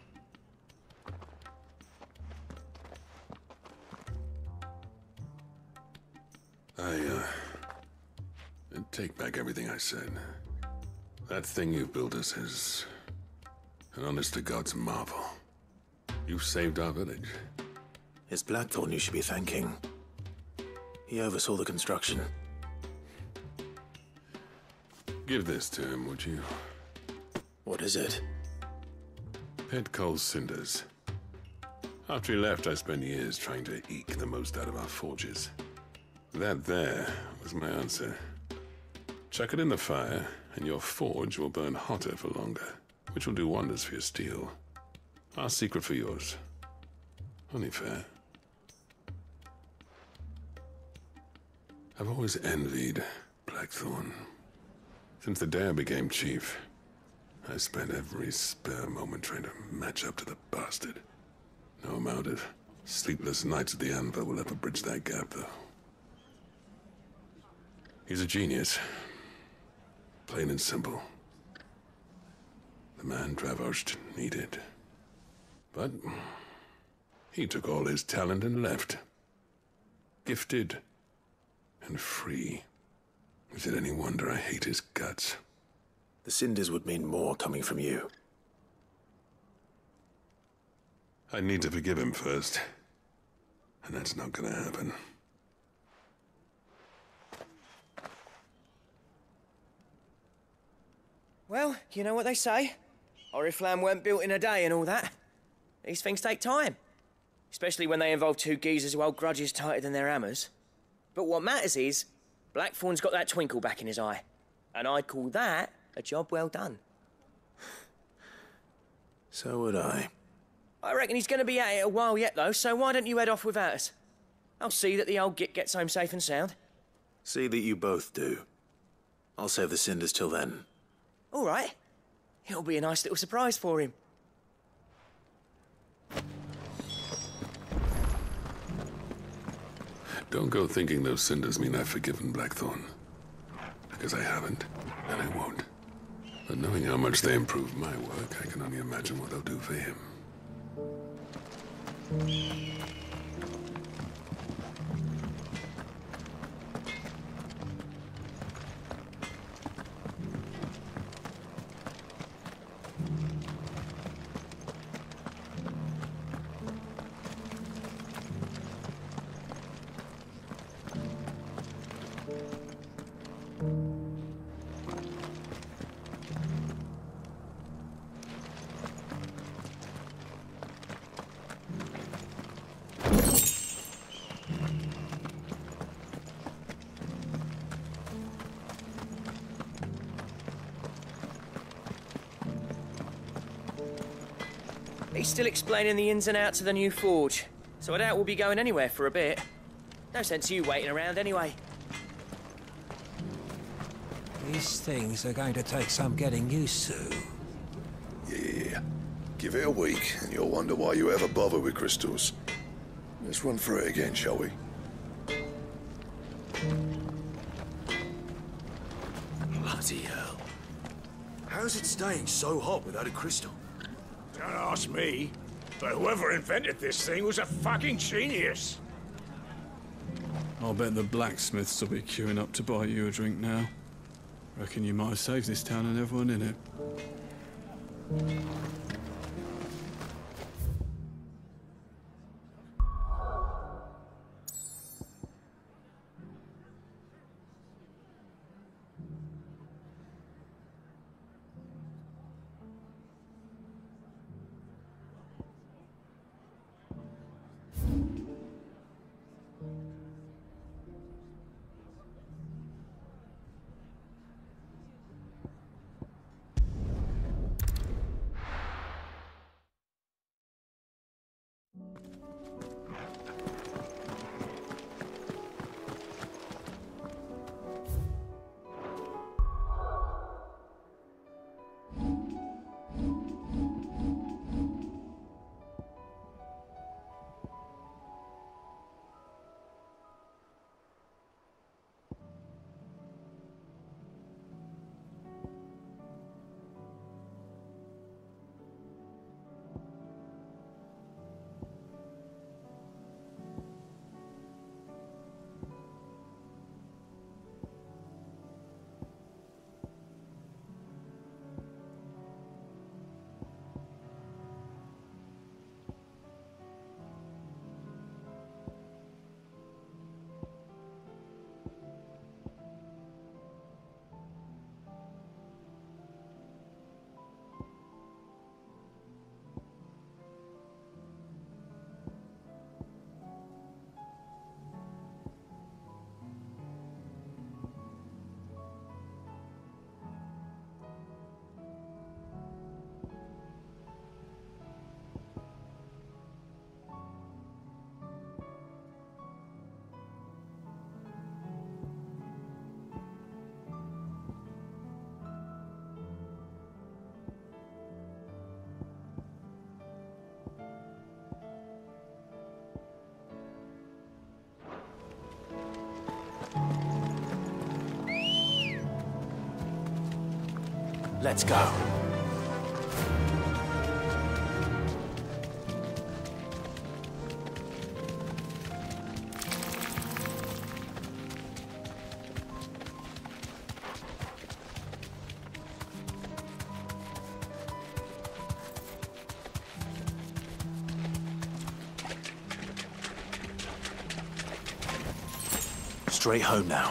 I take back everything I said. That thing you built us is an honest-to-God's marvel. You saved our village. It's Blackthorn you should be thanking. He oversaw the construction. Give this to him, would you? What is it? Pit Cole's cinders. After he left, I spent years trying to eke the most out of our forges. That there was my answer. Chuck it in the fire, and your forge will burn hotter for longer, which will do wonders for your steel. Our secret for yours. Only fair. I've always envied Blackthorn. Since the day I became chief, I spent every spare moment trying to match up to the bastard. No amount of sleepless nights at the Anvil will ever bridge that gap, though. He's a genius. Plain and simple. The man Dravosht needed. But he took all his talent and left. Gifted and free. Is it any wonder I hate his guts? The cinders would mean more coming from you. I need to forgive him first. And that's not gonna happen. Well, you know what they say. Oriflamme weren't built in a day and all that. These things take time. Especially when they involve two geezers who hold grudges tighter than their hammers. But what matters is, Blackthorn's got that twinkle back in his eye. And I'd call that a job well done. So would I. I reckon he's going to be at it a while yet, though, so why don't you head off without us? I'll see that the old git gets home safe and sound. See that you both do. I'll save the cinders till then. All right. It'll be a nice little surprise for him. Don't go thinking those cinders mean I've forgiven Blackthorn. Because I haven't, and I won't. But knowing how much they improve my work, I can only imagine what they'll do for him. He's still explaining the ins and outs of the new forge, so I doubt we'll be going anywhere for a bit. No sense you waiting around anyway. These things are going to take some getting used to. Yeah. Give it a week, and you'll wonder why you ever bother with crystals. Let's run through it again, shall we? Bloody hell. How's it staying so hot without a crystal? Don't ask me, but whoever invented this thing was a fucking genius. I'll bet the blacksmiths will be queuing up to buy you a drink now. Reckon you might have saved this town and everyone in it. Let's go. Straight home now.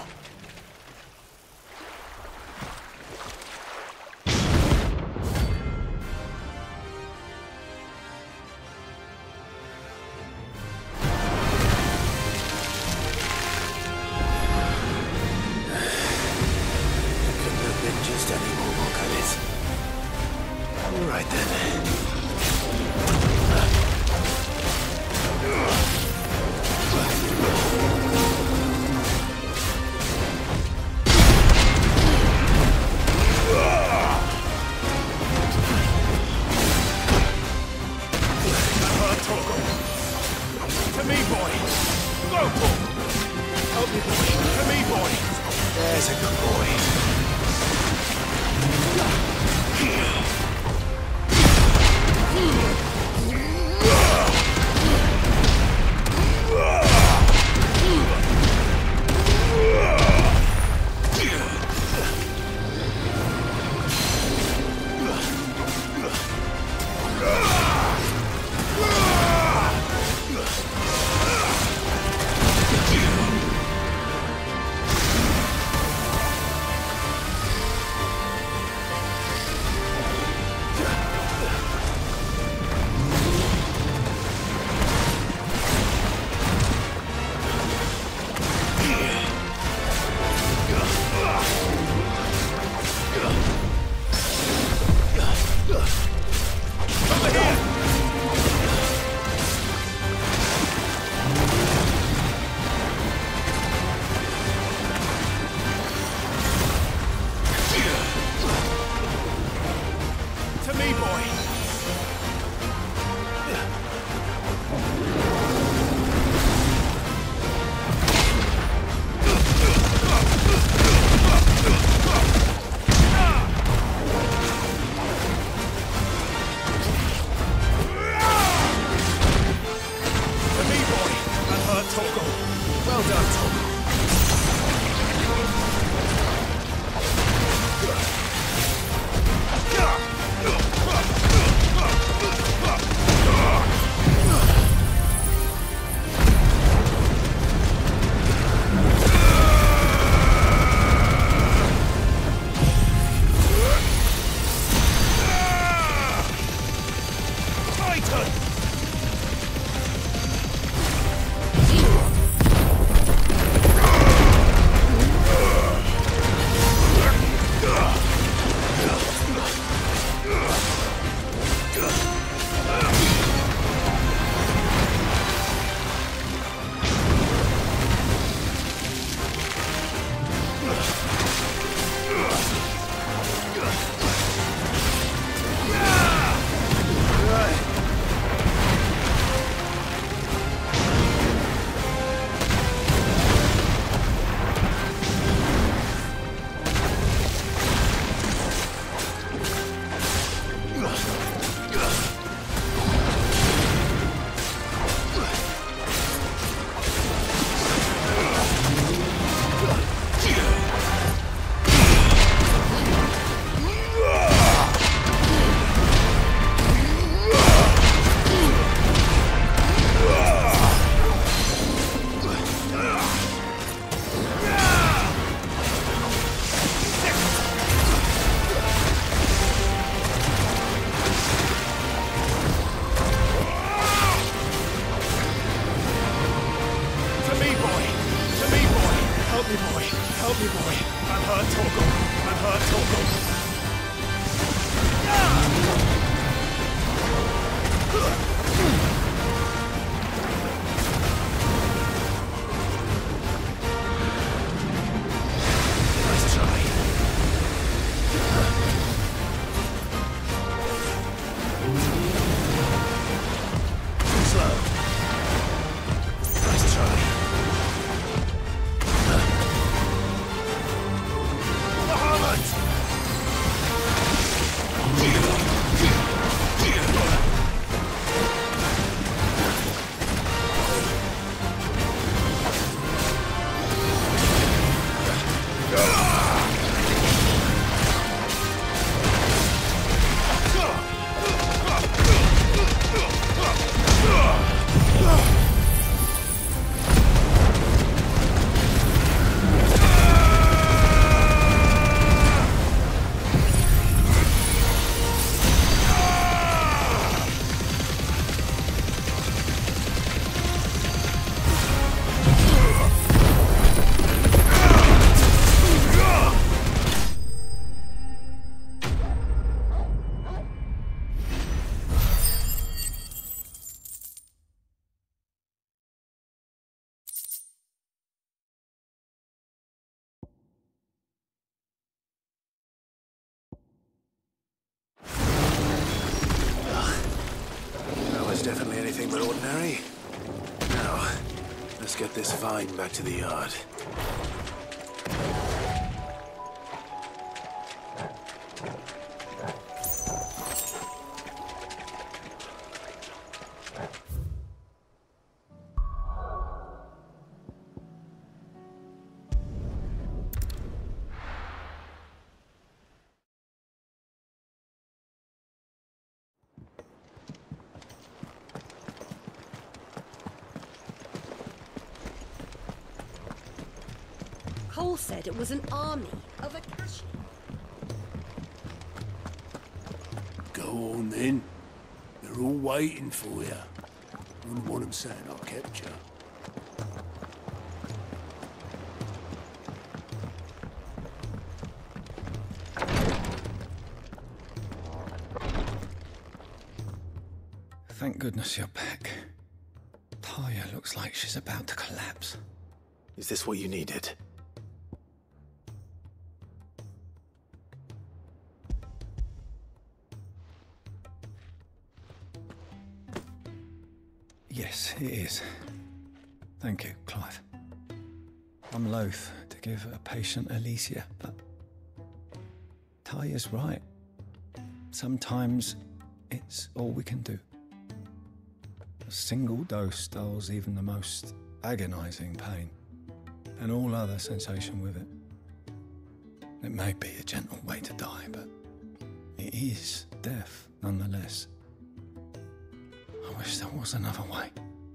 Just any more, could it? All right then. To me, boy. Go, Paul. Help me, boy. To me, boy. There's a good boy. than ordinary. Now, let's get this vine back to the yard. Cole said it was an army of Akashi. Go on then. They're all waiting for you. Wouldn't want them saying I kept you. Thank goodness you're back. Taya looks like she's about to collapse. Is this what you needed? Yes, it is. Thank you, Clive. I'm loath to give a patient Alicia, but Taya's right. Sometimes it's all we can do. A single dose dulls even the most agonizing pain, and all other sensation with it. It may be a gentle way to die, but it is death nonetheless. I wish there was another way.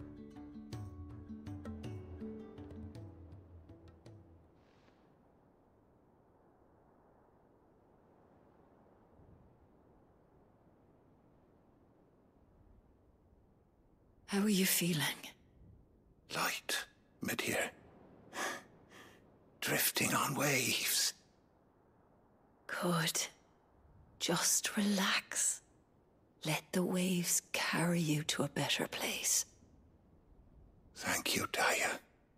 How are you feeling? Light, mid-here. Drifting on waves. Good. Just relax. Let the waves carry you to a better place. Thank you, Taya.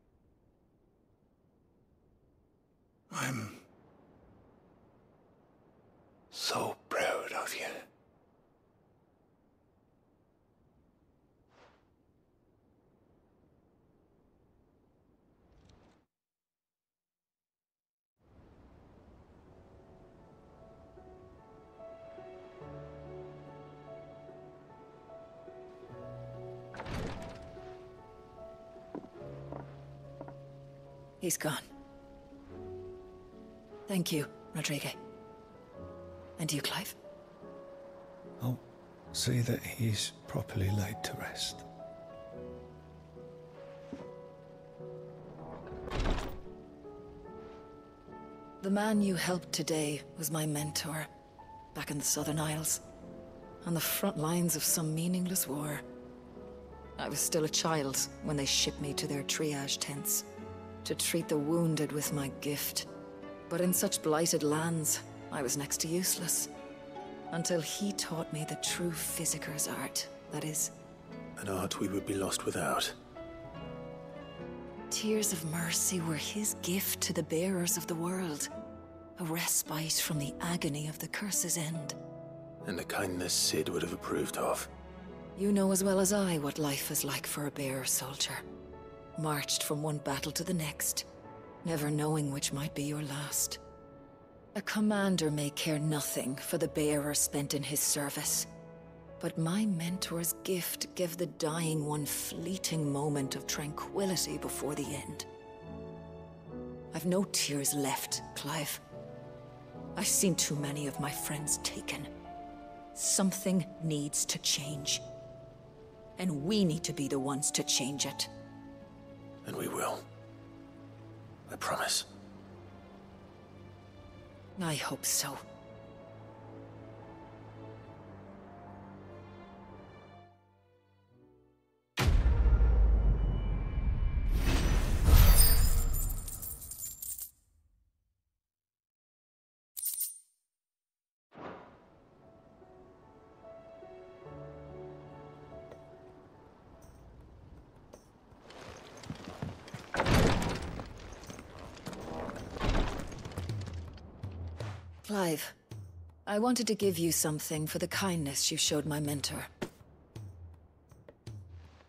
I'm so proud of you. He's gone. Thank you, Rodrigue. And you, Clive? I'll see that he's properly laid to rest. The man you helped today was my mentor, back in the Southern Isles, on the front lines of some meaningless war. I was still a child when they shipped me to their triage tents, to treat the wounded with my gift. But in such blighted lands, I was next to useless. Until he taught me the true physicker's art, that is. An art we would be lost without. Tears of mercy were his gift to the bearers of the world. A respite from the agony of the curse's end. And a kindness Sid would have approved of. You know as well as I what life is like for a bearer soldier. Marched from one battle to the next, never knowing which might be your last. A commander may care nothing for the bearer spent in his service, but my mentor's gift gave the dying one fleeting moment of tranquility before the end. I've no tears left, Clive. I've seen too many of my friends taken. Something needs to change. And we need to be the ones to change it. And we will. I promise. I hope so. Clive, I wanted to give you something for the kindness you showed my mentor.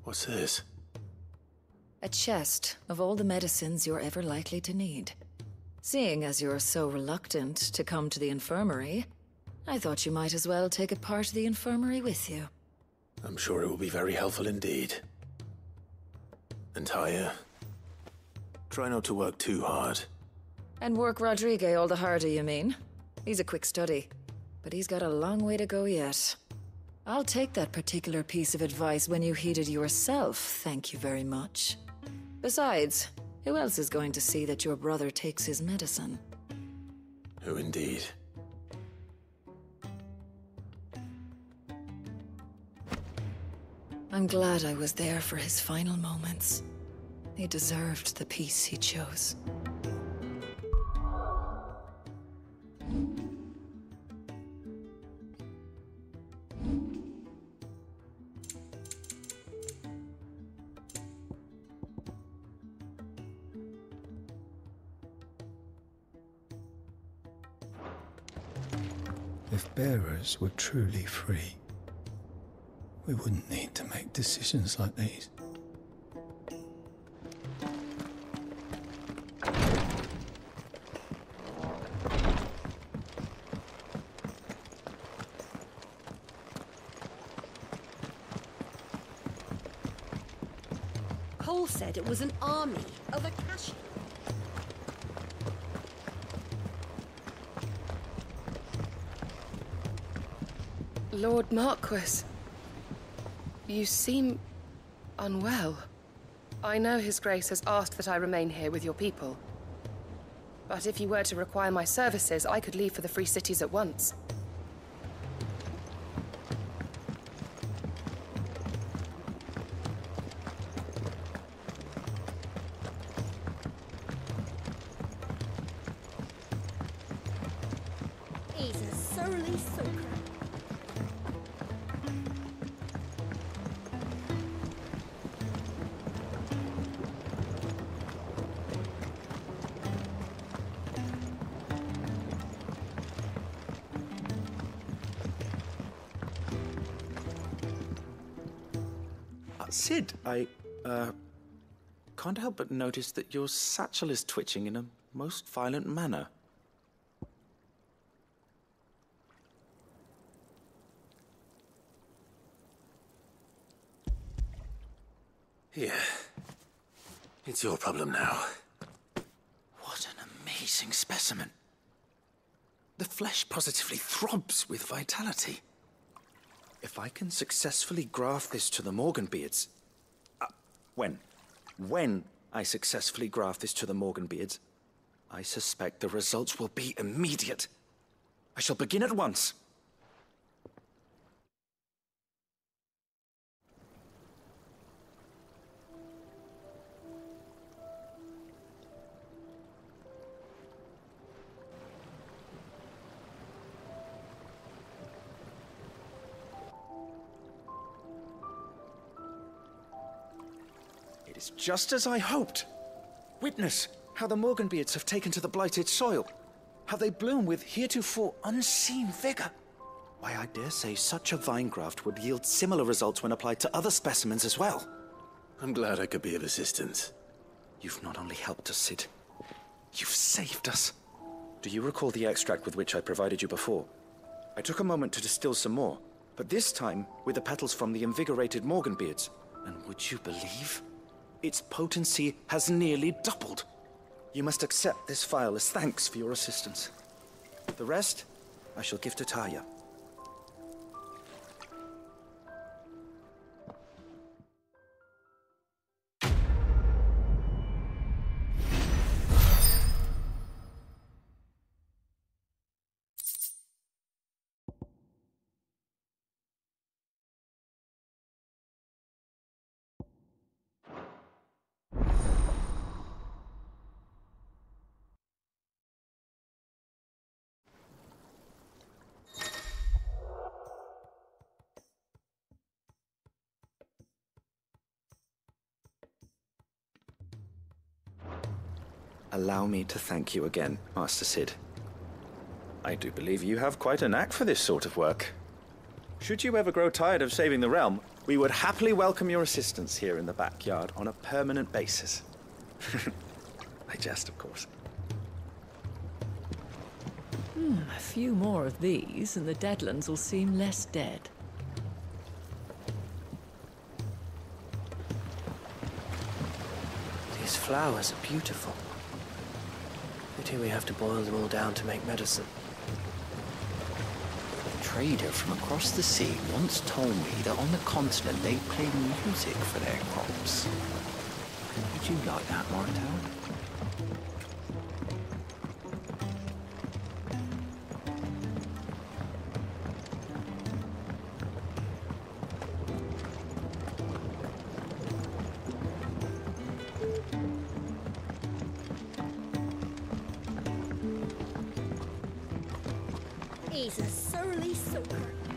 What's this? A chest of all the medicines you're ever likely to need. Seeing as you're so reluctant to come to the infirmary, I thought you might as well take a part of the infirmary with you. I'm sure it will be very helpful indeed. And Taya, try not to work too hard. And work Rodrigue all the harder, you mean? He's a quick study, but he's got a long way to go yet. I'll take that particular piece of advice when you heed it yourself, thank you very much. Besides, who else is going to see that your brother takes his medicine? Who indeed? I'm glad I was there for his final moments. He deserved the peace he chose. If bearers were truly free, we wouldn't need to make decisions like these. Cole said it was an army of Akashi. Lord Marquis, you seem unwell. I know His Grace has asked that I remain here with your people. But if you were to require my services, I could leave for the Free Cities at once. He's a surly soaker. Sid, I can't help but notice that your satchel is twitching in a most violent manner. Here. It's your problem now. What an amazing specimen. The flesh positively throbs with vitality. If I can successfully graft this to the Morganbeards... When I successfully graft this to the Morganbeards, I suspect the results will be immediate. I shall begin at once. It is just as I hoped. Witness how the Morganbeards have taken to the blighted soil. How they bloom with heretofore unseen vigor. Why, I dare say such a vine graft would yield similar results when applied to other specimens as well. I'm glad I could be of assistance. You've not only helped us, Sid, you've saved us. Do you recall the extract with which I provided you before? I took a moment to distill some more, but this time with the petals from the invigorated Morganbeards. And would you believe? Its potency has nearly doubled. You must accept this vial as thanks for your assistance. The rest, I shall give to Taya. Allow me to thank you again, Master Sid. I do believe you have quite a knack for this sort of work. Should you ever grow tired of saving the realm, We would happily welcome your assistance here in the backyard on a permanent basis. I jest, of course. A few more of these, and the Deadlands will seem less dead. These flowers are beautiful. Pity we have to boil them all down to make medicine. A trader from across the sea once told me that on the continent they play music for their crops. Would you like that, Martel? He's a surly soaker.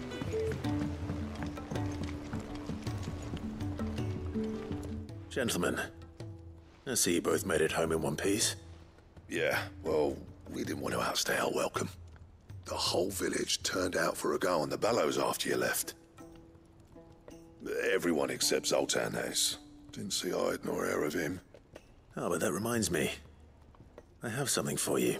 Gentlemen, I see you both made it home in one piece. Yeah, well, we didn't want to outstay our welcome. The whole village turned out for a go on the bellows after you left. Everyone except Zoltan has. Didn't see hide nor hair of him. Oh, but that reminds me. I have something for you.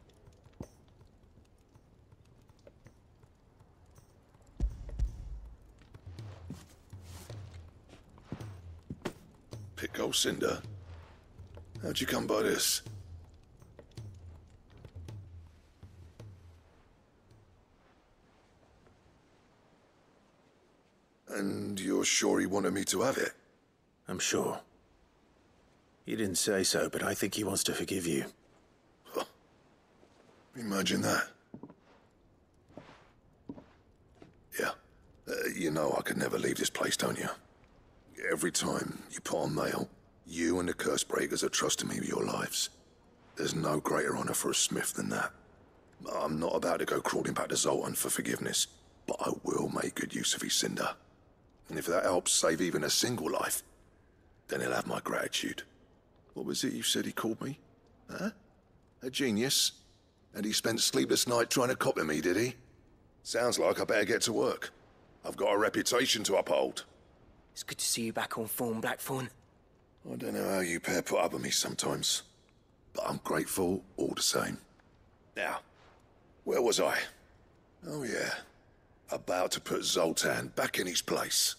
Pico Cinder. How'd you come by this? And you're sure he wanted me to have it? I'm sure. He didn't say so, but I think he wants to forgive you. Huh. Imagine that. Yeah. You know I could never leave this place, don't you? Every time you put on mail, you and the Cursebreakers are trusting me with your lives. There's no greater honor for a smith than that. I'm not about to go crawling back to Zoltan for forgiveness, but I will make good use of his cinder. And if that helps save even a single life, then he'll have my gratitude. What was it you said he called me? Huh? A genius? And he spent sleepless night trying to copy me, did he? Sounds like I better get to work. I've got a reputation to uphold. It's good to see you back on form, Blackthorn. I don't know how you pair put up with me sometimes, but I'm grateful all the same. Now, where was I? Oh yeah, about to put Zoltan back in his place.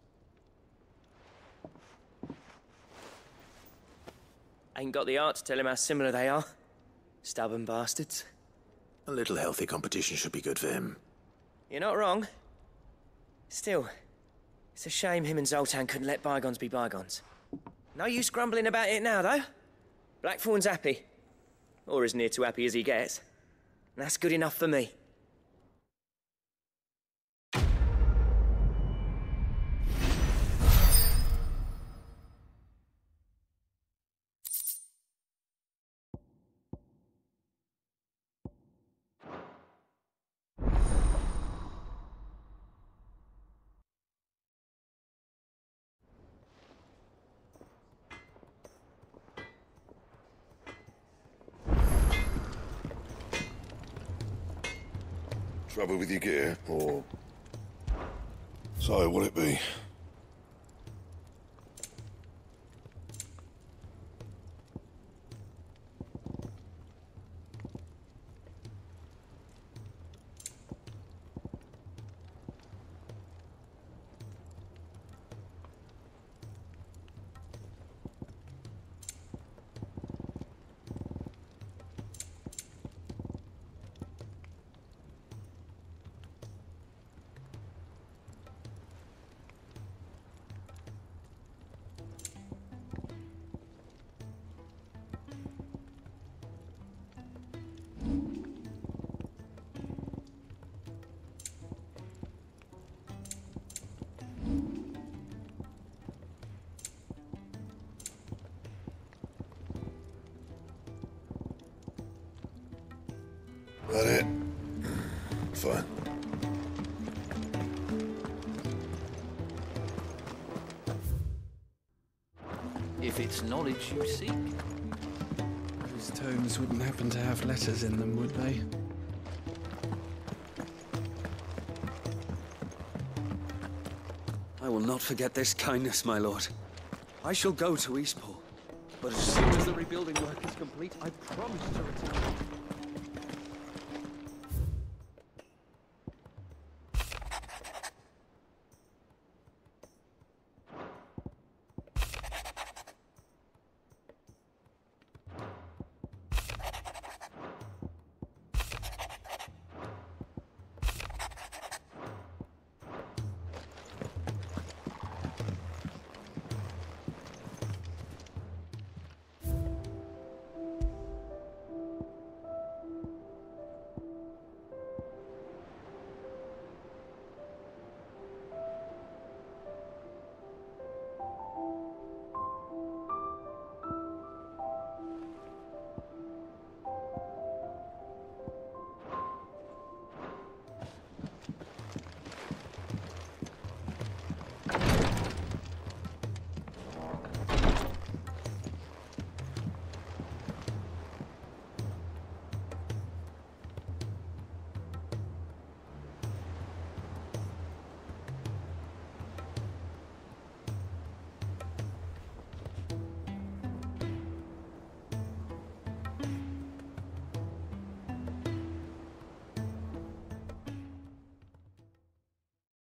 Ain't got the art to tell him how similar they are. Stubborn bastards. A little healthy competition should be good for him. You're not wrong. Still, it's a shame him and Zoltan couldn't let bygones be bygones. No use grumbling about it now, though. Blackthorn's happy. Or as near to happy as he gets. And that's good enough for me. Trouble with your gear, or... So, what'll it be? That it? Fine. If it's knowledge you seek. Those tomes wouldn't happen to have letters in them, would they? I will not forget this kindness, my lord. I shall go to Eastport, but as soon as the rebuilding work is complete, I promise to return.